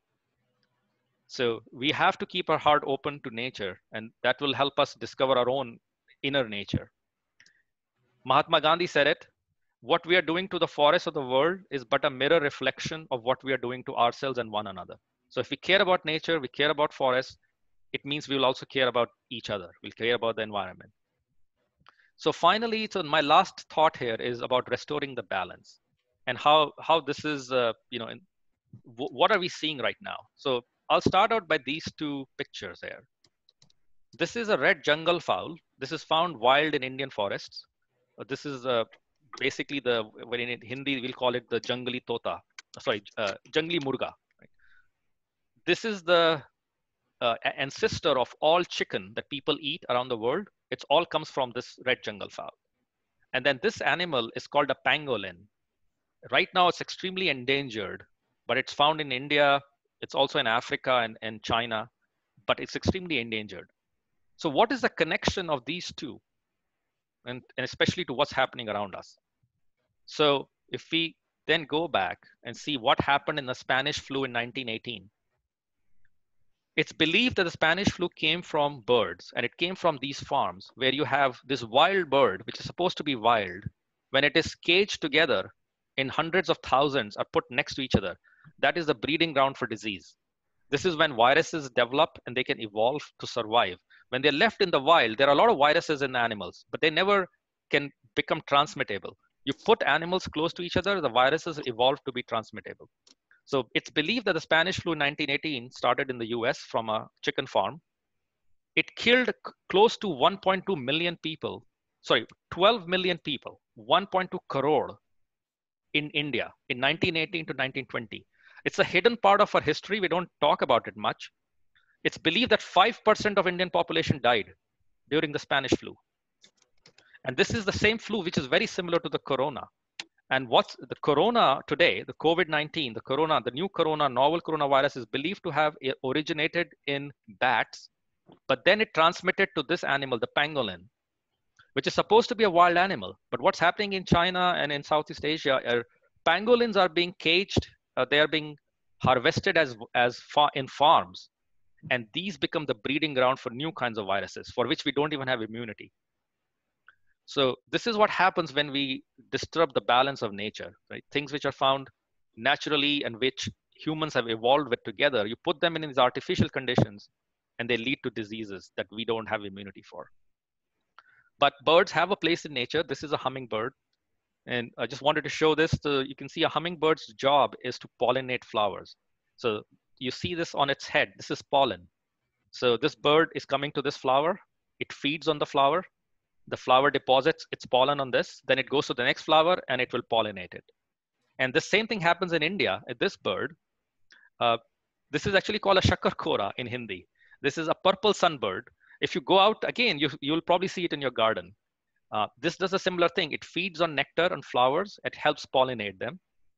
So we have to keep our heart open to nature, and that will help us discover our own inner nature. Mahatma Gandhi said it, what we are doing to the forests of the world is but a mirror reflection of what we are doing to ourselves and one another. So if we care about nature, we care about forests, it means we will also care about each other. We'll care about the environment. So finally, so my last thought here is about restoring the balance and how this is, what are we seeing right now? So I'll start out by these two pictures here. This is a red jungle fowl. This is found wild in Indian forests. This is basically when in Hindi, we'll call it the jungli tota, jungli murga. Right? This is the ancestor of all chicken that people eat around the world. It all comes from this red jungle fowl. And then this animal is called a pangolin. Right now, it's extremely endangered, but it's found in India. It's also in Africa and China, but it's extremely endangered. So what is the connection of these two? And especially to what's happening around us. So if we then go back and see what happened in the Spanish flu in 1918, it's believed that the Spanish flu came from birds, and it came from these farms where you have this wild bird, which is supposed to be wild. When it is caged together in hundreds of thousands are put next to each other, that is the breeding ground for disease. This is when viruses develop and they can evolve to survive. When they're left in the wild, there are a lot of viruses in the animals, but they never can become transmittable. You put animals close to each other, the viruses evolve to be transmittable. So it's believed that the Spanish flu in 1918 started in the US from a chicken farm. It killed close to 1.2 million people, 12 million people, 1.2 crore in India in 1918 to 1920. It's a hidden part of our history. We don't talk about it much. It's believed that 5% of Indian population died during the Spanish flu. And this is the same flu, which is very similar to the corona. And what's the corona today, the COVID-19, the new corona, novel coronavirus is believed to have originated in bats, but then it transmitted to this animal, the pangolin, which is supposed to be a wild animal. But what's happening in China and in Southeast Asia, pangolins are being caged, they are being harvested in farms. And these become the breeding ground for new kinds of viruses for which we don't even have immunity. So this is what happens when we disturb the balance of nature, right? Things which are found naturally and which humans have evolved with together, you put them in these artificial conditions and they lead to diseases that we don't have immunity for. But birds have a place in nature. This is a hummingbird. And I just wanted to show this. So you can see a hummingbird's job is to pollinate flowers. So you see this on its head. This is pollen. So this bird is coming to this flower. It feeds on the flower. The flower deposits its pollen on this. Then it goes to the next flower and it will pollinate it. And the same thing happens in India. This bird, this is actually called a shakarkora in Hindi. This is a purple sunbird. If you go out again, you'll probably see it in your garden. This does a similar thing. It feeds on nectar and flowers. It helps pollinate them.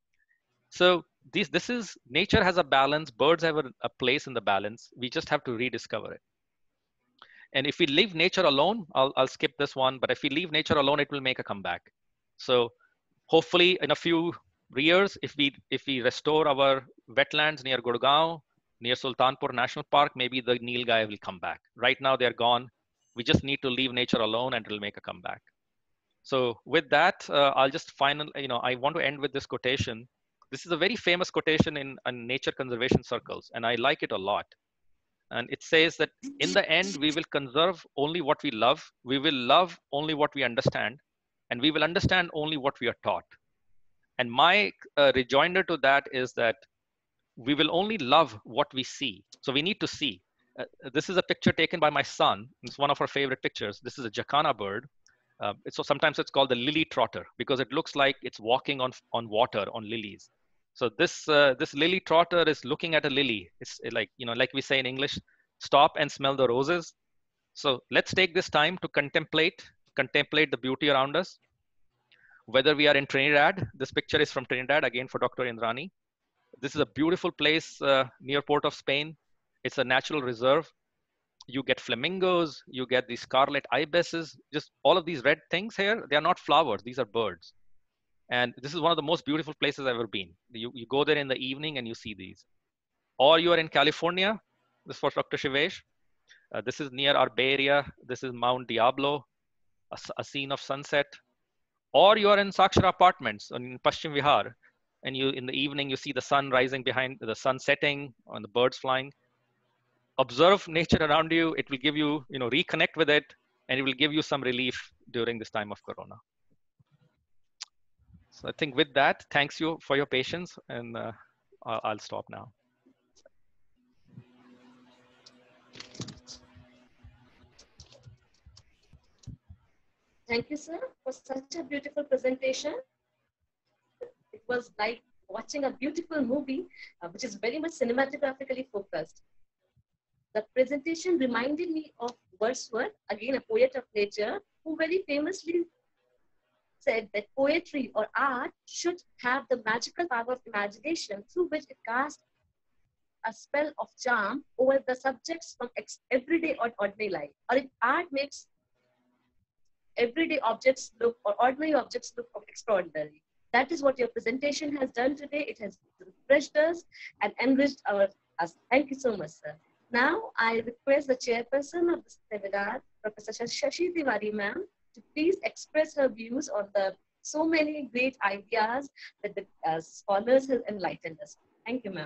So this is, nature has a balance. Birds have a place in the balance. We just have to rediscover it. And if we leave nature alone, I'll skip this one, but if we leave nature alone, it will make a comeback. So hopefully in a few years, if we restore our wetlands near Gurgaon, near Sultanpur National Park, maybe the Nilgai will come back. Right now they're gone. We just need to leave nature alone and it'll make a comeback. So with that, I'll just I want to end with this quotation. This is a very famous quotation in nature conservation circles, and I like it a lot. And it says that in the end, we will conserve only what we love. We will love only what we understand, and we will understand only what we are taught. And my rejoinder to that is that we will only love what we see. So we need to see. This is a picture taken by my son. It's one of our favorite pictures. This is a jacana bird. So sometimes it's called the lily trotter because it looks like it's walking on water, on lilies. So this lily trotter is looking at a lily. It's like, like we say in English, stop and smell the roses. So let's take this time to contemplate the beauty around us. Whether we are in Trinidad, this picture is from Trinidad, again for Dr. Indrani. This is a beautiful place near Port of Spain. It's a natural reserve. You get flamingos, you get these scarlet ibises, just all of these red things here. They are not flowers, these are birds. And this is one of the most beautiful places I've ever been. You go there in the evening and you see these. Or you are in California, this is for Dr. Shivesh. This is near our Bay Area. This is Mount Diablo, a scene of sunset. Or you are in Sakshara Apartments in Paschim Vihar, and in the evening, you see the sun rising behind, the sun setting, and the birds flying. Observe nature around you. It will give you, reconnect with it, and it will give you some relief during this time of Corona. So I think with that, thanks you for your patience, and I'll stop now. Thank you, sir, for such a beautiful presentation. It was like watching a beautiful movie, which is very much cinematographically focused. The presentation reminded me of Wordsworth, again a poet of nature, who very famously said that poetry or art should have the magical power of imagination through which it casts a spell of charm over the subjects from everyday or ordinary life. Or if art makes everyday objects look, or ordinary objects look extraordinary. That is what your presentation has done today. It has refreshed us and enriched us. Thank you so much, sir. Now, I request the chairperson of the seminar, Professor Shashi Tiwari ma'am, to please express her views on the so many great ideas that the scholars have enlightened us. Thank you, ma'am.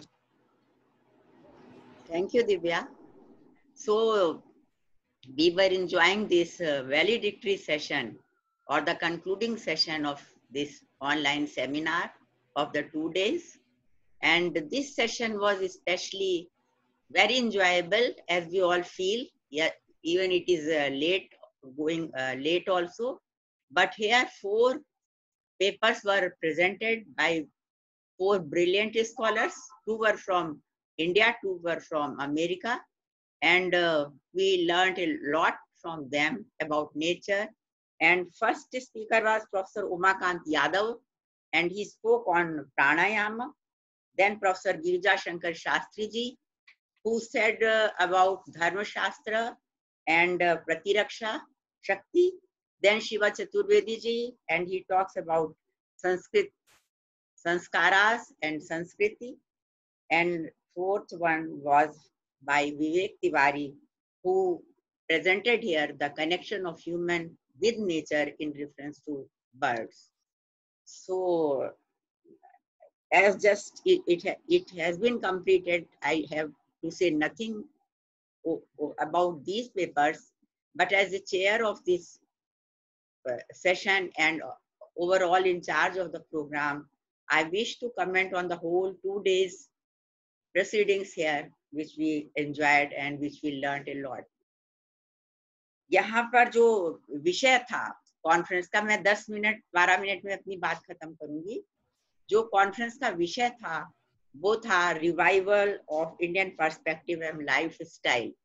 Thank you, Divya. So, we were enjoying this valedictory session or the concluding session of this online seminar of the 2 days. And this session was especially very enjoyable, as we all feel. Yeah, even it is late also. But here 4 papers were presented by 4 brilliant scholars. 2 were from India, 2 were from America. And we learned a lot from them about nature. And first speaker was Professor Umakant Yadav, and he spoke on pranayama. Then Professor Girija Shankar Shastri ji, who said about Dharma Shastra and Pratiraksha Shakti. Then Shiva Chaturvedi ji, and he talks about Sanskrit, Sanskaras and Sanskriti. And 4th one was by Vivek Tiwari, who presented here the connection of human with nature in reference to birds. So, as just it has been completed, I have to say nothing about these papers, but as the chair of this session and overall in charge of the program, I wish to comment on the whole 2 days proceedings here, which we enjoyed and which we learned a lot. यहाँ पर जो विषय था conference का, मैं 10-12 minute में अपनी बात खत्म करूंगी. जो कॉन्फ्रेंस का विषय था वो था revival of Indian perspective and lifestyle.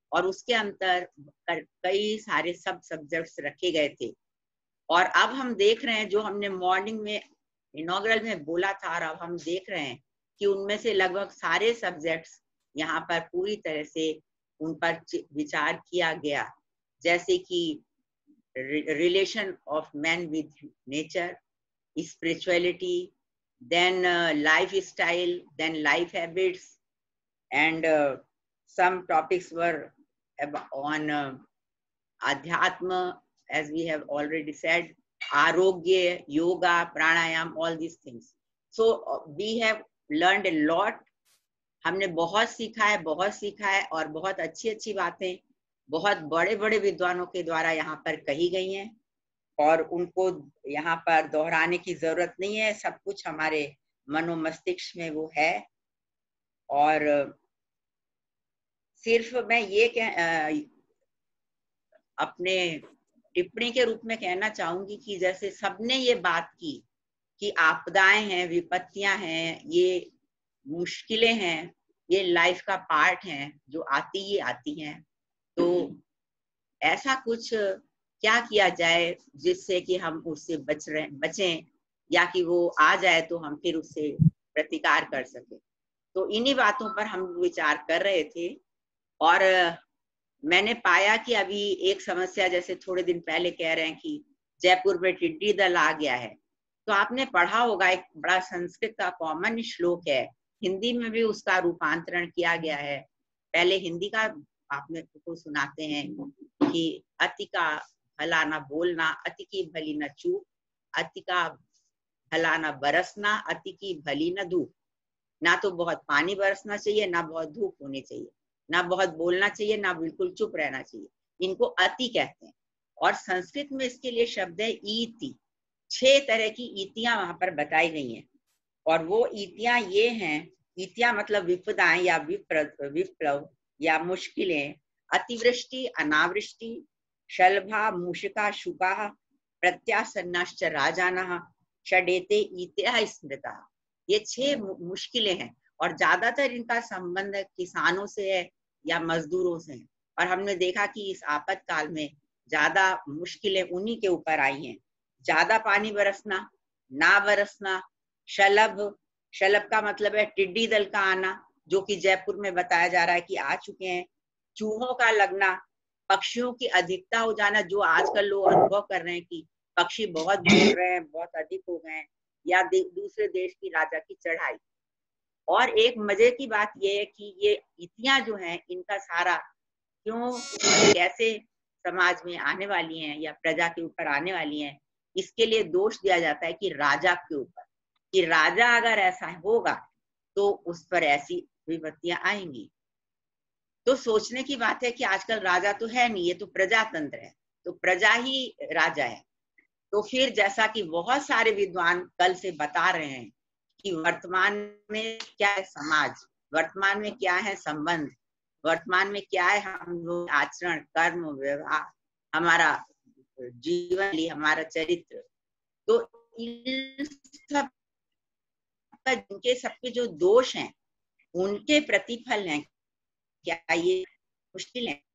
और उसके अंदर कई सारे सब सब्जेक्ट्स रखे गए थे। और अब हम देख रहे हैं, जो हमने मॉर्निंग में इनॉग्रल में बोला था, और अब हम देख रहे हैं कि उनमें से लगभग सारे सब्जेक्ट्स यहाँ पर पूरी तरह से उन पर विचार किया गया, जैसे कि relation of man with nature, spirituality, then lifestyle, then life habits, and some topics were on adhyatma, as we have already said, arogya, yoga, pranayam, all these things. So we have learned a lot. हमने बहुत सीखा है और बहुत अच्छी अच्छी बातें बहुत बड़े बड़े विद्वानों के द्वारा यहाँ पर कही गई हैं, और उनको यहाँ पर दोहराने की जरूरत नहीं है। सब कुछ हमारे मनो मस्तिष्क में वो है। और सिर्फ मैं ये अपने टिप्पणी के रूप में कहना चाहूंगी कि जैसे सबने ये बात की कि आपदाएं हैं, विपत्तियां हैं, ये मुश्किलें हैं, ये लाइफ का पार्ट हैं जो आती ही आती हैं। तो ऐसा कुछ क्या किया जाए जिससे कि हम उससे बचें, या कि वो आ जाए तो हम फिर उससे प्रतिकार कर सके। तो इन्हीं बातों पर हम विचार कर रहे थे। और मैंने पाया कि अभी एक समस्या, जैसे थोड़े दिन पहले कह रहे हैं कि जयपुर में टिड्डी दल आ गया है, तो आपने पढ़ा होगा, एक बड़ा संस्कृत का कॉमन श्लोक है, हिंदी में भी उसका रूपांतरण किया गया है। पहले हिंदी का आपने को सुनाते हैं कि अति का भला न बोलना, अति की भली न चूक, अति का भला न बरसना, अति की भली न धूप। ना तो बहुत पानी बरसना चाहिए, ना बहुत धूप होनी चाहिए, ना बहुत बोलना चाहिए, ना बिल्कुल चुप रहना चाहिए। इनको अति कहते हैं। और संस्कृत में इसके लिए शब्द है ईति। 6 तरह की ईतियां वहां पर बताई गई हैं। और वो ईतियां ये हैं, ईतियां मतलब विपदाएं या विप्लव या मुश्किलें, अतिवृष्टि, अनावृष्टि, शलभा, मूषिका, शुका, प्रत्यासन्नाश्च राजानः, षडेते ईत्या स्मृता। ये 6 मुश्किलें हैं, और ज्यादातर इनका संबंध किसानों से है या मजदूरों से है। और हमने देखा कि इस आपातकाल में ज्यादा मुश्किलें उन्हीं के ऊपर आई हैं। ज्यादा पानी बरसना, ना बरसना, शलभ का मतलब है टिड्डी दल का आना, जो कि जयपुर में बताया जा रहा है कि आ चुके हैं। चूहों का लगना, पक्षियों की अधिकता हो जाना, जो आजकल लोग अनुभव कर रहे हैं कि पक्षी बहुत बोल रहे हैं, बहुत अधिक हो गए हैं, या दूसरे देश की राजा की चढ़ाई। और एक मजे की बात यह है कि ये ईतियां जो हैं, इनका सारा क्यों कैसे समाज में आने वाली हैं या प्रजा के ऊपर आने वाली हैं, इसके लिए दोष दिया जाता है कि राजा के ऊपर, कि राजा अगर ऐसा होगा तो उस पर ऐसी विपत्तियां आएंगी। तो सोचने की बात है कि आजकल राजा तो है नहीं, ये तो प्रजातंत्र है, तो प्रजा ही राजा है। तो फिर जैसा कि बहुत सारे विद्वान कल से बता रहे हैं कि वर्तमान में क्या है समाज, वर्तमान में क्या है संबंध, वर्तमान में क्या है हम लोग आचरण, कर्म, व्यवहार, हमारा जीवन, हमारा चरित्र। तो इन सब जिनके सबके जो दोष हैं उनके प्रतिफल हैं क्या, ये मुश्किल है।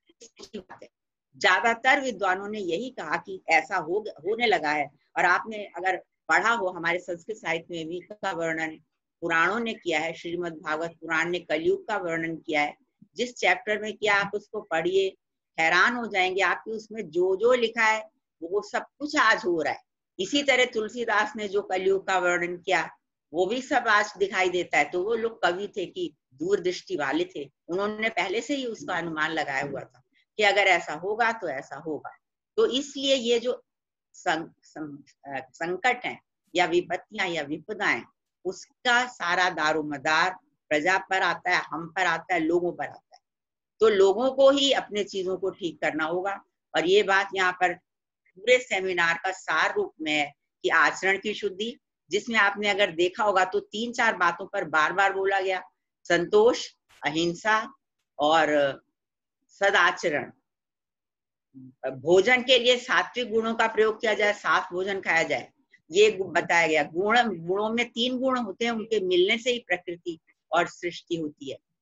ज्यादातर विद्वानों ने यही कहा कि ऐसा होने लगा है। और आपने अगर पढ़ा हो, हमारे संस्कृत साहित्य में भी का वर्णन पुराणों ने किया है। श्रीमद् भागवत पुराण ने कलयुग का वर्णन किया है। जिस चैप्टर में किया, आप उसको पढ़िए, हैरान हो जाएंगे। आपकी उसमें जो जो लिखा है वो सब कुछ आज हो रहा है। इसी तरह तुलसीदास ने जो कलयुग का वर्णन किया वो भी सब आज दिखाई देता है। तो वो लोग कवि थे कि दूरदृष्टि वाले थे, उन्होंने पहले से ही उसका अनुमान लगाया हुआ था कि अगर ऐसा होगा तो ऐसा होगा। तो इसलिए ये जो संकट है या विपत्तियां या विपदाएं, उसका सारा दारोमदार प्रजा पर आता है, हम पर आता है, लोगों पर आता है। तो लोगों को ही अपने चीजों को ठीक करना होगा। और ये बात यहाँ पर पूरे सेमिनार का सार रूप में है कि आचरण की शुद्धि, जिसमें आपने अगर देखा होगा तो 3-4 बातों पर बार बार बोला गया, संतोष, अहिंसा और सदाचरण। भोजन के लिए सात्विक गुणों का प्रयोग किया जाए, साफ भोजन खाया जाए, ये बताया गया। गुणों में 3 गुण होते हैं, उनके मिलने से ही प्रकृति और सृष्टि होती है।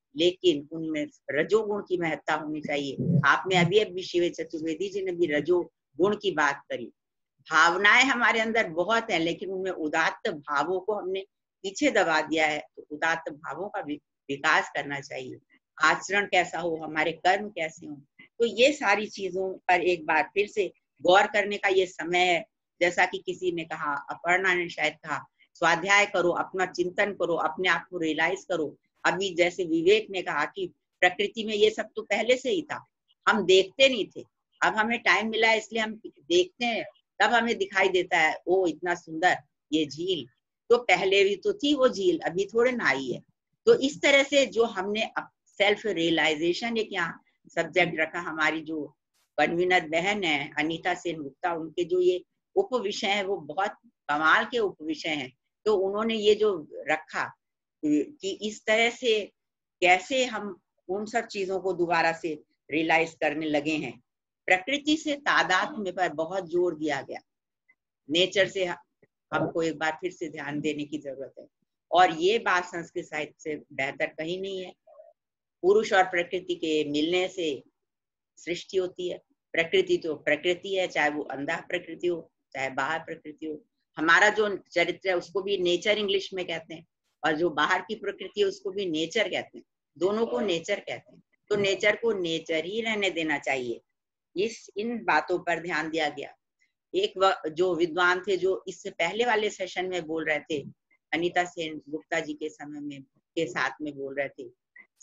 लेकिन उनमें रजोगुण की महत्ता होनी चाहिए। आपने अभी शिव चतुर्वेदी जी ने भी रजोगुण की बात करी। भावनाएं हमारे अंदर बहुत हैं, लेकिन उनमें उदात्त भावों को हमने पीछे दबा दिया है। तो उदात्त भावों का विकास करना चाहिए। आचरण कैसा हो, हमारे कर्म कैसे हो, तो ये सारी चीजों पर एक बार फिर से गौर करने का ये समय है। जैसा कि किसी ने कहा, अपर्णा ने शायद कहा, स्वाध्याय करो, अपना चिंतन करो, अपने आप को रियलाइज करो। अभी जैसे विवेक ने कहा कि प्रकृति में ये सब तो पहले से ही था, हम देखते नहीं थे, अब हमें टाइम मिला है इसलिए हम देखते हैं, तब हमें दिखाई देता है ओ इतना सुंदर ये झील, तो पहले भी तो थी वो झील, अभी थोड़े ना आई है। तो इस तरह से जो हमने सेल्फ रियलाइजेशन एक यहाँ सब्जेक्ट रखा, हमारी जो कन्वीनर बहन है अनीता सेन गुप्ता, उनके जो ये उप विषय है वो बहुत कमाल के उप विषय हैं। तो उन्होंने ये जो रखा कि इस तरह से कैसे हम उन सब चीजों को दोबारा से रियलाइज करने लगे हैं। प्रकृति से तादात्म्य पर बहुत जोर दिया गया। नेचर से हमको एक बार फिर से ध्यान देने की जरूरत है, और ये बात संस्कृत साहित्य से बेहतर कहीं नहीं है। पुरुष और प्रकृति के मिलने से सृष्टि होती है। प्रकृति तो प्रकृति है, चाहे वो अंधा प्रकृति हो चाहे बाहर प्रकृति हो। हमारा जो चरित्र है उसको भी नेचर इंग्लिश में कहते हैं, और जो बाहर की प्रकृति है उसको भी नेचर कहते हैं। दोनों को नेचर कहते हैं। तो नेचर को नेचर ही रहने देना चाहिए। इन बातों पर ध्यान दिया गया। एक जो विद्वान थे जो इससे पहले वाले सेशन में बोल रहे थे, अनीता सेन गुप्ता जी के समय में के साथ में बोल रहे थे,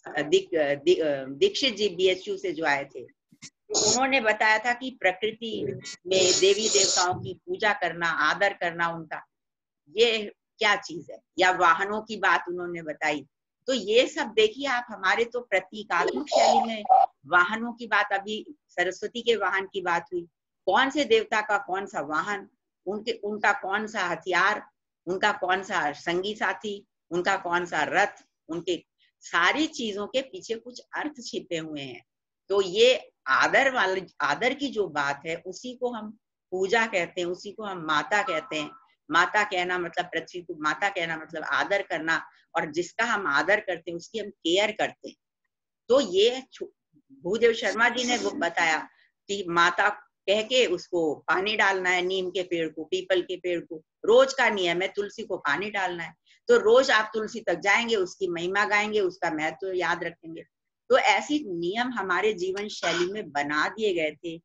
दीक्षित जी BHU से जो आए थे, उन्होंने बताया था कि प्रकृति में देवी देवताओं की पूजा करना, आदर करना उनका, ये क्या चीज है। या वाहनों की बात उन्होंने बताई। तो ये सब देखिए आप, हमारे तो प्रतीकात्मक शैली में वाहनों की बात, अभी सरस्वती के वाहन की बात हुई, कौन से देवता का कौन सा वाहन, उनका कौन सा हथियार, उनका कौन सा संगी साथी, उनका कौन सा रथ, उनके सारी चीजों के पीछे कुछ अर्थ छिपे हुए हैं। तो ये आदर की जो बात है उसी को हम पूजा कहते हैं, उसी को हम माता कहते हैं। माता कहना मतलब पृथ्वी को माता कहना मतलब आदर करना, और जिसका हम आदर करते हैं उसकी हम केयर करते हैं। तो ये भूदेव शर्मा जी ने वो बताया कि माता कह के उसको पानी डालना है, नीम के पेड़ को, पीपल के पेड़ को, रोज का नियम है तुलसी को पानी डालना है। तो रोज आप तुलसी तक जाएंगे, उसकी महिमा गाएंगे, उसका महत्व याद रखेंगे। तो ऐसी नियम हमारे जीवन शैली में बना दिए गए थे,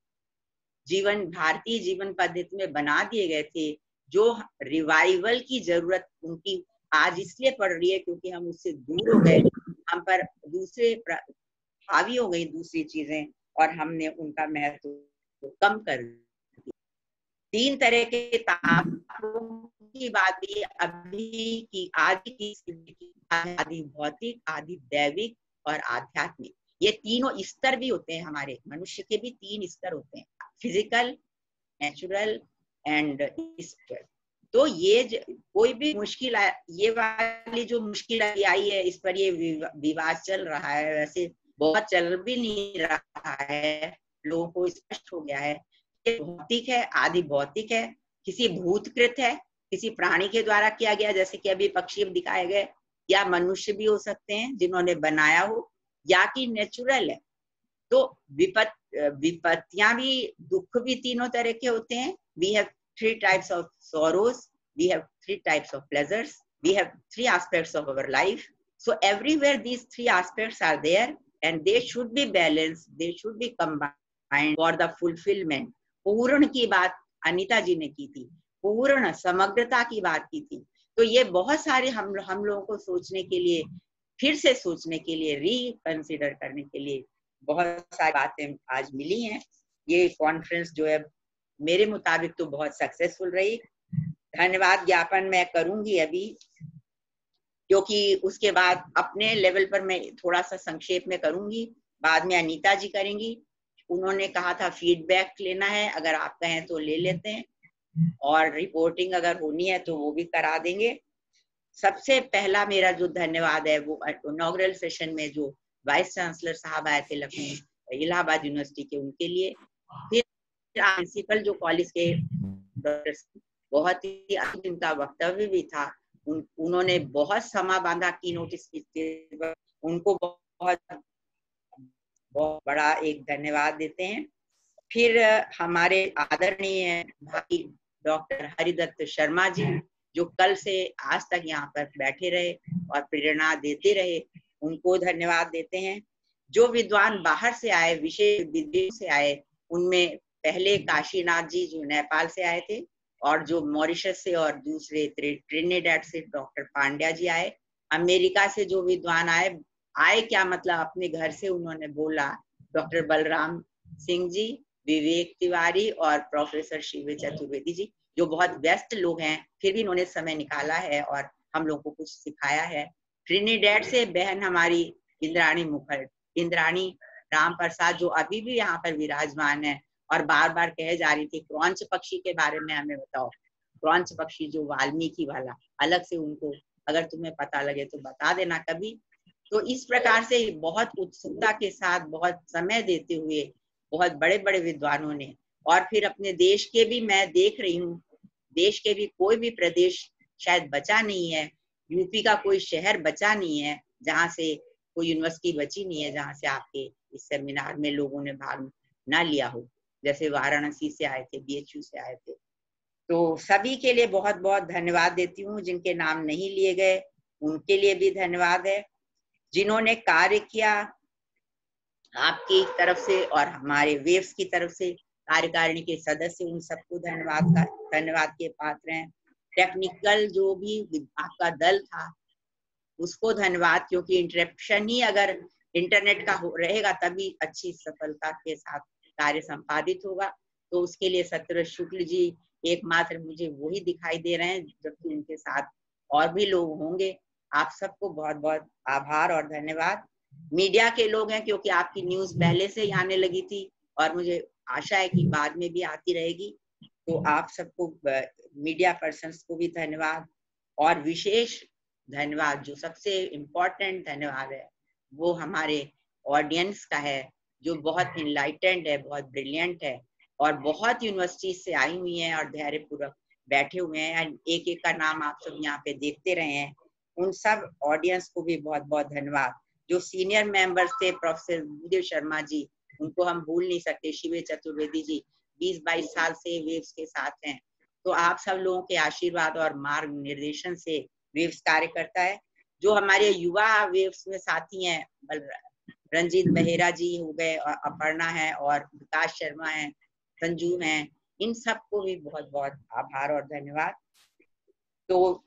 भारतीय जीवन पद्धति में बना दिए गए थे, जो रिवाइवल की जरूरत उनकी आज इसलिए पड़ रही है क्योंकि हम उससे दूर हो गए, हम पर दूसरे हावी हो गई दूसरी चीजें, और हमने उनका महत्व कम कर दिया। 3 तरह के तापों की बात भी अभी की, आदि भौतिक, आदि दैविक और आध्यात्मिक। ये तीनों स्तर भी होते हैं। हमारे मनुष्य के भी 3 स्तर होते हैं, फिजिकल, नेचुरल एंड स्पिरिचुअल। तो ये कोई भी मुश्किल, ये वाली जो मुश्किल आई है, इस पर ये विवाद चल रहा है, वैसे बहुत चल भी नहीं रहा है, लोगों को स्पष्ट हो गया है कि भौतिक है, आदि भौतिक है, किसी भूतकृत है, किसी प्राणी के द्वारा किया गया, जैसे कि अभी पक्षी दिखाए गए, या मनुष्य भी हो सकते हैं जिन्होंने बनाया हो, या कि नेचुरल है। तो विपत्तियां भी, दुख भी तीनों तरह के होते हैं। We have 3 types of sorrows, we have 3 types of pleasures, we have 3 aspects of our life. So everywhere these 3 aspects are there and they should be balanced, they should be combined for the fulfillment. पूर्ण की बात अनीता जी ने की थी, पूर्ण समग्रता की बात की थी। तो ये बहुत सारे हम लोगों को सोचने के लिए, फिर से सोचने के लिए, रिकंसिडर करने के लिए बहुत सारी बातें आज मिली हैं। ये कॉन्फ्रेंस जो है मेरे मुताबिक तो बहुत सक्सेसफुल रही। धन्यवाद ज्ञापन मैं करूंगी अभी, क्योंकि उसके बाद अपने लेवल पर मैं थोड़ा सा संक्षेप में करूंगी, बाद में अनीता जी करेंगी। उन्होंने कहा था फीडबैक लेना है, अगर आप कहें तो ले लेते हैं, और रिपोर्टिंग अगर होनी है तो वो भी करा देंगे। सबसे पहला मेरा जो धन्यवाद है वो इनॉग्रल सेशन में जो वाइस चांसलर साहब आए थे लखनऊ इलाहाबाद यूनिवर्सिटी के, उनके लिए। फिर प्रिंसिपल जो कॉलेज के डॉक्टर, बहुत ही उनका वक्तव्य भी था, उन्होंने बहुत समा बांधा की नोटिस, उनको बहुत बड़ा एक धन्यवाद देते हैं। फिर हमारे आदरणीय भाई डॉक्टर हरिदत्त शर्मा जी, जो कल से आज तक यहाँ पर बैठे रहे और प्रेरणा देते रहे, उनको धन्यवाद देते हैं। जो विद्वान बाहर से आए, विशेष विदेश से आए, उनमें पहले काशीनाथ जी जो नेपाल से आए थे, और जो मॉरिशस से और दूसरे ट्रिनिडेड से डॉक्टर पांड्या जी आए। अमेरिका से जो विद्वान आए क्या मतलब अपने घर से उन्होंने बोला, डॉक्टर बलराम सिंह जी, विवेक तिवारी और प्रोफेसर शिव चतुर्वेदी जी, जो बहुत व्यस्त लोग हैं, फिर भी इन्होंने समय निकाला है और हम लोग को कुछ सिखाया है। ट्रिनिडेड से बहन हमारी इंद्राणी राम प्रसाद, जो अभी भी यहाँ पर विराजमान है और बार बार कहे जा रही थी क्रॉन्च पक्षी के बारे में हमें बताओ। क्रॉन्च पक्षी जो वाल्मीकि वाला, अलग से उनको अगर तुम्हें पता लगे तो बता देना कभी। तो इस प्रकार से बहुत उत्सुकता के साथ, बहुत समय देते हुए बहुत बड़े बड़े विद्वानों ने, और फिर अपने देश के भी मैं देख रही हूँ, देश के भी कोई भी प्रदेश शायद बचा नहीं है, यूपी का कोई शहर बचा नहीं है जहाँ से कोई यूनिवर्सिटी बची नहीं है जहाँ से आपके इस सेमिनार में लोगों ने भाग ना लिया हो। जैसे वाराणसी से आए थे, BHU से आए थे। तो सभी के लिए बहुत बहुत धन्यवाद देती हूँ। जिनके नाम नहीं लिए गए उनके लिए भी धन्यवाद है। जिन्होंने कार्य किया आपकी तरफ से और हमारे वेव्स की तरफ से, कार्यकारिणी के सदस्य, उन सबको धन्यवाद के पात्र हैं। टेक्निकल जो भी आपका दल था उसको धन्यवाद, क्योंकि इंटरप्शन ही अगर इंटरनेट का रहेगा तभी अच्छी सफलता के साथ कार्य संपादित होगा। तो उसके लिए सत्यव्रत शुक्ल जी एकमात्र मुझे वही दिखाई दे रहे हैं, जबकि उनके साथ और भी लोग होंगे। आप सबको बहुत बहुत आभार और धन्यवाद। मीडिया के लोग हैं, क्योंकि आपकी न्यूज पहले से ही आने लगी थी और मुझे आशा है कि बाद में भी आती रहेगी। तो आप सबको, मीडिया पर्सन्स को भी धन्यवाद, और विशेष धन्यवाद, जो सबसे इम्पोर्टेंट धन्यवाद है वो हमारे ऑडियंस का है, जो बहुत इनलाइटेंड है, बहुत ब्रिलियंट है और बहुत यूनिवर्सिटी से आई हुई हैं और धैर्यपूर्वक बैठे हुए हैं। एक एक का नाम आप सब यहाँ पे देखते रहे हैं। उन सब ऑडियंस को भी बहुत बहुत धन्यवाद। जो सीनियर मेंबर्स थे, प्रोफेसर भूदेव शर्मा जी, उनको हम भूल नहीं सकते। शिव चतुर्वेदी जी 20-22 साल से वेव्स के साथ हैं। तो आप सब लोगों के आशीर्वाद और मार्ग निर्देशन से वेव्स कार्य करता है। जो हमारे युवा वेव्स में साथी हैं, रंजीत बहेरा जी हो गए, और अपर्णा है, और विकास शर्मा है, संजू हैं, इन सबको भी बहुत बहुत आभार और धन्यवाद। तो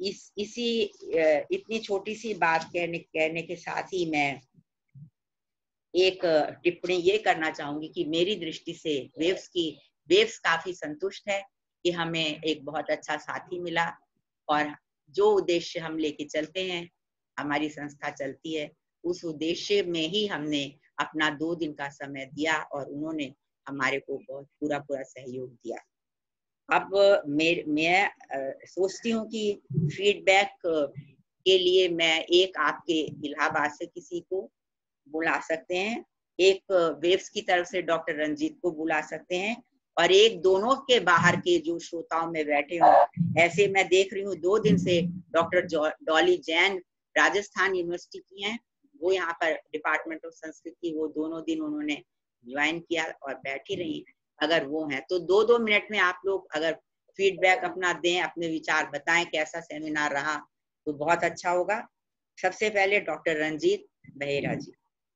इतनी छोटी सी बात कहने के साथ ही मैं एक टिप्पणी ये करना चाहूंगी कि मेरी दृष्टि से वेव्स काफी संतुष्ट है कि हमें एक बहुत अच्छा साथी मिला, और जो उद्देश्य हम लेके चलते हैं, हमारी संस्था चलती है, उस उद्देश्य में ही हमने अपना 2 दिन का समय दिया और उन्होंने हमारे को बहुत पूरा सहयोग दिया। अब मैं सोचती हूँ कि फीडबैक के लिए मैं एक आपके इलाहाबाद से किसी को बुला सकते हैं, एक वेव्स की तरफ से डॉक्टर रंजीत को बुला सकते हैं, और एक दोनों के बाहर के जो श्रोताओं में बैठे हों। ऐसे मैं देख रही हूँ 2 दिन से डॉक्टर डॉली जैन राजस्थान यूनिवर्सिटी की हैं, वो यहाँ पर डिपार्टमेंट ऑफ संस्कृति, वो दोनों दिन उन्होंने ज्वाइन किया और बैठी रही। अगर वो हैं तो 2-2 मिनट में आप लोग अगर फीडबैक अपना दें, अपने विचार बताएं कैसा सेमिनार रहा, तो बहुत अच्छा होगा। सबसे पहले डॉक्टर रंजीत बहेरा जी।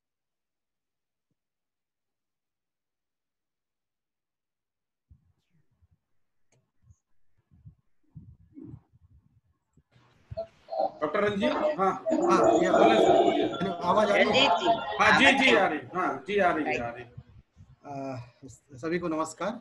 डॉक्टर रंजीत, हाँ आवाज आ रही है? रंजीत जी, हाँ जी आ रही, हाँ जी आ रही। सभी को नमस्कार।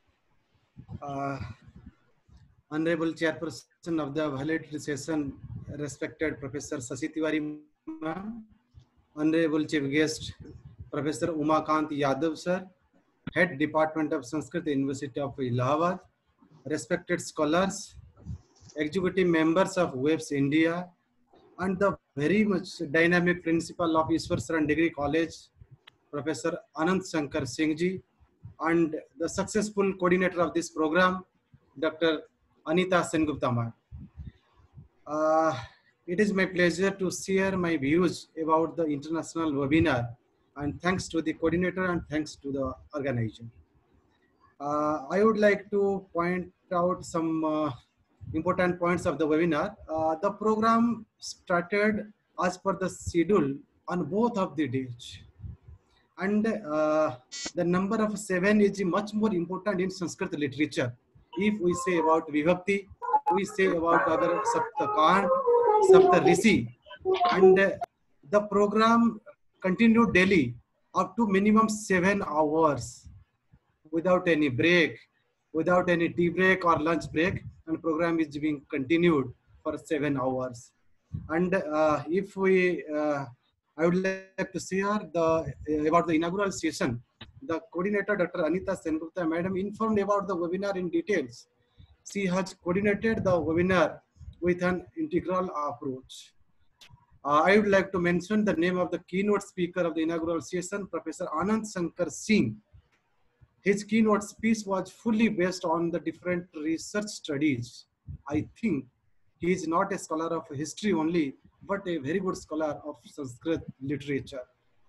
Honorable Chairperson of the valedictory session, respected Professor Shashi Tiwari ma'am, Honorable Chief Guest Professor Umakant Yadav sir, Head Department of Sanskrit, University of Allahabad, respected scholars, executive members of WAVES India, and the very much dynamic principal of Ishwar Saran Degree College, Professor Anant Shankar Singh ji, and the successful coordinator of this program, Dr. Anita Sengupta ma'am. it is my pleasure to share my views about the international webinar, and thanks to the coordinator and thanks to the organizer. I would like to point out some important points of the webinar. The program started as per the schedule on both of the days. And the number of 7 is much more important in Sanskrit literature. If we say about Vibhakti, we say about other Saptakant, Saptarishi, and the program continued daily up to minimum 7 hours without any break, without any tea break or lunch break, and program is being continued for 7 hours. And if we I would like to share about the inaugural session. The coordinator, Dr. Anita Sengupta Madam, informed about the webinar in details. She has coordinated the webinar with an integral approach. I would like to mention the name of the keynote speaker of the inaugural session, Professor Anand Shankar Singh. His keynote speech was fully based on the different research studies. I think he is not a scholar of history only, but a very good scholar of Sanskrit literature.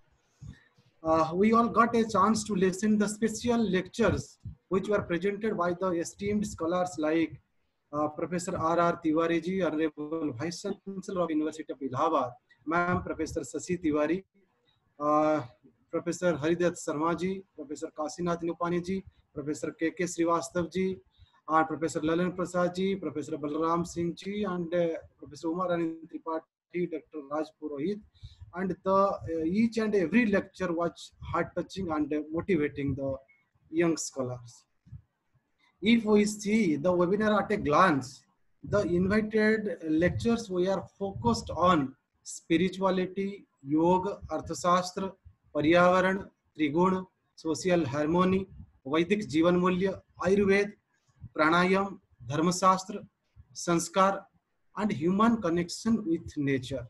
We all got a chance to listen to the special lectures which were presented by the esteemed scholars like Professor R.R. Tiwari ji, Honorable Vice Chancellor of University of Allahabad, Ma'am Professor Sasi Tiwari, Professor Haridat Sarma ji, Professor Kasinath Nupani ji, Professor K.K. Srivastav ji, and Professor Lalan Prasad ji, Professor Balram Singh ji, and Professor Umar Anand Tripathi, Dr. Raj Purohit. And each and every lecture was heart-touching and motivating the young scholars. If we see the webinar at a glance, the invited lectures were focused on spirituality, yoga, arthashastra, Paryavaran, Trigun, social harmony, Vedic Jivan Mulya, Ayurveda, Pranayam, Dharmasastra, Sanskar, and human connection with nature.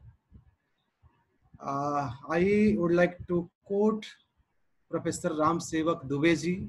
I would like to quote Professor Ram Sevak Dubey ji.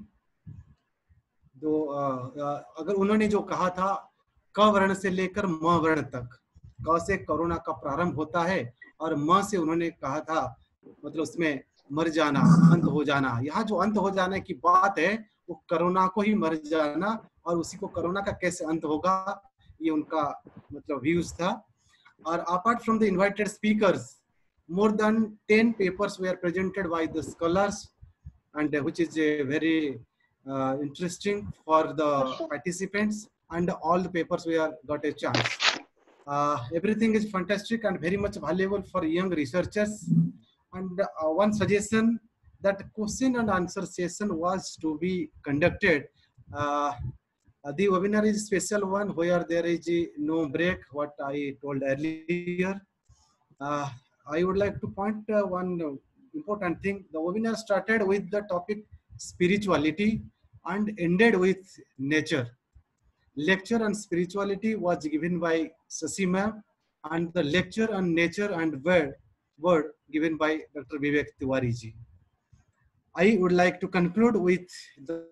अगर उन्होंने जो कहा था क वर्ण से लेकर म वर्ण तक, क से कोरोना का प्रारंभ होता है और म से उन्होंने कहा था मतलब उसमें मर जाना, अंत हो जाना। यहाँ जो अंत हो जाने की बात है वो कोरोना को ही मर जाना और उसी को कोरोना का कैसे अंत होगा, ये उनका मतलब व्यूज था। और apart from the invited speakers, more than 10 papers were presented by the scholars, and which is very interesting for the participants, and all the papers were got a chance. Everything is fantastic and very much valuable for young researchers. And one suggestion, that question and answer session was to be conducted. The webinar is special one where there is no break, what I told earlier. I would like to point one important thing. The webinar started with the topic spirituality and ended with nature. Lecture on spirituality was given by Sasi ma'am, and the lecture on nature and word given by Dr. Vivek Tiwari ji. I would like to conclude with the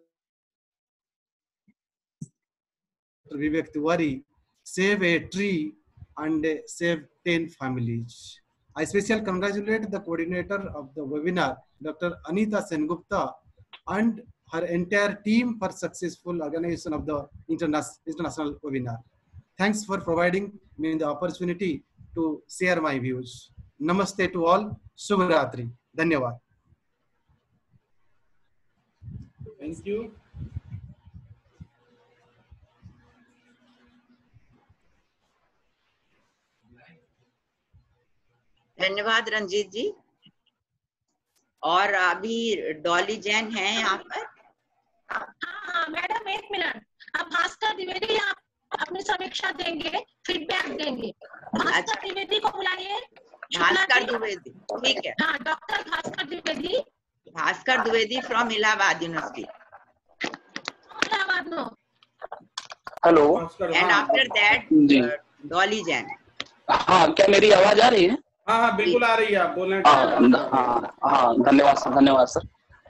Dr. Vivek Tiwari, save a tree and save 10 families. I especially congratulate the coordinator of the webinar, Dr. Anita Sengupta, and her entire team for successful organization of the international webinar. Thanks for providing me the opportunity to share my views. Namaste to all. Shubhratri. Dhanyavad. Thank you. धन्यवाद रंजीत जी। और अभी डॉली जैन है यहाँ पर। हाँ madam, एक minute. अब भास्कर द्विवेदी आप अपनी समीक्षा देंगे, फीडबैक देंगे। भास्कर द्विवेदी को बुलाइए। भास्कर द्विवेदी, ठीक है। हाँ, doctor Bhaskar Dwivedi. Bhaskar Dwivedi from Allahabad university. Allahabad no. Hello. And after that Dolly Jain. हाँ, क्या मेरी आवाज आ रही है? हाँ बिल्कुल आ रही है, आप बोलना। हाँ धन्यवाद सर, धन्यवाद सर।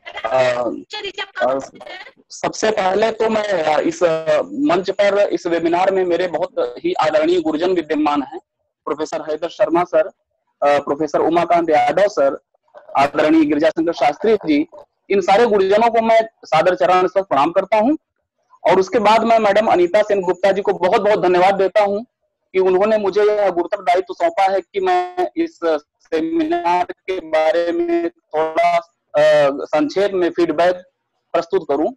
सबसे पहले तो मैं इस मंच पर इस वेबिनार में मेरे बहुत ही आदरणीय गुरुजन विद्यमान हैं, professor Haidar Sharma sir, professor Umakant Yadav sir, आदरणीय गिरिजाशंकर शास्त्री जी, इन सारे गुरुजनों को मैं सादर चरण से प्रणाम करता हूं। और उसके बाद मैं मैडम अनीता सेन गुप्ता जी को बहुत बहुत धन्यवाद देता हूं कि उन्होंने मुझे यह गुरुतर दायित्व सौंपा है कि मैं इस सेमिनार के बारे में थोड़ा संक्षेप में फीडबैक प्रस्तुत करूं।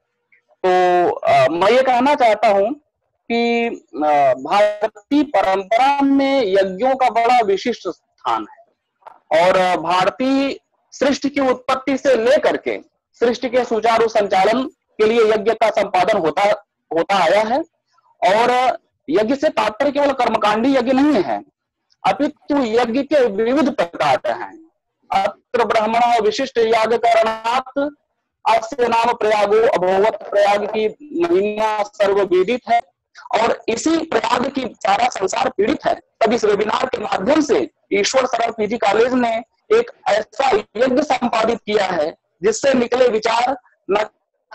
तो मैं ये कहना चाहता हूं कि भारतीय परंपरा में यज्ञों का बड़ा विशिष्ट स्थान है और भारतीय सृष्टि की उत्पत्ति से लेकर के सृष्टि के सुचारू संचालन के लिए यज्ञ का संपादन होता आया है। और यज्ञ से तात्पर्य केवल कर्मकांडी यज्ञ नहीं है, अपितु यज्ञ के विविध प्रकार हैं। अत्र ब्राह्मण विशिष्ट याग करणात् अस्य नाम प्रयागो अभवत्, प्रयाग की महिमा सर्वविदित है और इसी प्रयाग की सारा संसार पीड़ित है। तब इस वेबिनार के माध्यम से ईश्वर सरल पीजी कॉलेज ने एक ऐसा यज्ञ संपादित किया है जिससे निकले विचार न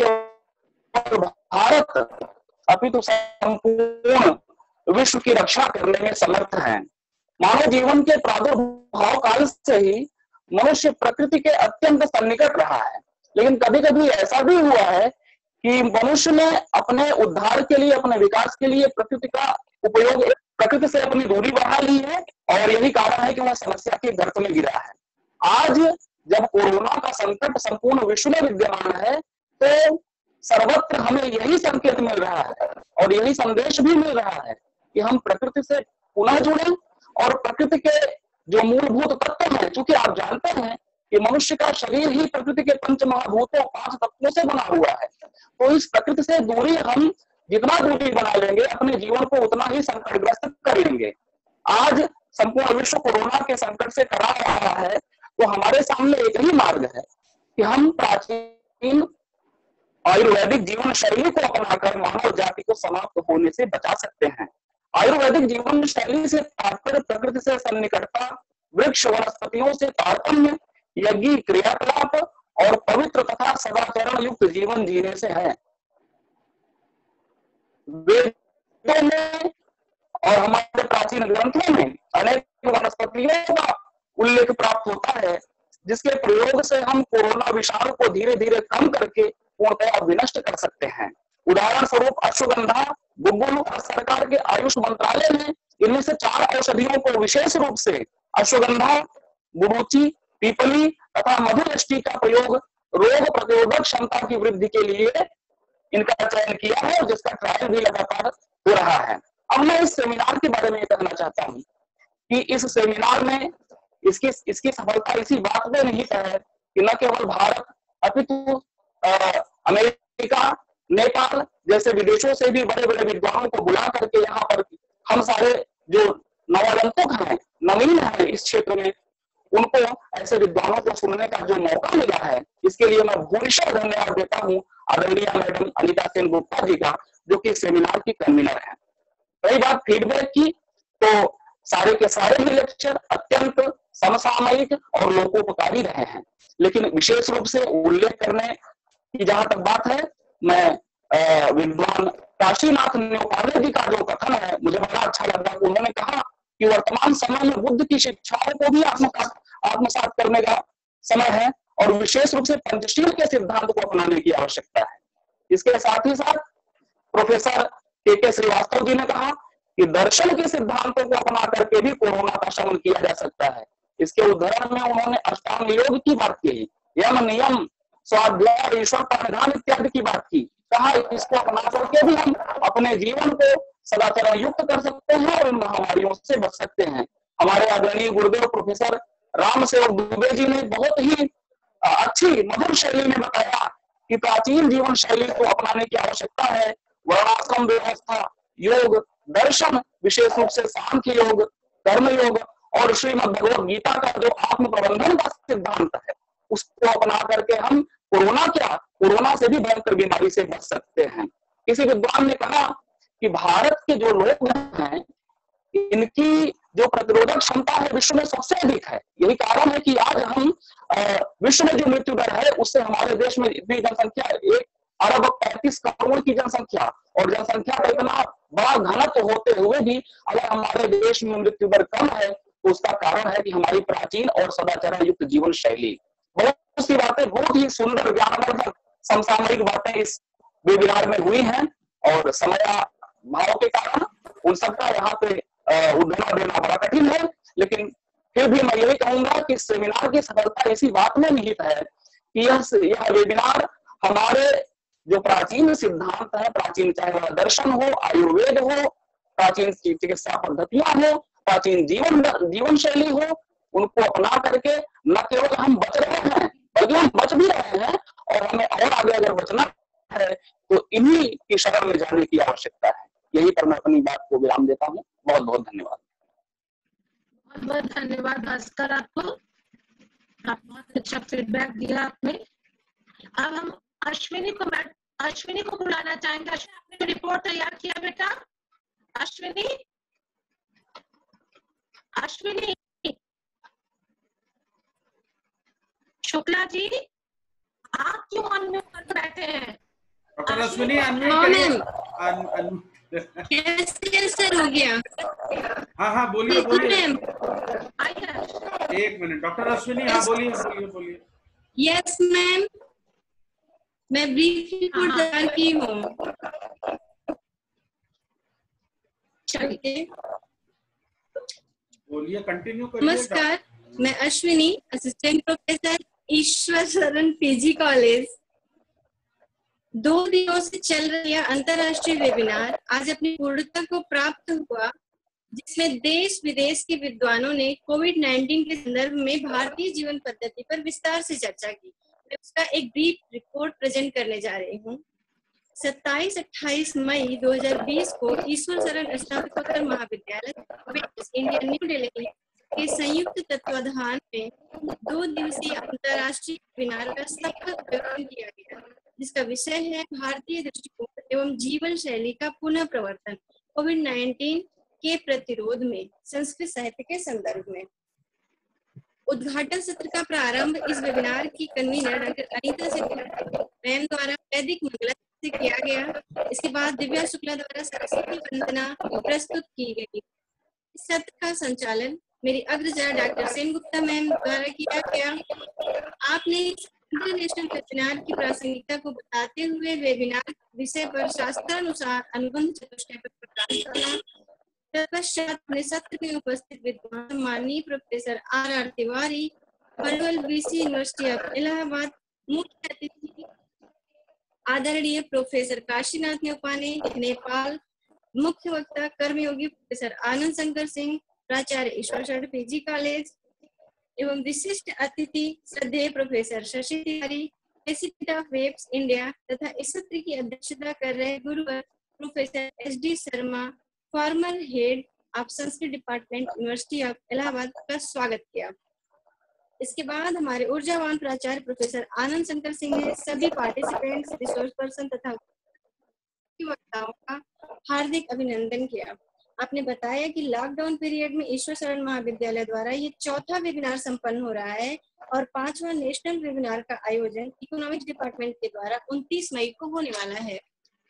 केवल भारत अपितु संपूर्ण विश्व की रक्षा करने में समर्थ है। मानव जीवन के प्रादुर्भाव काल से ही मनुष्य प्रकृति के अत्यंत सन्निकट रहा है, लेकिन कभी कभी ऐसा भी हुआ है कि मनुष्य ने अपने उद्धार के लिए, अपने विकास के लिए प्रकृति का उपयोग, प्रकृति से अपनी दूरी बढ़ा ली है और यही कारण है कि वह समस्या के गर्त में गिरा है। आज जब कोरोना का संकट संपूर्ण विश्व में विद्यमान है तो सर्वत्र हमें यही संकेत मिल रहा है और यही संदेश भी मिल रहा है कि हम प्रकृति से पुनः जुड़े और प्रकृति के जो मूलभूत तत्व हैं, क्योंकि आप जानते हैं कि मनुष्य का शरीर ही प्रकृति के पंच महाभूतों 5 तत्वों से बना हुआ है। तो इस प्रकृति से दूरी हम जितना दूरी बना लेंगे अपने जीवन को उतना ही संकटग्रस्त कर लेंगे। आज संपूर्ण विश्व कोरोना के संकट से टकरा रहा है तो हमारे सामने एक ही मार्ग है कि हम प्राचीन आयुर्वेदिक जीवन शैली को अपनाकर मानव जाति को समाप्त होने से बचा सकते हैं। आयुर्वेदिक जीवन शैली से तात्पर्य प्रकृति से सन्निकटता, वृक्ष वनस्पतियों से तारतम्य, यज्ञ क्रियाकलाप और पवित्र तथा सदाचरण युक्त जीवन जीने से है। वेदों में और हमारे प्राचीन ग्रंथों में अनेक वनस्पतियों का उल्लेख प्राप्त होता है जिसके प्रयोग से हम कोरोना विषाणु को धीरे धीरे कम करके पूर्णतः विनष्ट कर सकते हैं। उदाहरण स्वरूप अश्वगंधा, गुग्गुल और सरकार के आयुष मंत्रालय ने इनमें से 4 औषधियों को विशेष रूप से अश्वगंधा, गुरुचि, पीपली तथा मधुयष्टि का प्रयोग रोग प्रतिरोधक क्षमता की वृद्धि के लिए इनका चयन किया है और जिसका ट्रायल भी लगातार हो रहा है। अब मैं इस सेमिनार के बारे में कहना चाहता हूँ कि इस सेमिनार में इसकी सफलता इसी बात में निहित है कि न केवल भारत अपितु अमेरिका, नेपाल जैसे विदेशों से भी बड़े बड़े विद्वानों को बुला करके यहाँ पर हम सारे जो नवागंतुक हैं, नवीन हैं इस क्षेत्र में, उनको ऐसे विद्वानों को सुनने का जो मौका मिला है, इसके लिए मैं भूरिशः धन्यवाद देता हूँ आदरणीय मैडम अनीता सेन गुप्ता जी का, जो कि सेमिनार की कन्वीनर है। रही बात फीडबैक की, तो सारे के सारे ही लेक्चर अत्यंत समसामयिक और लोकोपकारी रहे हैं, लेकिन विशेष रूप से उल्लेख करने की जहां तक बात है, मैं विद्वान काशीनाथ न्योपाले जी का जो कथन है मुझे बड़ा अच्छा लगा। उन्होंने कहा कि वर्तमान समय में बुद्ध की शिक्षाओं को भी आत्मसात करने का समय है और विशेष रूप से पंचशील के सिद्धांत को अपनाने की आवश्यकता है। इसके साथ ही साथ प्रोफेसर के श्रीवास्तव जी ने कहा कि दर्शन के सिद्धांतों को अपना करके भी कोरोना का शमन किया जा सकता है। इसके उदाहरण में उन्होंने अष्टांग योग की बात की, यम नियम, स्वाध्याय, ईश्वर का निधान इत्यादि की बात की। कहा इसको अपना करके भी हम अपने जीवन को सदाचरण युक्त कर सकते हैं और इन महामारियों से बच सकते हैं। हमारे आदरणीय गुरुदेव प्रोफेसर राम सेवक दुबे जी ने बहुत ही अच्छी मधुर शैली में बताया कि प्राचीन जीवन शैली को अपनाने की आवश्यकता है। वर्णाश्रम व्यवस्था, योग, दर्शन, विशेष रूप से सांख्य योग, कर्म योग और श्रीमद् भगवद गीता का जो आत्म प्रबंधन का सिद्धांत है, उसको अपना करके हम कोरोना से भी भयंकर बीमारी से बच सकते हैं। किसी विद्वान ने कहा कि भारत के जो लोग हैं, इनकी जो प्रतिरोधक क्षमता है विश्व में सबसे अधिक है। यही कारण है कि आज हम विश्व में जो मृत्यु दर है उससे हमारे देश में इतनी जनसंख्या 1 अरब 35 करोड़ की जनसंख्या और जनसंख्या का इतना बड़ा घनत्व होते हुए भी अगर हमारे देश में मृत्यु दर कम है तो उसका कारण है कि हमारी प्राचीन और सदाचार युक्त जीवन शैली। बहुत सी बातें बहुत ही सुंदर ज्ञानवर्धक समसामयिक बातें इस वेबिनार में हुई हैं और समय भाव के कारण उन सबका यहाँ पे उद्धरण देना बड़ा कठिन है, लेकिन फिर भी मैं यही कहूंगा कि सेमिनार की सफलता इसी बात में निहित है कि यह वेबिनार हमारे जो प्राचीन सिद्धांत है, प्राचीन चाहे वह दर्शन हो, आयुर्वेद हो, प्राचीन चिकित्सा पद्धतियां हो, प्राचीन जीवन शैली हो, उनको अपना करके न केवल हम बच रहे हैं बल्कि हम बच भी रहे हैं और हमें और आगे अगर बचना है तो इन्हीं की शरण में जाने की आवश्यकता है। यही पर मैं अपनी बात को विराम देता हूँ। बहुत बहुत धन्यवाद। बहुत बहुत धन्यवाद भास्कर, आपको आप बहुत अच्छा फीडबैक दिया आपने। अब हम अश्विनी को बुलाना चाहेंगे। अश्विनी, आपने रिपोर्ट तैयार किया बेटा? अश्विनी शुक्ला जी, आप क्यों अनम्यूट कर बैठे हैं? डॉक्टर अश्विनी अनम्यूट सर हो गया। हाँ बोलिए एक मिनट डॉक्टर अश्विनी, हाँ बोलिए। यस मैम, मैं ब्रीफ रिपोर्ट तैयार की हूँ। चलिए बोलिए, कंटिन्यू करिए। नमस्कार, मैं अश्विनी, असिस्टेंट प्रोफेसर ईश्वर शरण पीजी कॉलेज। 2 दिनों से चल रही यह अंतर्राष्ट्रीय वेबिनार आज अपनी पूर्णता को प्राप्त हुआ, जिसमें देश विदेश के विद्वानों ने कोविड-19 के संदर्भ में भारतीय जीवन पद्धति पर विस्तार से चर्चा की। मैं उसका एक ब्रीफ रिपोर्ट प्रेजेंट करने जा रही हूँ। 27-28 मई 2020 को ईश्वर शरण स्नातकोत्तर महाविद्यालय इंडिया न्यू दिल्ली के संयुक्त तत्वाधान में 2 दिवसीय अंतर्राष्ट्रीय वेबिनार का सफल आयोजन किया गया, जिसका विषय है भारतीय दृष्टिकोण एवं जीवन शैली का पुनः प्रवर्तन कोविड-19 के प्रतिरोध में संस्कृत साहित्य के संदर्भ में। उद्घाटन सत्र का प्रारंभ इस वेबिनार की convener doctor Anita Singh ma'am द्वारा वैदिक मंगला से किया गया। इसके बाद दिव्या शुक्ला द्वारा सरस्वती वंदना प्रस्तुत की गई। इस सत्र का संचालन मेरी अग्रजा डॉक्टर सेन गुप्ता मैम द्वारा किया गया। आपने इंटरनेशनल वेबिनार की प्रासंगिकता को बताते हुए वेबिनार विषय पर शास्त्रानुसार अनुबंध चतुष्टय पर प्रकाश डाला। तत्पश्चात अपने सत्र में उपस्थित विद्वान माननीय प्रोफेसर आर तिवारी, पलवल बीसी यूनिवर्सिटी ऑफ इलाहाबाद, मुख्य अतिथि आदरणीय प्रोफेसर काशीनाथ न्योपाने नेपाल, मुख्य वक्ता कर्मयोगी प्रोफेसर आनंद शंकर सिंह, प्राचार्य ईश्वर शरण पीजी कॉलेज, एवं विशिष्ट अतिथि श्रद्धेय professor Shashi Tiwari, president of WAVES India तथा इस सत्र की अध्यक्षता कर रहे गुरुवर professor SD Sharma, former head of Sanskrit department university of Allahabad का स्वागत किया। इसके बाद हमारे ऊर्जावान प्राचार्य प्रोफेसर आनंद शंकर सिंह ने सभी पार्टिसिपेंट्स, रिसोर्स पर्सन तथा वक्ताओं का हार्दिक अभिनंदन किया। आपने बताया कि लॉकडाउन पीरियड में ईश्वर शरण महाविद्यालय द्वारा ये 4था वेबिनार संपन्न हो रहा है और 5वां नेशनल वेबिनार का आयोजन इकोनॉमिक्स डिपार्टमेंट के द्वारा 29 मई को होने वाला है।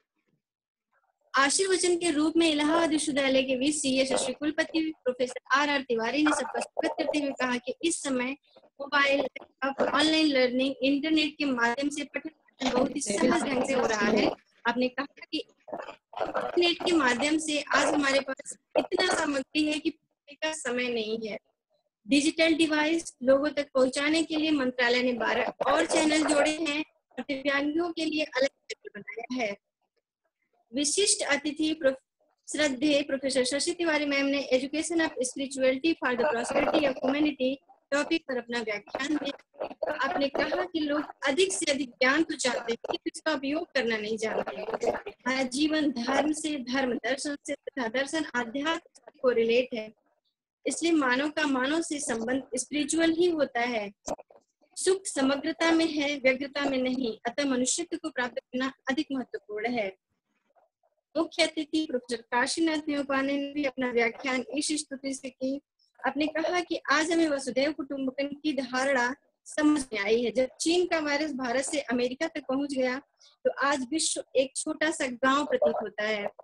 आशीर्वचन के रूप में इलाहाबाद विश्वविद्यालय के VC यशस्वी कुलपति प्रोफेसर RR तिवारी ने सबका स्वागत करते हुए कहा कि इस समय मोबाइल, ऑनलाइन लर्निंग, इंटरनेट के माध्यम से पठन बहुत ही सहज ढंग से हो रहा है। आपने कहा कि इंटरनेट के माध्यम से आज हमारे पास इतना सामग्री है कि का समय नहीं है। डिजिटल डिवाइस लोगों तक पहुंचाने के लिए मंत्रालय ने 12 और चैनल जोड़े हैं और दिव्यांगों के लिए अलग चैनल बनाया है। विशिष्ट अतिथि श्रद्धेय प्रोफेसर शशि तिवारी मैम ने education of spirituality for the prosperity of humanity topic पर अपना व्याख्यान दिया। आपने कहा कि लोग अधिक से अधिक ज्ञान तो चाहते हैं लेकिन इसका उपयोग करना नहीं जानते। हमारा जीवन धर्म से, धर्म दर्शन से तथा दर्शन आध्यात्म से कोरिलेट है, इसलिए मानव का मानव से संबंध स्पिरिचुअल ही होता है। सुख समग्रता में है, व्यग्रता में नहीं। अतः मनुष्यत्व को प्राप्त करना अधिक महत्वपूर्ण है। मुख्य अतिथि प्रोफेसर काशीनाथ न्योपाने ने भी अपना व्याख्यान इस स्तुति से की। आपने कहा कि आज हमें वसुधैव कुटुंबकम की धारणा समझ में आई है। जब चीन का वायरस भारत से अमेरिका तक पहुंच गया तो आज विश्व एक छोटा सा गांव प्रतीत होता है।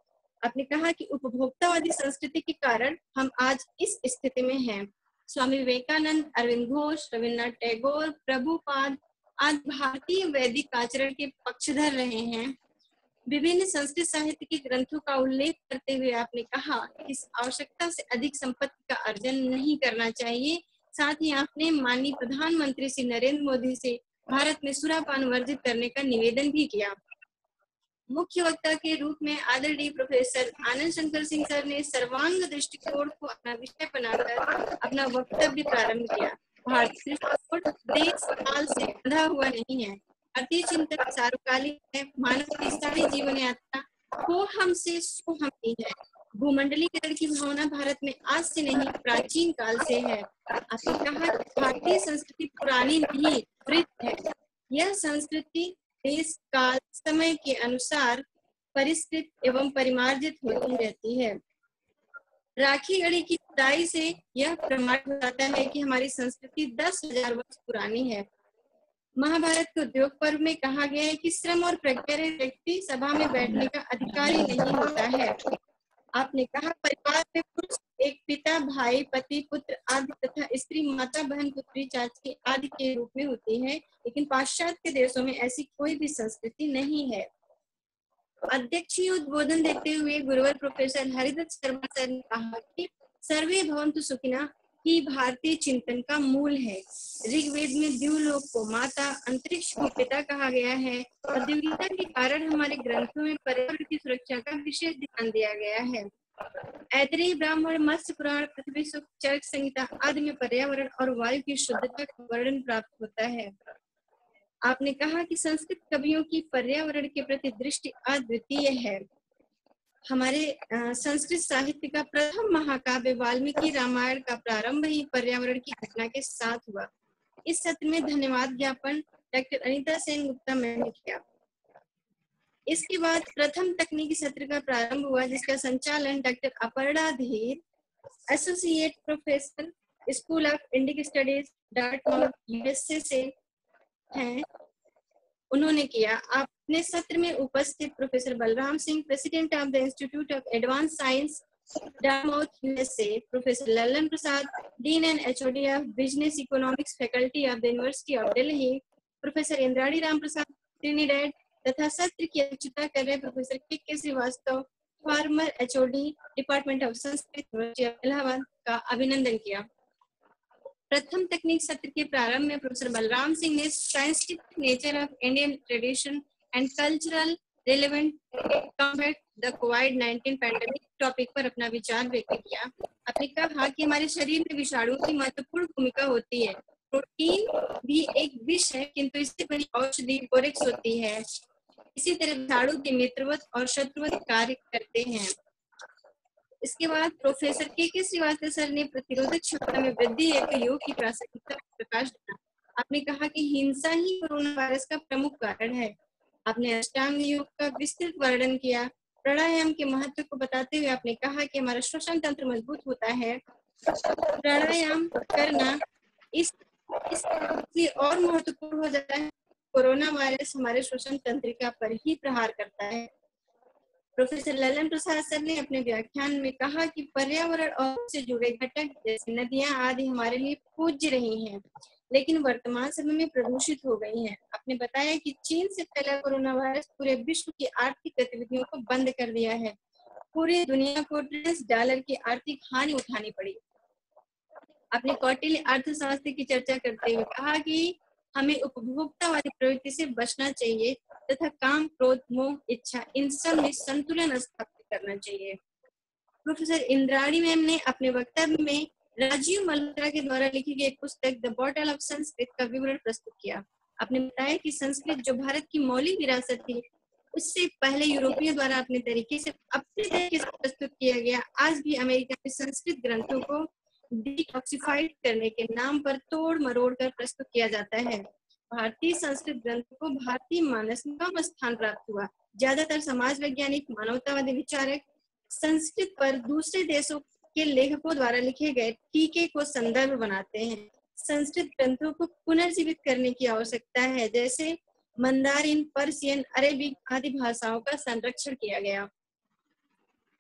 आपने कहा कि उपभोक्तावादी संस्कृति के कारण हम आज इस स्थिति में हैं। स्वामी विवेकानंद, अरविंद घोष, रविन्द्रनाथ टैगोर, प्रभुपाद आज भारतीय वैदिक आचरण के पक्षधर रहे हैं। विभिन्न संस्कृत साहित्य के ग्रंथों का उल्लेख करते हुए आपने कहा कि इस आवश्यकता से अधिक संपत्ति का अर्जन नहीं करना चाहिए। साथ ही आपने माननीय प्रधानमंत्री श्री नरेंद्र मोदी से भारत में सुरापान वर्जित करने का निवेदन भी किया। मुख्य वक्ता के रूप में आदरणीय प्रोफेसर आनंद शंकर सिंह सर ने सर्वांग दृष्टिकोण को अपना विषय बनाकर अपना वक्तव्य प्रारंभ किया। भारतीय दृष्टिकोण देश काल से बंधा हुआ नहीं है, भारतीय चिंतन सार्वकालिक है। मानव की सारी जीवन यात्रा को हमसे सो हमती है। भूमंडलीकरण की भावना भारत में आज से नहीं प्राचीन काल से है। आपने कहा कि भारतीय संस्कृति पुरानी नहीं वृद्ध है। यह संस्कृति देश काल समय के अनुसार परिष्कृत एवं परिमार्जित होती रहती है। राखी गढ़ी की खुदाई से यह प्रमाणित हो जाता है कि हमारी संस्कृति 10,000 वर्ष पुरानी है। महाभारत के उद्योग पर्व में कहा गया है कि श्रम और प्रज्ञा रहित व्यक्ति सभा में बैठने का अधिकारी नहीं होता है। आपने कहा परिवार में पुरुष एक पिता, भाई, पति, पुत्र आदि तथा स्त्री माता, बहन, पुत्री, चाची आदि के रूप में होती है, लेकिन पाश्चात्य देशों में ऐसी कोई भी संस्कृति नहीं है। अध्यक्षीय उद्बोधन देते हुए गुरुवर प्रोफेसर हरिदत्त शर्मा सर ने कहा कि सर्वे भवन्तु सुखिनः ही भारतीय चिंतन का मूल है। ऋग्वेद में द्युलोक को माता, अंतरिक्ष को पिता कहा गया है। औद्योगिकता के कारण हमारे ग्रंथों में पर्यावरण की सुरक्षा का विशेष ध्यान दिया गया है। ऐतरेय ब्राह्मण, मत्स्य पुराण, पृथ्वी सूक्त, चरक संहिता आदि में पर्यावरण और वायु की शुद्धता का वर्णन प्राप्त होता है। आपने कहा कि संस्कृत कवियों की पर्यावरण के प्रति दृष्टि अद्वितीय है। हमारे संस्कृत साहित्य का प्रथम महाकाव्य वाल्मीकि रामायण का प्रारंभ ही पर्यावरण की घटना के साथ हुआ। इस सत्र में धन्यवाद ज्ञापन डॉक्टर अनीता सेन गुप्ता मैम ने किया। इसके बाद प्रथम तकनीकी सत्र का प्रारंभ हुआ, जिसका संचालन doctor Aparna Dhir, associate professor, school of Indic studies, Dartmouth, USA से हैं, उन्होंने किया। अपने सत्र में उपस्थित professor Balram Singh, president of the institute of advance science, Dartmouth, USA, professor Lalan Prasad, dean and HOD of business economics faculty of the university of Delhi, professor Indrani Ram Prasad, Trinidad, तथा सत्र की अध्यक्षता कर रहे professor K Srivastava, former HOD, department of Sanskrit, university of Allahabad का अभिनंदन किया। प्रथम तकनीक सत्र के प्रारंभ में प्रोफेसर बलराम सिंह ने scientific nature of Indian tradition and cultural relevant combat the कोविड-19 पैंडेमिक टॉपिक पर अपना विचार व्यक्त किया। आपने कहा कि हमारे शरीर में विषाणु की महत्वपूर्ण भूमिका होती है। प्रोटीन भी एक विष है, किंतु इससे बड़ी औषधि बोरेक्स होती है। इसी तरह विषाणु के मित्रवत और शत्रुवत कार्य करते हैं। इसके बाद प्रोफेसर के श्रीवास्तव सर ने प्रतिरोधक क्षमता में वृद्धि एक योग की प्रासंगिकता पर प्रकाश डाला। आपने कहा कि हिंसा ही कोरोना वायरस का प्रमुख कारण है। आपने अष्टांग योग का विस्तृत वर्णन किया। प्राणायाम के महत्व को बताते हुए आपने कहा कि हमारा श्वसन तंत्र मजबूत होता है। प्राणायाम करना इसलिए और महत्वपूर्ण हो जाता है, कोरोना वायरस हमारे श्वसन तंत्रिका पर ही प्रहार करता है। प्रोफेसर ललन प्रसाद सर ने अपने व्याख्यान में कहा कि पर्यावरण और उससे जुड़े घटक जैसे नदियां आदि हमारे लिए पूज्य रही हैं, लेकिन वर्तमान समय में प्रदूषित हो गई हैं। आपने बताया कि चीन से फैला कोरोना वायरस पूरे विश्व की आर्थिक गतिविधियों को बंद कर दिया है। पूरी दुनिया को $1 की आर्थिक हानि उठानी पड़ी। आपने कौटिल्य अर्थशास्त्र की चर्चा करते हुए कहा कि हमें उपभोक्तावादी प्रवृत्ति से बचना चाहिए तथा काम, क्रोध, मोह, इच्छा इन सब में संतुलन स्थापित करना चाहिए। प्रोफेसर इंद्राणी मैम ने अपने वक्तव्य में राजीव मल्होत्रा के द्वारा लिखी गई पुस्तक द बॉटल ऑफ संस्कृत का विवरण प्रस्तुत किया। आपने बताया कि संस्कृत जो भारत की मौलिक विरासत थी, उससे पहले यूरोपियों द्वारा अपने तरीके से प्रस्तुत किया गया। आज भी अमेरिका में संस्कृत ग्रंथों को डिटॉक्सिफाइड करने के नाम पर तोड़ मरोड़ कर प्रस्तुत किया जाता है। भारतीय संस्कृत ग्रंथों को भारतीय मानस में कम स्थान प्राप्त हुआ। ज्यादातर समाज वैज्ञानिक, मानवतावादी विचारक संस्कृत पर दूसरे देशों के लेखकों द्वारा लिखे गए टीके को संदर्भ बनाते हैं। संस्कृत ग्रंथों को पुनर्जीवित करने की आवश्यकता है, जैसे मंदारिन, पर्शियन, अरेबिक आदि भाषाओं का संरक्षण किया गया।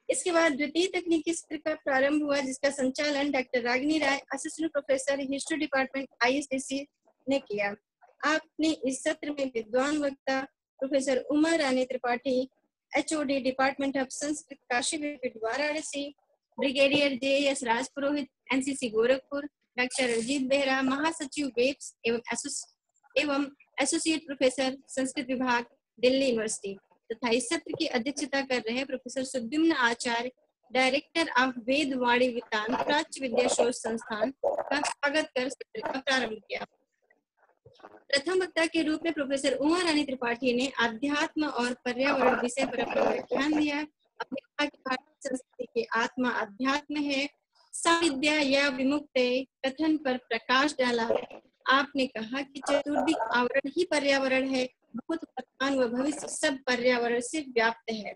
इसके बाद द्वितीय तकनीकी सत्र का प्रारंभ हुआ, जिसका संचालन doctor Ragini Rai, assistant professor history department ISDC ने किया। आपने इस सत्र में विद्वान वक्ता professor Uma Rani Tripathi, HOD department of Sanskrit, Kashi Vidyapeeth Varanasi, brigadier JS Rajpurohit, NCC Gorakhpur, doctor Ajit Behera, महासचिव वेब्स एवं एसोसिएट प्रोफेसर संस्कृत विभाग, दिल्ली यूनिवर्सिटी, तथा इस सत्र की अध्यक्षता कर रहे professor Sudyumna Acharya, director of Ved Vani Vitan, प्राच्य विद्या शोध संस्थान का स्वागत कर सत्र का प्रारंभ किया। प्रथम वक्ता के रूप में प्रोफेसर उमा रानी त्रिपाठी ने अध्यात्म और पर्यावरण विषय पर अपना व्याख्यान दिया। अपने कहा कि भारतीय संस्कृति की आत्मा अध्यात्म है, साविद्या या विमुक्त कथन पर प्रकाश डाला। आपने कहा कि चतुर्दिक आवरण ही पर्यावरण है, भूत, वर्तमान व भविष्य सब पर्यावरण से व्याप्त है।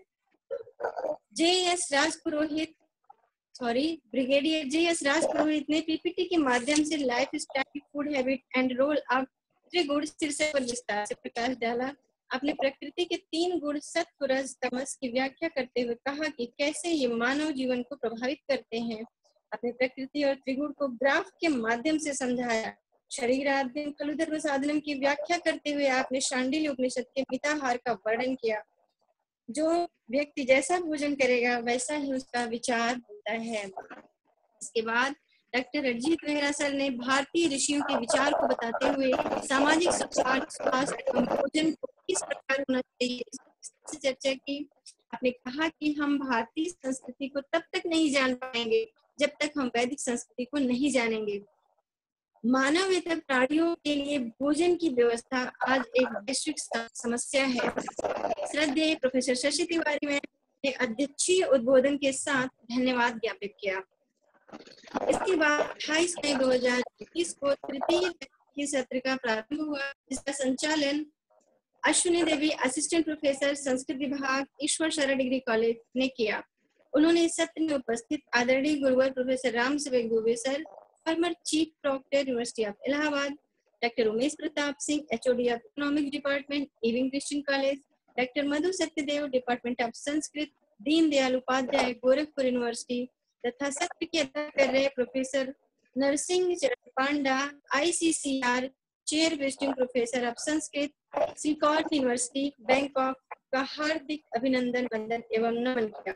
ब्रिगेडियर JS राजपुरोहित ने PPT के माध्यम से lifestyle, food habit and role of triguna शीर्षक पर विस्तार से प्रकाश डाला। अपने प्रकृति के 3 गुण सत्व, रज, तमस की व्याख्या करते हुए कहा कि कैसे ये मानव जीवन को प्रभावित करते हैं। अपने प्रकृति और त्रिगुण को ग्राफ के माध्यम से समझाया। शरीराद्यम खलु धर्म साधनम की व्याख्या करते हुए आपने शांडिल्य उपनिषद के मिताहार का वर्णन किया। जो व्यक्ति जैसा भोजन करेगा वैसा ही उसका विचार होता है। इसके बाद डॉक्टर अजीत बेहरा सर ने भारतीय ऋषियों के विचार को बताते हुए सामाजिक स्वास्थ्य एवं भोजन को किस प्रकार होना चाहिए इससे चर्चा की। आपने कहा कि हम भारतीय संस्कृति को तब तक नहीं जान पाएंगे जब तक हम वैदिक संस्कृति को नहीं जानेंगे। मानवेतर प्राणियों के लिए भोजन की व्यवस्था आज एक वैश्विक समस्या है। श्रद्धेय प्रोफेसर शशि तिवारी ने अध्यक्षीय उद्बोधन के साथ धन्यवाद ज्ञापित किया। इसके बाद 28 मई 2021 को तृतीय तकनीकी सत्र का प्रारंभ हुआ, जिसका संचालन अश्विनी देवी, असिस्टेंट प्रोफेसर संस्कृत विभाग, ईश्वर शरण डिग्री कॉलेज ने किया। उन्होंने इस सत्र में उपस्थित आदरणीय गुरुवर professor Ram Sevak Dubey sir, former chief proctor university of Allahabad, doctor Umesh Pratap Singh, HOD of economics department, Ewing Christian college, doctor Madhu Satyadev, department of Sanskrit, Deen Dayal Upadhyay, Gorakhpur university, तथा सत्र की अध्यक्षता कर रहे professor Narsingh Charan Panda, ICCR chair visiting professor of Sanskrit, सिकॉट यूनिवर्सिटी, बैंकॉक का हार्दिक अभिनंदन, वंदन एवं नमन किया।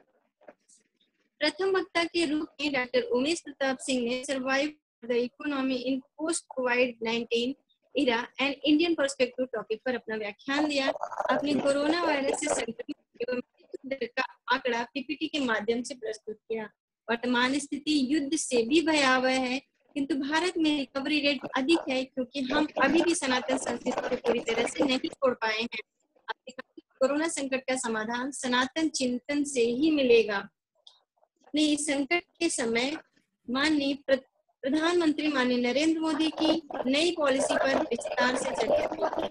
प्रथम वक्ता के रूप में डॉक्टर उमेश प्रताप सिंह ने survive the economy in post कोविड-19 era and Indian perspective topic पर अपना व्याख्यान दिया। आपने कोरोना वायरस से संक्रमित एवं मृत्यु दर का आंकड़ा PPT के माध्यम से प्रस्तुत किया। वर्तमान स्थिति युद्ध से भी भयावह है, किंतु भारत में रिकवरी रेट अधिक है क्योंकि हम अभी भी सनातन संस्कृति को पूरी तरह से नहीं छोड़ पाए हैं। कोरोना संकट का समाधान सनातन चिंतन से ही मिलेगा। अपने इस संकट के समय माननीय प्रधानमंत्री माननीय नरेंद्र मोदी की नई पॉलिसी पर विस्तार से चर्चा की।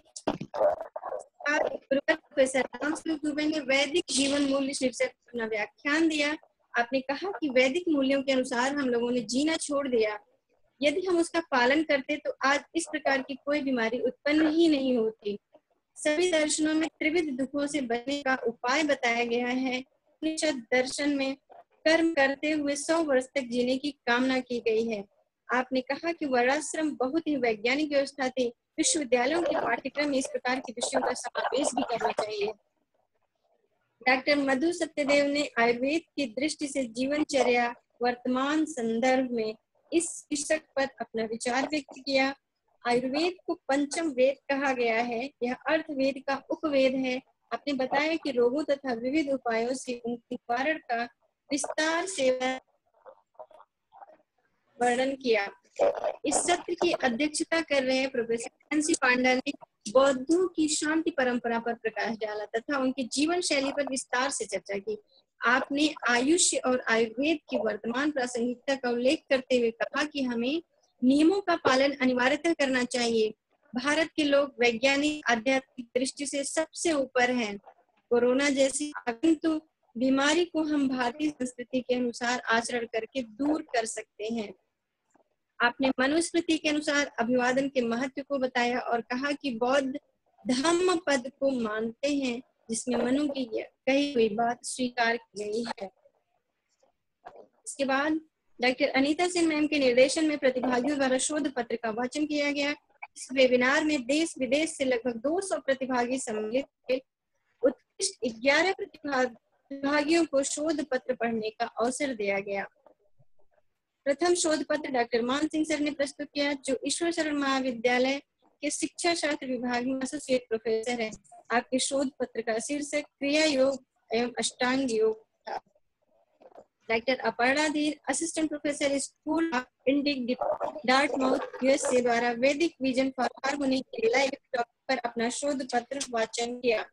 प्रोफेसर राम सेवक दुबे ने वैदिक जीवन मूल्य शीर्षक पर अपना व्याख्यान दिया। आपने कहा कि वैदिक मूल्यों के अनुसार हम लोगों ने जीना छोड़ दिया। यदि हम उसका पालन करते तो आज इस प्रकार की कोई बीमारी उत्पन्न ही नहीं होती। सभी दर्शनों में त्रिविध दुखों से बचने का उपाय बताया गया है। उपनिषद दर्शन में कर्म करते हुए 100 वर्ष तक जीने की कामना की गई है। आपने कहा कि वर्णाश्रम बहुत ही वैज्ञानिक व्यवस्था थी। विश्वविद्यालयों के पाठ्यक्रम में इस प्रकार के विषयों का समावेश भी करना चाहिए। डॉक्टर मधु सत्यदेव ने आयुर्वेद की दृष्टि से जीवनचर्या वर्तमान संदर्भ में इस शीर्षक पर अपना विचार व्यक्त किया। आयुर्वेद को पंचम वेद कहा गया है। यह अर्थवेद का उपवेद है। आपने बताया कि रोगों तथा विविध उपायों से उनके निवारण का विस्तार से वर्णन किया। इस सत्र की अध्यक्षता कर रहे प्रोफेसर NC पांडा ने बौद्धों की शांति परंपरा पर प्रकाश डाला तथा उनकी जीवन शैली पर विस्तार से चर्चा की। आपने आयुष और आयुर्वेद की वर्तमान प्रासंगिकता का उल्लेख करते हुए कहा कि हमें नियमों का पालन अनिवार्यतः करना चाहिए। भारत के लोग वैज्ञानिक आध्यात्मिक दृष्टि से सबसे ऊपर हैं। कोरोना जैसी आगंतुक बीमारी को हम भारतीय संस्कृति के अनुसार आचरण करके दूर कर सकते हैं। आपने मनुस्मृति के अनुसार अभिवादन के महत्व को बताया और कहा कि बौद्ध धम्म पद को मानते हैं जिसमें मनु की कही हुई बात स्वीकार की गई है। इसके बाद डॉक्टर अनीता सिंह मैम के निर्देशन में प्रतिभागियों द्वारा शोध पत्र का वाचन किया गया। इस वेबिनार में देश विदेश से लगभग 200 प्रतिभागी सम्मिलित थे। उत्कृष्ट 11 प्रतिभागियों को शोध पत्र पढ़ने का अवसर दिया गया। प्रथम शोध पत्र डॉक्टर मान सिंह सर ने प्रस्तुत किया, जो ईश्वर शरण महाविद्यालय के शिक्षा शास्त्र विभाग में एसोसिएट प्रोफेसर है। आपके शोध पत्र का शीर्षक क्रिया योग एवं अष्टांग योग था। Doctor Aparna Dhir, assistant professor school of Indic Dartmouth USA द्वारा वैदिक विजन फॉर हार्मोनी के लाइव टॉपिक पर अपना शोध पत्र वाचन किया।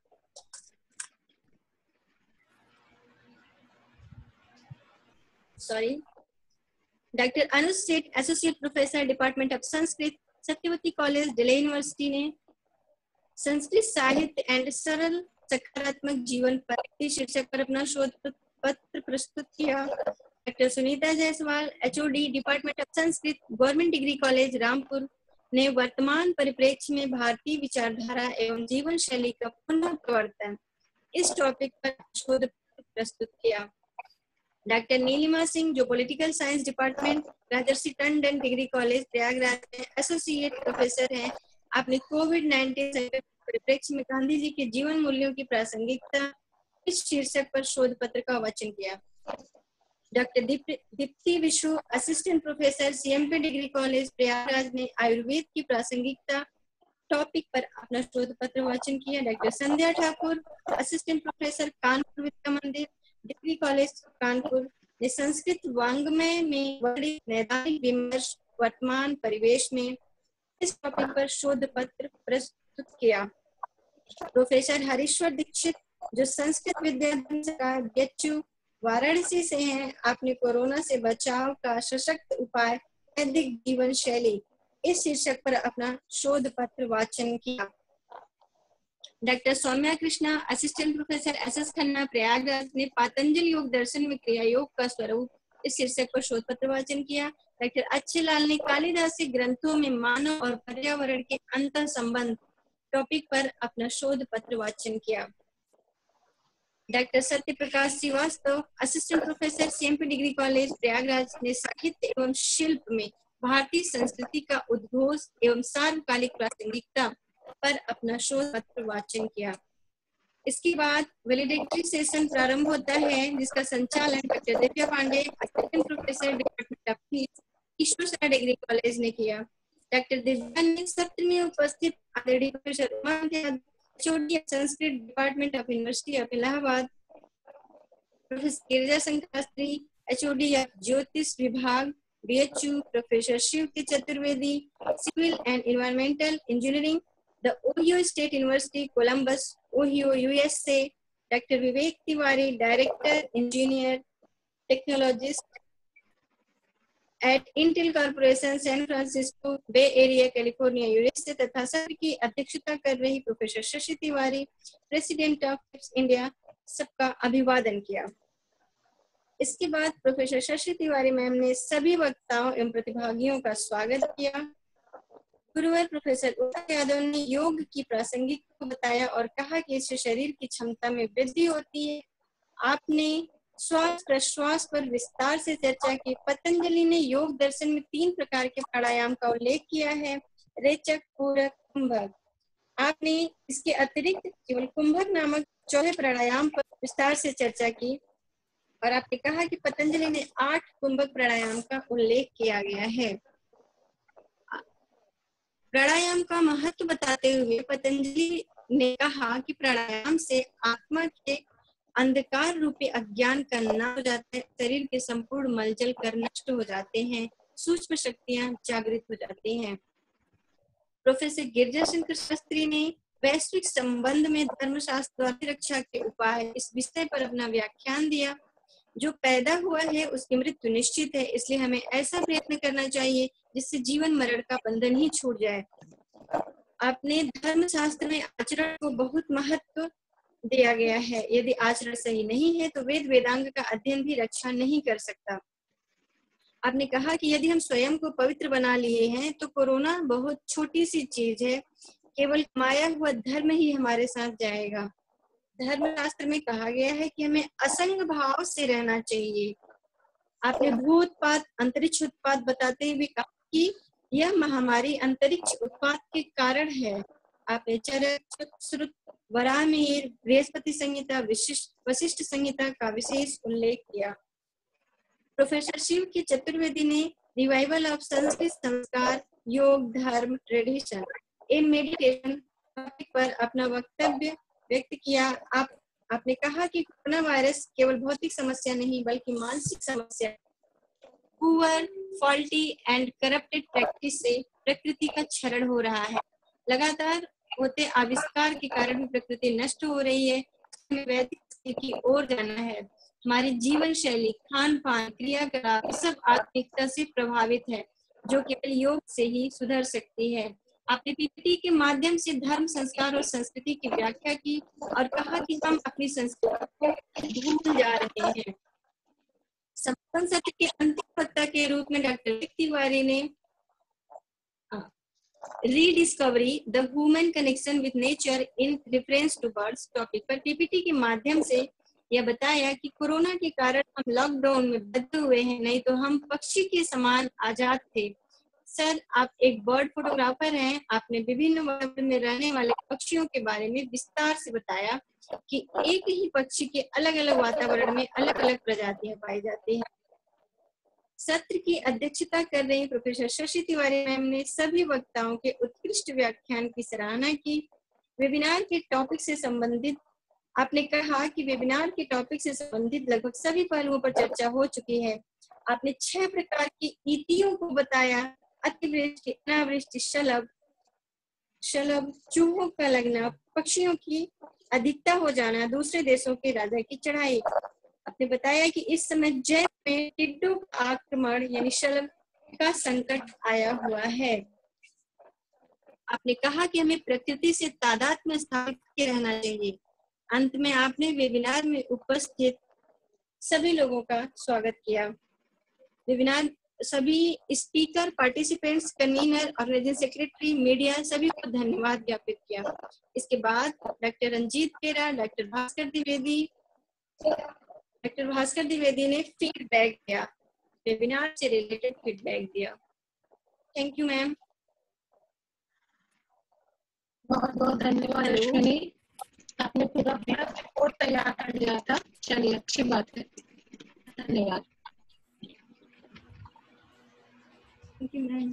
Doctor Anuj Seth, associate professor department of Sanskrit, Satyawati college Delhi university ने संस्कृत साहित्य एंड सरल सकारात्मक जीवन पर शीर्षक पर अपना शोध पत्र प्रस्तुत किया। Doctor Sunita Jaiswal, HOD department of Sanskrit, government degree college Rampur ने वर्तमान परिप्रेक्ष्य में भारतीय विचारधारा एवं जीवन शैली का पुनः प्रवर्तन इस टॉपिक पर शोध प्रस्तुत किया। डॉक्टर नीलिमा सिंह, जो political science department Rajarshi Tandon degree college Prayagraj में एसोसिएट प्रोफेसर हैं, आपने कोविड-19 परिप्रेक्ष्य में गांधी जी के जीवन मूल्यों की प्रासंगिकता इस शीर्षक पर शोध पत्र का वाचन किया। Doctor Deepti Vishu, assistant professor CMP degree college Prayagraj ने आयुर्वेद की प्रासंगिकता टॉपिक पर अपना शोध पत्र वाचन किया। Doctor Sandhya Thakur, assistant professor Kanpur Vidya Mandir degree college Kanpur ने संस्कृत वांग्मय में वर्णित नैदानिक विमर्श वर्तमान परिवेश में इस टॉपिक पर शोध पत्र प्रस्तुत किया। प्रोफेसर हरीश्वर दीक्षित, जो संस्कृत विद्या बीएचयू वाराणसी से हैं, आपने कोरोना से बचाव का सशक्त उपाय वैदिक जीवन शैली इस शीर्षक पर अपना शोध पत्र वाचन किया। Doctor Saumya Krishna, assistant professor SS Khanna Prayagraj ने पातंजल योग दर्शन में क्रिया योग का स्वरूप इस शीर्षक पर शोध पत्र वाचन किया। डॉक्टर अच्छे लाल ने कालिदासी ग्रंथों में मानव और पर्यावरण के अंतर संबंध टॉपिक पर अपना शोध पत्र वाचन किया। Doctor Satya Prakash Srivastava, assistant professor CMP degree college Prayagraj ने साहित्य एवं शिल्प में भारतीय संस्कृति का उद्घोष एवं सार्वकालिक प्रासंगिकता पर अपना शोध पत्र वाचन किया। इसके बाद वैलिडेटरी सेशन प्रारंभ होता है, जिसका संचालन doctor Divya Pandey, assistant professor department of physics, Ishwar Sharan degree college ने किया। डॉक्टर दिव्या ने सत्र में उपस्थित आदरणीय professor Uma HOD Sanskrit department of university of Allahabad, professor Girija Shankar Shastri, HOD ज्योतिष विभाग BHU, professor Shiv K Chaturvedi, civil and environmental engineering, the Ohio State University Columbus, Ohio USA, doctor Vivek Tiwari, director engineer technologist at Intel corporation San Francisco bay area California USA तथा सत्र की अध्यक्षता कर रही professor Shashi Tiwari, president of India, सबका अभिवादन किया। इसके बाद प्रोफेसर शशि तिवारी मैम ने सभी वक्ताओं एवं प्रतिभागियों का स्वागत किया। गुरुवर प्रोफेसर उषा यादव ने योग की प्रासंगिकता को बताया और कहा कि इससे शरीर की क्षमता में वृद्धि होती है। आपने श्वास प्रश्वास पर विस्तार से चर्चा की। पतंजलि ने योग दर्शन में 3 प्रकार के प्राणायाम का उल्लेख किया है, रेचक, पूरक, कुंभक। आपने इसके अतिरिक्त केवल कुंभक नामक चौथे प्राणायाम पर विस्तार से चर्चा की और आपने कहा कि पतंजलि ने 8 कुंभक प्राणायाम का उल्लेख किया गया है। प्राणायाम का महत्व बताते हुए पतंजलि ने कहा कि प्राणायाम से आत्मा के अंधकार रूपी अज्ञान का नाश हो जाता है, शरीर के संपूर्ण मलजल कर नष्ट हो जाते हैं, सूक्ष्म शक्तियां जागृत हो जाती हैं। प्रोफेसर गिरिजा शंकर शास्त्री ने वैश्विक संबंध में धर्मशास्त्र द्वारा रक्षा के उपाय इस विषय पर अपना व्याख्यान दिया। जो पैदा हुआ है उसकी मृत्यु निश्चित है, इसलिए हमें ऐसा प्रयत्न करना चाहिए जिससे जीवन मरण का बंधन ही छूट जाए। आपने धर्मशास्त्र में आचरण को बहुत महत्व दिया गया है। यदि आचरण सही नहीं है तो वेद वेदांग का अध्ययन भी रक्षा नहीं कर सकता। आपने कहा कि यदि हम स्वयं को पवित्र बना लिए हैं तो कोरोना बहुत छोटी सी चीज है, केवल कमाया हुआ धर्म ही हमारे साथ जाएगा। धर्मशास्त्र में कहा गया है कि हमें असंग भाव से रहना चाहिए। आपने भू उत्पाद, अंतरिक्ष उत्पाद बताते हुए कहा कि यह महामारी अंतरिक्ष उत्पाद के कारण है। आपने चरक, श्रुत, वराह मिहिर, बृहस्पति संहिता, वशिष्ठ संहिता का विशेष उल्लेख किया। प्रोफेसर शिव के चतुर्वेदी ने रिवाइवल ऑफ संस्कृत संस्कार, योग, धर्म, ट्रेडिशन एंड मेडिटेशन टॉपिक पर अपना वक्तव्य व्यक्त किया। आपने कहा कि कोरोना वायरस केवल भौतिक समस्या नहीं बल्कि मानसिक समस्या, poor, faulty and corrupted practice से प्रकृति का क्षरण हो रहा है। लगातार होते आविष्कार के कारण प्रकृति नष्ट हो रही है। हमें वैदिक की ओर जाना है। हमारी जीवन शैली, खान पान, क्रियाकलाप सब आत्मिकता से प्रभावित है, जो केवल योग से ही सुधर सकती है। आपने पीपीटी के माध्यम से धर्म, संस्कार और संस्कृति की व्याख्या की और कहा कि हम अपनी संस्कृति को भूल जा रहे हैं। संपन्न सत्य के अंतिम वक्ता के रूप में डॉक्टर तिवारी ने rediscovery the human connection with nature in reference to birds topic पर पीपीटी के माध्यम से यह बताया कि कोरोना के कारण हम लॉकडाउन में बंद हुए हैं, नहीं तो हम पक्षी के समान आजाद थे। सर, आप एक बर्ड फोटोग्राफर हैं। आपने विभिन्न वातावरण में रहने वाले पक्षियों के बारे में विस्तार से बताया कि एक ही पक्षी के अलग अलग वातावरण में अलग अलग प्रजातियां पाई जाती हैं। सत्र की अध्यक्षता कर रही प्रोफेसर शशि तिवारी मैम ने सभी वक्ताओं के उत्कृष्ट व्याख्यान की सराहना की। वेबिनार के टॉपिक से संबंधित आपने कहा कि वेबिनार के टॉपिक से संबंधित लगभग सभी पहलुओं पर चर्चा हो चुकी है। आपने 6 प्रकार की नीतियों को बताया: अतिवृष्टि, अनावृष्टि, शलभ, चूहों का लगना, पक्षियों की अधिकता हो जाना, दूसरे देशों के राजा की चढ़ाई। आपने बताया कि इस समय जैन में टिड्डों का आक्रमण यानी शलभ का संकट आया हुआ है। आपने कहा कि हमें प्रकृति से तादात्म्य स्थापित करके रहना चाहिए। अंत में आपने वेबिनार में उपस्थित सभी लोगों का स्वागत किया। वेबिनार सभी speaker, participants, convener, organizing secretary, media सभी को धन्यवाद ज्ञापित किया। इसके बाद डॉक्टर रंजीत खेरा, डॉक्टर भास्कर द्विवेदी ने फीडबैक दिया, वेबिनार से रिलेटेड फीडबैक दिया। Thank you ma'am. बहुत बहुत धन्यवाद अश्विनी, आपने पूरा रिपोर्ट तैयार कर लिया था। चलिए, अच्छी बात है, धन्यवाद। Thank you ma'am.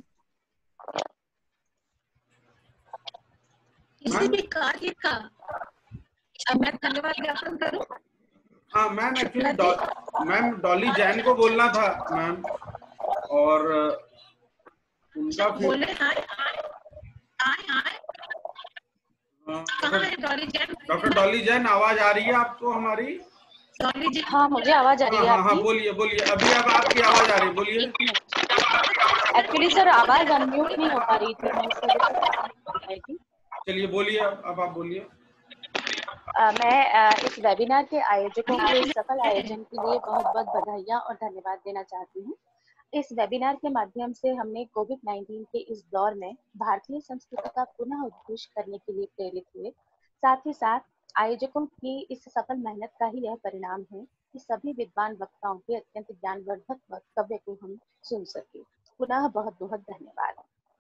किसी भी कार्य का मैं धन्यवाद ज्ञापन करूं? हाँ ma'am, actually ma'am Dolly Jain को बोलना था मैम, और उनका बोले हाय कहाँ है डॉली जैन? डॉक्टर डॉली जैन, आवाज आ रही है आपको हमारी? डॉली जैन, हाँ मुझे आवाज आ रही है। हाँ बोलिए बोलिए, अभी अब आपकी आवाज आ रही है, बोलिए। एक्चुअली सर आवाज अनम्यूट नहीं हो पा रही थी, मैं इस वजह से। चलिए बोलिए, अब आप बोलिए। मैं इस वेबिनार के आयोजकों को इस सफल आयोजन के लिए बहुत बहुत बधाइयाँ और धन्यवाद देना चाहती हूँ। इस वेबिनार के माध्यम से हमने कोविड-19 के इस दौर में भारतीय संस्कृति का पुनः उद्घोष करने के लिए प्रेरित हुए। साथ ही साथ आयोजकों की इस सफल मेहनत का ही यह परिणाम है कि सभी विद्वान वक्ताओं के अत्यंत ज्ञानवर्धक वक्तव्य को हम सुन सके। पुनः बहुत बहुत धन्यवाद।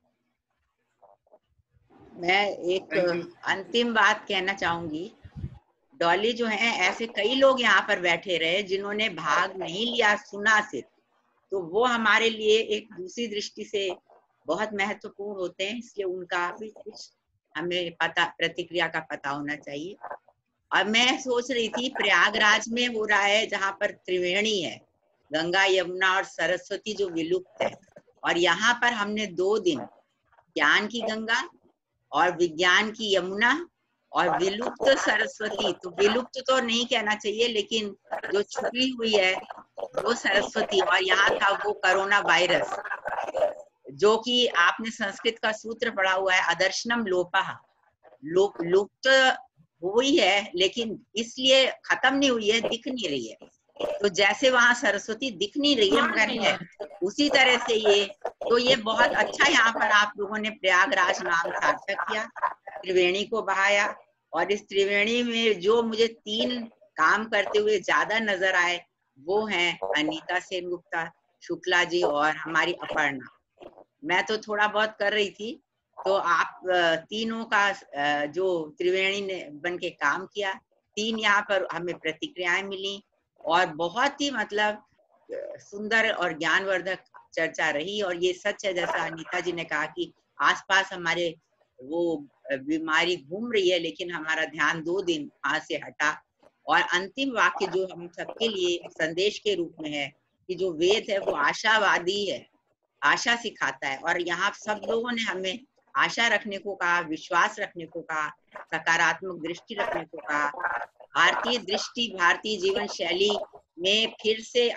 मैं एक अंतिम बात कहना चाहूंगी। डॉली जो है, ऐसे कई लोग यहाँ पर बैठे रहे जिन्होंने भाग नहीं लिया, सुना सिर्फ, तो वो हमारे लिए एक दूसरी दृष्टि से बहुत महत्वपूर्ण होते हैं, इसलिए उनका भी कुछ हमें प्रतिक्रिया का पता होना चाहिए। और मैं सोच रही थी, प्रयागराज में हो रहा है जहाँ पर त्रिवेणी है, गंगा, यमुना और सरस्वती जो विलुप्त है, और यहाँ पर हमने 2 दिन ज्ञान की गंगा और विज्ञान की यमुना और विलुप्त सरस्वती, तो विलुप्त तो नहीं कहना चाहिए लेकिन जो छुपी हुई है वो सरस्वती, और यहाँ का वो कोरोना वायरस, जो कि आपने संस्कृत का सूत्र पढ़ा हुआ है, अदर्शनम लोपः, लुप्त हुई है लेकिन इसलिए खत्म नहीं हुई है, दिख नहीं रही है। तो जैसे वहां सरस्वती दिख नहीं रही है मगर है, उसी तरह से ये बहुत अच्छा यहाँ पर आप लोगों ने प्रयागराज नाम सार्थक किया, त्रिवेणी को बहाया। और इस त्रिवेणी में जो मुझे 3 काम करते हुए ज्यादा नजर आए, वो हैं अनीता सेनगुप्ता शुक्ला जी और हमारी अपर्णा। मैं तो थोड़ा बहुत कर रही थी, तो आप तीनों का जो त्रिवेणी ने बन के काम किया, 3 यहाँ पर हमें प्रतिक्रियाएं मिली और बहुत ही मतलब सुंदर और ज्ञानवर्धक चर्चा रही। और ये सच है जैसा अनीता जी ने कहा कि आसपास हमारे वो बीमारी घूम रही है, लेकिन हमारा ध्यान 2 दिन वहां से हटा। और अंतिम वाक्य जो हम सबके लिए संदेश के रूप में है कि जो वेद है वो आशावादी है, आशा सिखाता है। और यहाँ सब लोगों ने हमें आशा रखने को कहा, विश्वास रखने को कहा, सकारात्मक दृष्टि रखने को कहा, भारतीय दृष्टि, भारतीय जीवन शैली में फिर से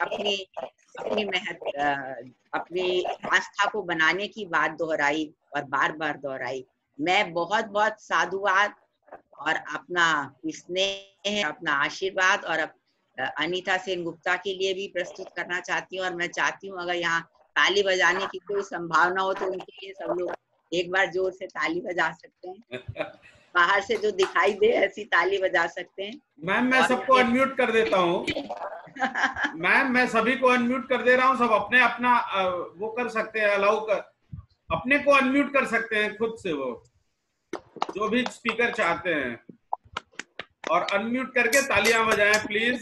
अपनी आस्था को बनाने की बात दोहराई और बार बार दोहराई। मैं बहुत बहुत साधुवाद और अपना स्नेह, अपना आशीर्वाद और अनीता सेनगुप्ता के लिए भी प्रस्तुत करना चाहती हूँ। और मैं चाहती हूँ अगर यहाँ ताली बजाने की कोई संभावना हो तो उनके लिए सब लोग एक बार जोर से ताली बजा सकते हैं। बाहर से जो दिखाई दे ऐसी ताली बजा सकते हैं। मैम मैं सबको अनम्यूट कर देता हूँ। मैम मैं सभी को अनम्यूट कर दे रहा हूँ। सब अपने अपना वो कर सकते हैं, अलाउ कर, अपने को अनम्यूट कर सकते हैं खुद से, वो जो भी स्पीकर चाहते हैं, और अनम्यूट करके तालियां बजाएं please.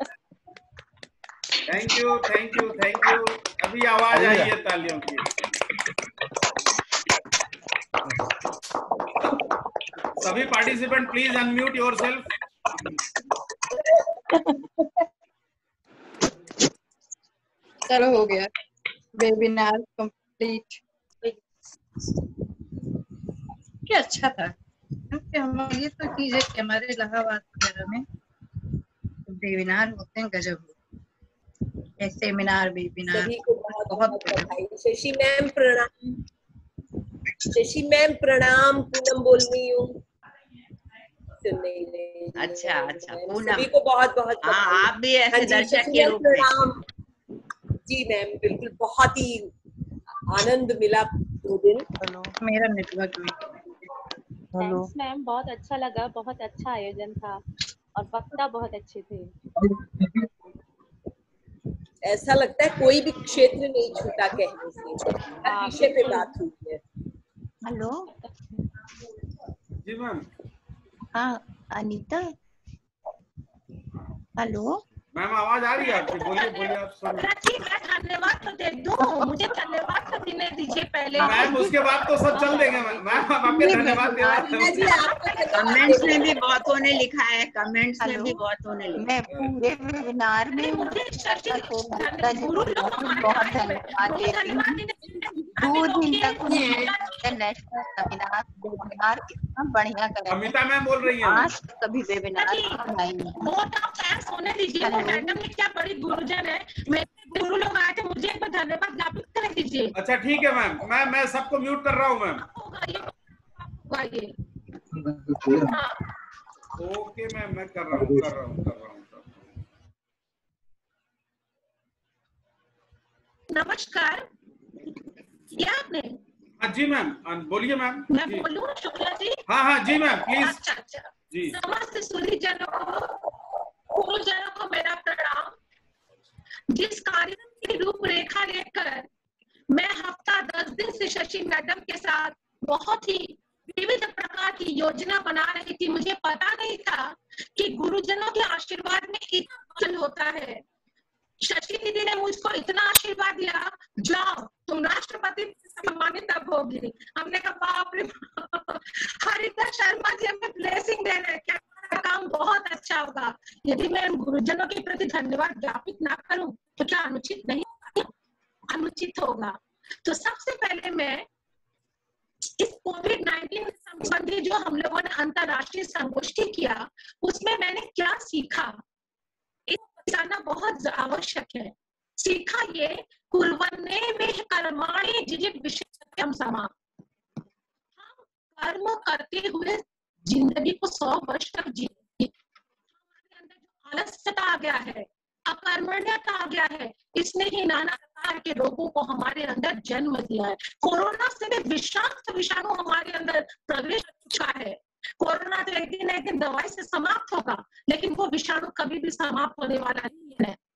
Thank you thank you thank you. अभी आवाज आई है तालियों की। सभी पार्टिसिपेंट प्लीज अनम्यूट योरसेल्फ। चलो हो गया, वेबिनार कंप्लीट। क्या अच्छा था, क्योंकि हम ये तो चीज है कि हमारे इलाहाबाद वगैरह में वेबिनार होते हैं, गजब सेमिनार वेबिनार। सभी को बहुत बहुत बधाई। शशि मैम प्रणाम। शशि मैम प्रणाम। पूनम बोल रही हूँ। अच्छा अच्छा पूनम, सभी को बहुत बहुत हाँ आप भी ऐसे दर्शक के रूप में। जी मैम बिल्कुल, बहुत ही आनंद मिला 2 दिन। मेरा नेटवर्क थैंक्स मैम, बहुत अच्छा लगा, बहुत अच्छा आयोजन था और वक्ता बहुत अच्छे थे। ऐसा लगता है कोई भी क्षेत्र नहीं छूटा कहने से, हर विषय पे बात हुई है। Hello ji ma'am. हाँ अनीता, हेलो मैम आवाज आ रही है आपकी, बोलिए बोलिए आप सुन। धन्यवाद तो दे दो, मुझे धन्यवाद तो देने दीजिए पहले। मैम उसके बाद तो सब चल देंगे। मैम आपके धन्यवाद दे रहा। कमेंट्स में भी बहुतों ने लिखा है, कमेंट्स में भी बहुतों ने लिखा है। मैं पूरे वेबिनार में बहुत धन्यवाद देती हूँ। 2 दिन तक इंटरनेशनल वेबिनार इतना बढ़िया करा। अमिता मैम बोल रही है। आज कभी वेबिनार होने दीजिए। मैडम ने क्या बड़ी गुरुजन है, मेरे गुरु लोग आए थे, मुझे एक बार धन्यवाद ज्ञापित कर दीजिए। अच्छा ठीक है मैम, मैं सबको म्यूट कर रहा हूँ मैम। ओके मैम, मैं कर रहा हूँ। नमस्कार, क्या आपने? हाँ जी मैम, बोलिए मैम। मैं बोलूं शुक्ला जी? हाँ जी मैम प्लीज। अच्छा जी। समस्त सूर्यजनों को, गुरुजनों को मेरा प्रणाम। जिस कार्यक्रम की रूपरेखा लेकर मैं हफ्ता 10 दिन से शशि मैडम के साथ बहुत ही विविध प्रकार की योजना बना रही थी, मुझे पता नहीं था कि गुरुजनों के आशीर्वाद में इतना बल होता है। शशि दीदी ने मुझको इतना आशीर्वाद दिया, जाओ तुम राष्ट्रपति सम्मानित अब होगी। हमने कहा बाप रे, हरिता शर्मा जी हमें ब्लेसिंग दे रहे, क्या काम बहुत अच्छा होगा। यदि मैं गुरुजनों के प्रति धन्यवाद ज्ञापित ना करूं तो क्या अनुचित नहीं, अनुचित होगा। तो सबसे पहले मैं इस कोविड-19 संबंधी जो हम लोगों ने अंतरराष्ट्रीय संगोष्ठी किया, उसमें मैंने क्या सीखा, जाना बहुत आवश्यक है। सीखा ये, कुर्वन्ने में कर्माणि जिजित विषयम समा। हम कर्म करते हुए जिंदगी को 100 वर्ष तक जिएंगे। हमारे अंदर जो आलस्यता आ गया है, अकर्मण्यता आ गया है, इसने ही नाना प्रकार के रोगों को हमारे अंदर जन्म दिया है। कोरोना से भी विषाक्त विषाणु हमारे अंदर प्रवेश कर चुका है। कोरोना तो एक दिन दवाई से समाप्त होगा, लेकिन वो विषाणु कभी भी समाप्त होने वाला नहीं है।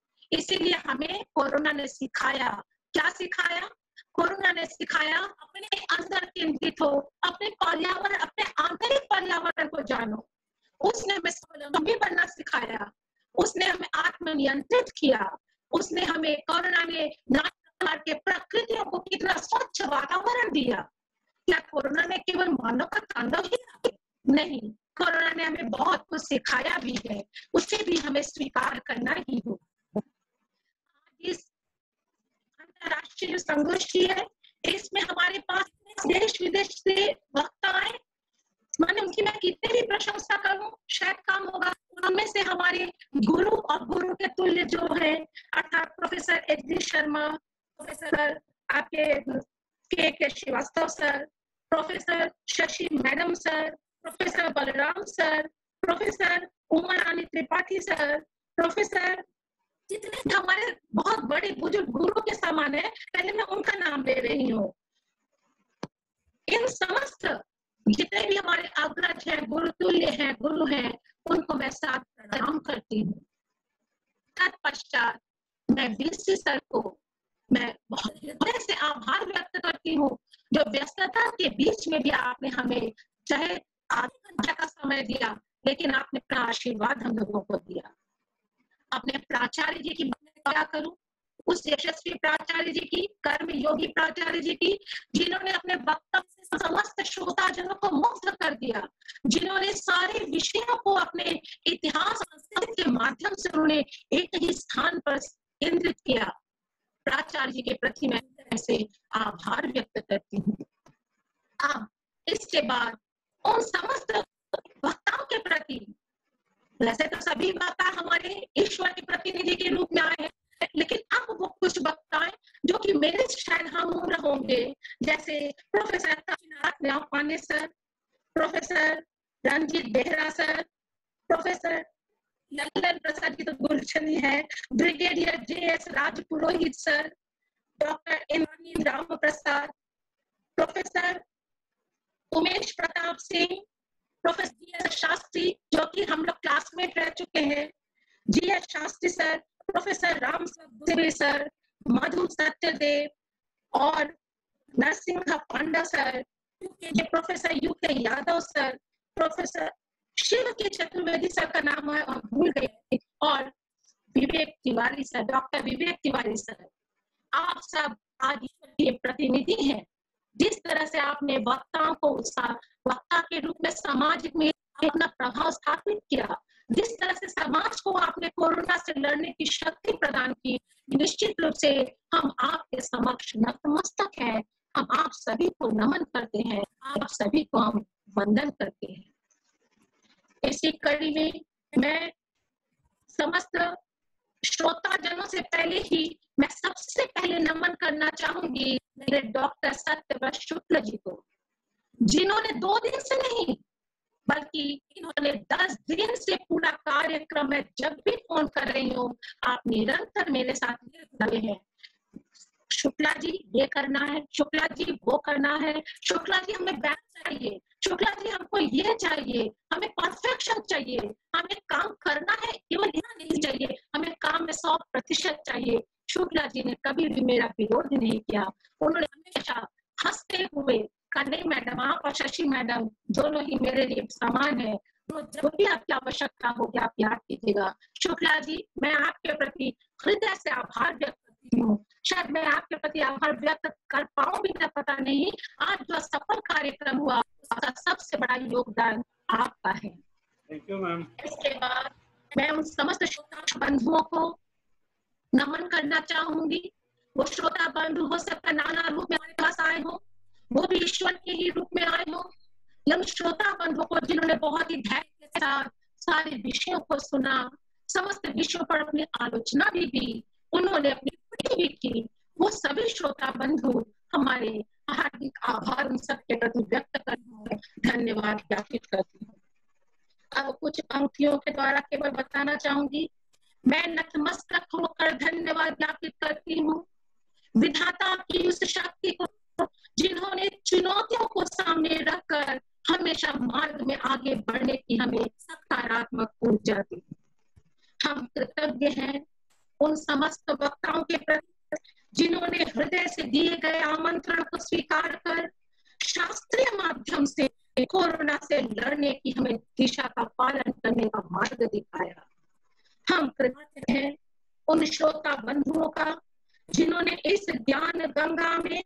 इसीलिए हमें कोरोना ने सिखाया, क्या सिखाया? कोरोना ने सिखाया अपने अंदर केंद्रित हो, अपने पर्यावरण, अपने आंतरिक पर्यावरण को जानो। उसने हमें स्वावलंबी बनना सिखाया, उसने हमें आत्मनियंत्रित किया, उसने हमें, कोरोना ने नाना प्रकार के प्रकृतियों को कितना स्वच्छ वातावरण दिया। क्या कोरोना ने केवल मानव का तांडव ही नहीं, कोरोना ने हमें बहुत कुछ सिखाया भी है, उसे भी हमें स्वीकार करना ही होगा। इस अंतरराष्ट्रीय संगोष्ठी है, इसमें हमारे पास देश विदेश से वक्ता आए, माने उनकी मैं कितनी भी प्रशंसा करूं शायद कम होगा। उनमें से हमारे गुरु और गुरु के तुल्य जो है, अर्थात प्रोफेसर एच.डी. शर्मा, प्रोफेसर आपके K Srivastava sir, professor Shashi madam sir, professor Balram sir, professor Uma Rani Tripathi sir, professor जितने हमारे बहुत बड़े बुजुर्ग गुरु के समान है, पहले मैं उनका नाम ले रही हूँ। इन समस्त जितने भी हमारे अग्रज हैं, गुरुतुल्य हैं, गुरु हैं, उनको मैं साथ प्रणाम करती हूँ। तत्पश्चात मैं बीसी सर को मैं बहुत हृदय से आभार व्यक्त करती हूँ, जो व्यस्तता के बीच में भी आपने हमें चाहे आधे घंटे का समय दिया, लेकिन आपने अपना आशीर्वाद हम लोगों को दिया। अपने प्राचार्य जी की क्या करूं, उस यशस्वी प्राचार्य जी की, कर्म योगी प्राचार्य जी की, जिन्होंने अपने वक्तव्य से समस्त श्रोताजनों को मुक्त कर दिया, जिन्होंने सारे विषयों को अपने इतिहास के माध्यम से उन्होंने एक ही स्थान पर केंद्रित किया। प्राचार्य जी के प्रति मैं ऐसे आभार व्यक्त करती हूँ। अब इसके बाद उन समस्त वक्ताओं के प्रति, वैसे तो सभी वक्ता हमारे ईश्वर के प्रतिनिधि के रूप में आए हैं, लेकिन अब वो कुछ वक्ताएं जो कि मेरे शायद हम उम्र होंगे, जैसे professor Kashinath Pandey sir, professor Ranjeet Behera sir, professor Lallan Prasad ji तो गुलशन है, brigadier J S. Rajpurohit sir, doctor M. Ram Prasad, professor Umesh Pratap Singh, professor G S. Shastri जो कि हम लोग क्लासमेट रह चुके हैं, G S. Shastri sir, professor Ram sir, Madhu Satyadev और Narsingh Panda sir, professor U K. Yadav sir, professor Shiv K Chaturvedi sir का नाम है और भूल गए, और Vivek Tiwari sir, doctor Vivek Tiwari sir, आप सब आज ईश्वर के प्रतिनिधि हैं। जिस तरह से आपने वक्ताओं को वक्ता के रूप में समाज में अपना प्रभाव स्थापित किया, जिस तरह से समाज को आपने कोरोना से लड़ने की शक्ति प्रदान की, निश्चित रूप से हम आपके समक्ष नतमस्तक हैं, हम आप सभी को नमन करते हैं, आप सभी को हम वंदन करते हैं। इसी कड़ी में मैं समस्त श्रोताजनों से पहले ही मैं सबसे पहले नमन करना चाहूंगी मेरे डॉक्टर सत्यव्रत शुक्ल जी को, जिन्होंने 2 दिन से नहीं बल्कि इन्होंने 10 दिन से पूरा कार्यक्रम में जब भी फोन कर रही हूँ, आप निरंतर मेरे साथ लगे हैं। शुक्ला जी ये करना है, शुक्ला जी वो करना है, शुक्ला जी हमें बैक चाहिए, शुक्ला जी हमको ये चाहिए, हमें परफेक्शन चाहिए, हमें काम करना है, केवल इतना नहीं चाहिए, हमें काम में 100% चाहिए। शुक्ला जी ने कभी भी मेरा विरोध नहीं किया, उन्होंने हमेशा हंसते हुए कन्नई मैडम, आप और शशि मैडम दोनों ही मेरे लिए समान है, तो जब भी आपकी आवश्यकता होगी आप याद कीजिएगा। शुक्ला जी मैं आपके प्रति हृदय से आभार व्यक्त करती हूँ, शायद मैं आपके प्रति आभार व्यक्त कर पाऊं भी ना, पता नहीं, आज जो सफल कार्यक्रम हुआ उसका सबसे बड़ा योगदान आपका है। Thank you ma'am. इसके बाद मैं उन समस्त श्रोता बंधुओं को नमन करना चाहूंगी। वो श्रोता बंधु हो सकता नाना रूप में हमारे पास आए हो, वो भी ईश्वर के ही रूप में आए हो, हम श्रोता बंधुओं को जिन्होंने बहुत ही धैर्य के साथ सारे विषयों को सुना, समस्त विषयों पर अपनी आलोचना भी दी, उन्होंने अपनी टिप्पणी भी की, वो सभी श्रोता बंधु हमारे हार्दिक आभार उन सबके प्रति व्यक्त करती हूँ, धन्यवाद ज्ञापित करती हूँ। अब कुछ पंक्तियों के द्वारा केवल बताना चाहूंगी, मैं नतमस्तक होकर धन्यवाद ज्ञापित करती हूँ विधाता की उस शक्ति को जिन्होंने चुनौतियों को सामने रखकर हमेशा मार्ग में आगे बढ़ने की हमें सकारात्मक ऊर्जा दी। हम कृतज्ञ हैं उन समस्त वक्ताओं के प्रति जिन्होंने हृदय से दिए गए आमंत्रण को स्वीकार कर शास्त्रीय माध्यम से कोरोना से लड़ने की हमें दिशा का पालन करने का मार्ग दिखाया। हम कृतज्ञ हैं उन श्रोता बंधुओं का जिन्होंने इस ज्ञान गंगा में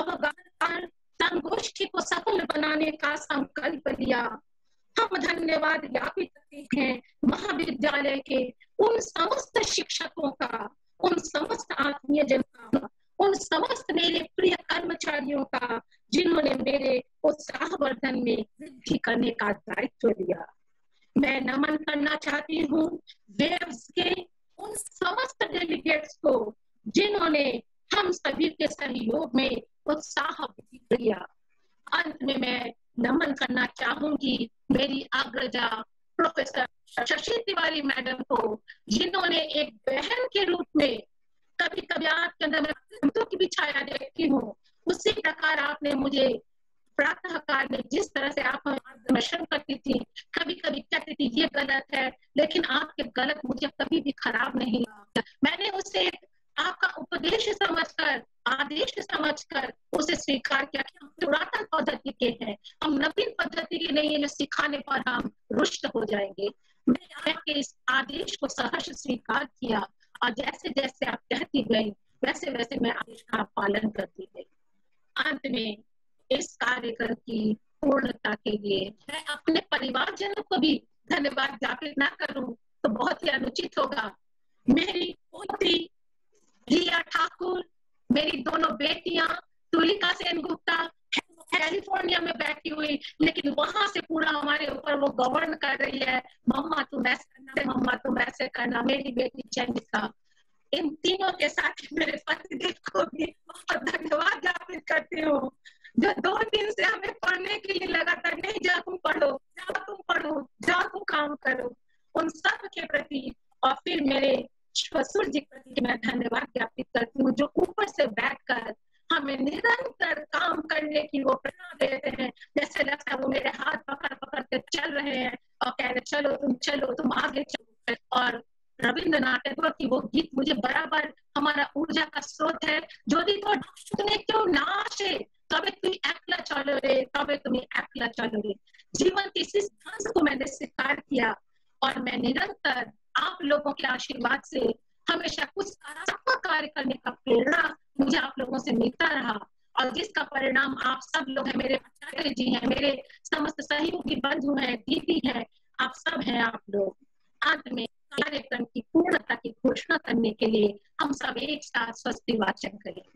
अवगाहन संगोष्ठी को सफल बनाने का संकल्प लिया। हम धन्यवाद ज्ञापित करते हैं महाविद्यालय के उन समस्त शिक्षकों का, उन समस्त आत्मीय जनता का, उन समस्त मेरे प्रिय कर्मचारियों का जिन्होंने मेरे उत्साहवर्धन में वृद्धि करने का दायित्व लिया। मैं नमन करना चाहती हूँ वेव्स के उन समस्त डेलीगेट्स को जिन्होंने हम सभी के सहयोग में उत्साह दिया। अंत में मैं नमन करना चाहूंगी मेरी अग्रजा प्रोफेसर शशि तिवारी मैडम को, जिन्होंने एक बहन के रूप में कभी कभी आपके अंदर मैं हिंदू की भी छाया देखती हूँ, उसी प्रकार आपने मुझे प्रातः काल में जिस तरह से आप मार्गदर्शन करती थी, कभी कभी कहती थी ये गलत है, लेकिन आपके गलत मुझे कभी भी खराब नहीं लगा। मैंने उसे आपका उपदेश समझकर, आदेश समझकर उसे स्वीकार किया कि हम पुरातन पद्धति के हैं, हम नवीन पद्धति के नहीं है जो सिखाने पर हम रुष्ट हो जाएंगे। मैंने आपके इस आदेश को सहर्ष स्वीकार किया और जैसे जैसे आप कहती गई वैसे वैसे मैं आदेश का पालन करती गई। अंत में इस कार्यक्रम की पूर्णता के लिए मैं अपने परिवारजनों को भी धन्यवाद ज्ञापित ना करूं तो बहुत ही अनुचित होगा। मेरी पोती रिया ठाकुर, मेरी दोनों बेटियां तुलिका सेन गुप्ता कैलिफोर्निया में बैठी हुई, लेकिन वहां से पूरा हमारे ऊपर वो गवर्न कर रही है, मम्मा तुम ऐसे करना, मम्मा तुम ऐसे करना। मेरी बेटी चंदिका, इन तीनों के साथ मेरे पतिदेव को भी बहुत धन्यवाद ज्ञापित करती हूँ, जो 2 दिन से हमें पढ़ने के लिए लगातार नहीं जा तुम पढ़ो, जाओ तुम पढ़ो, जाओ तुम काम करो, उन सब के प्रति और फिर मेरे ससुर जी के प्रति मैं धन्यवाद ज्ञापित करती हूँ, जो ऊपर से बैठकर हमें निरंतर काम करने की वो प्रेरणा देते हैं। जैसे लगता है वो मेरे हाथ पकड़ पकड़ के चल रहे हैं और कह रहे चलो तुम आगे चलो। और रविंद्रनाथ टैगोर की वो गीत मुझे बराबर हमारा ऊर्जा का स्रोत है, যদি তোর শুনে কেউ না আসে তবে তুই একলা চলো রে, তবে তুমি একলা चलो रे। जीवन की इस सिद्धांत को मैंने स्वीकार किया और मैं निरंतर आप लोगों के आशीर्वाद से हमेशा कुछ सकारात्मक कार्य करने का प्रेरणा मुझे आप लोगों से मिलता रहा और जिसका परिणाम आप सब लोग हैं, मेरे आचार्य जी हैं, मेरे समस्त सहयोगी बंधु हैं, दीदी हैं, आप सब हैं आप लोग। अंत में कार्यक्रम की पूर्णता की घोषणा करने के लिए हम सब एक साथ स्वस्ति वाचन करें।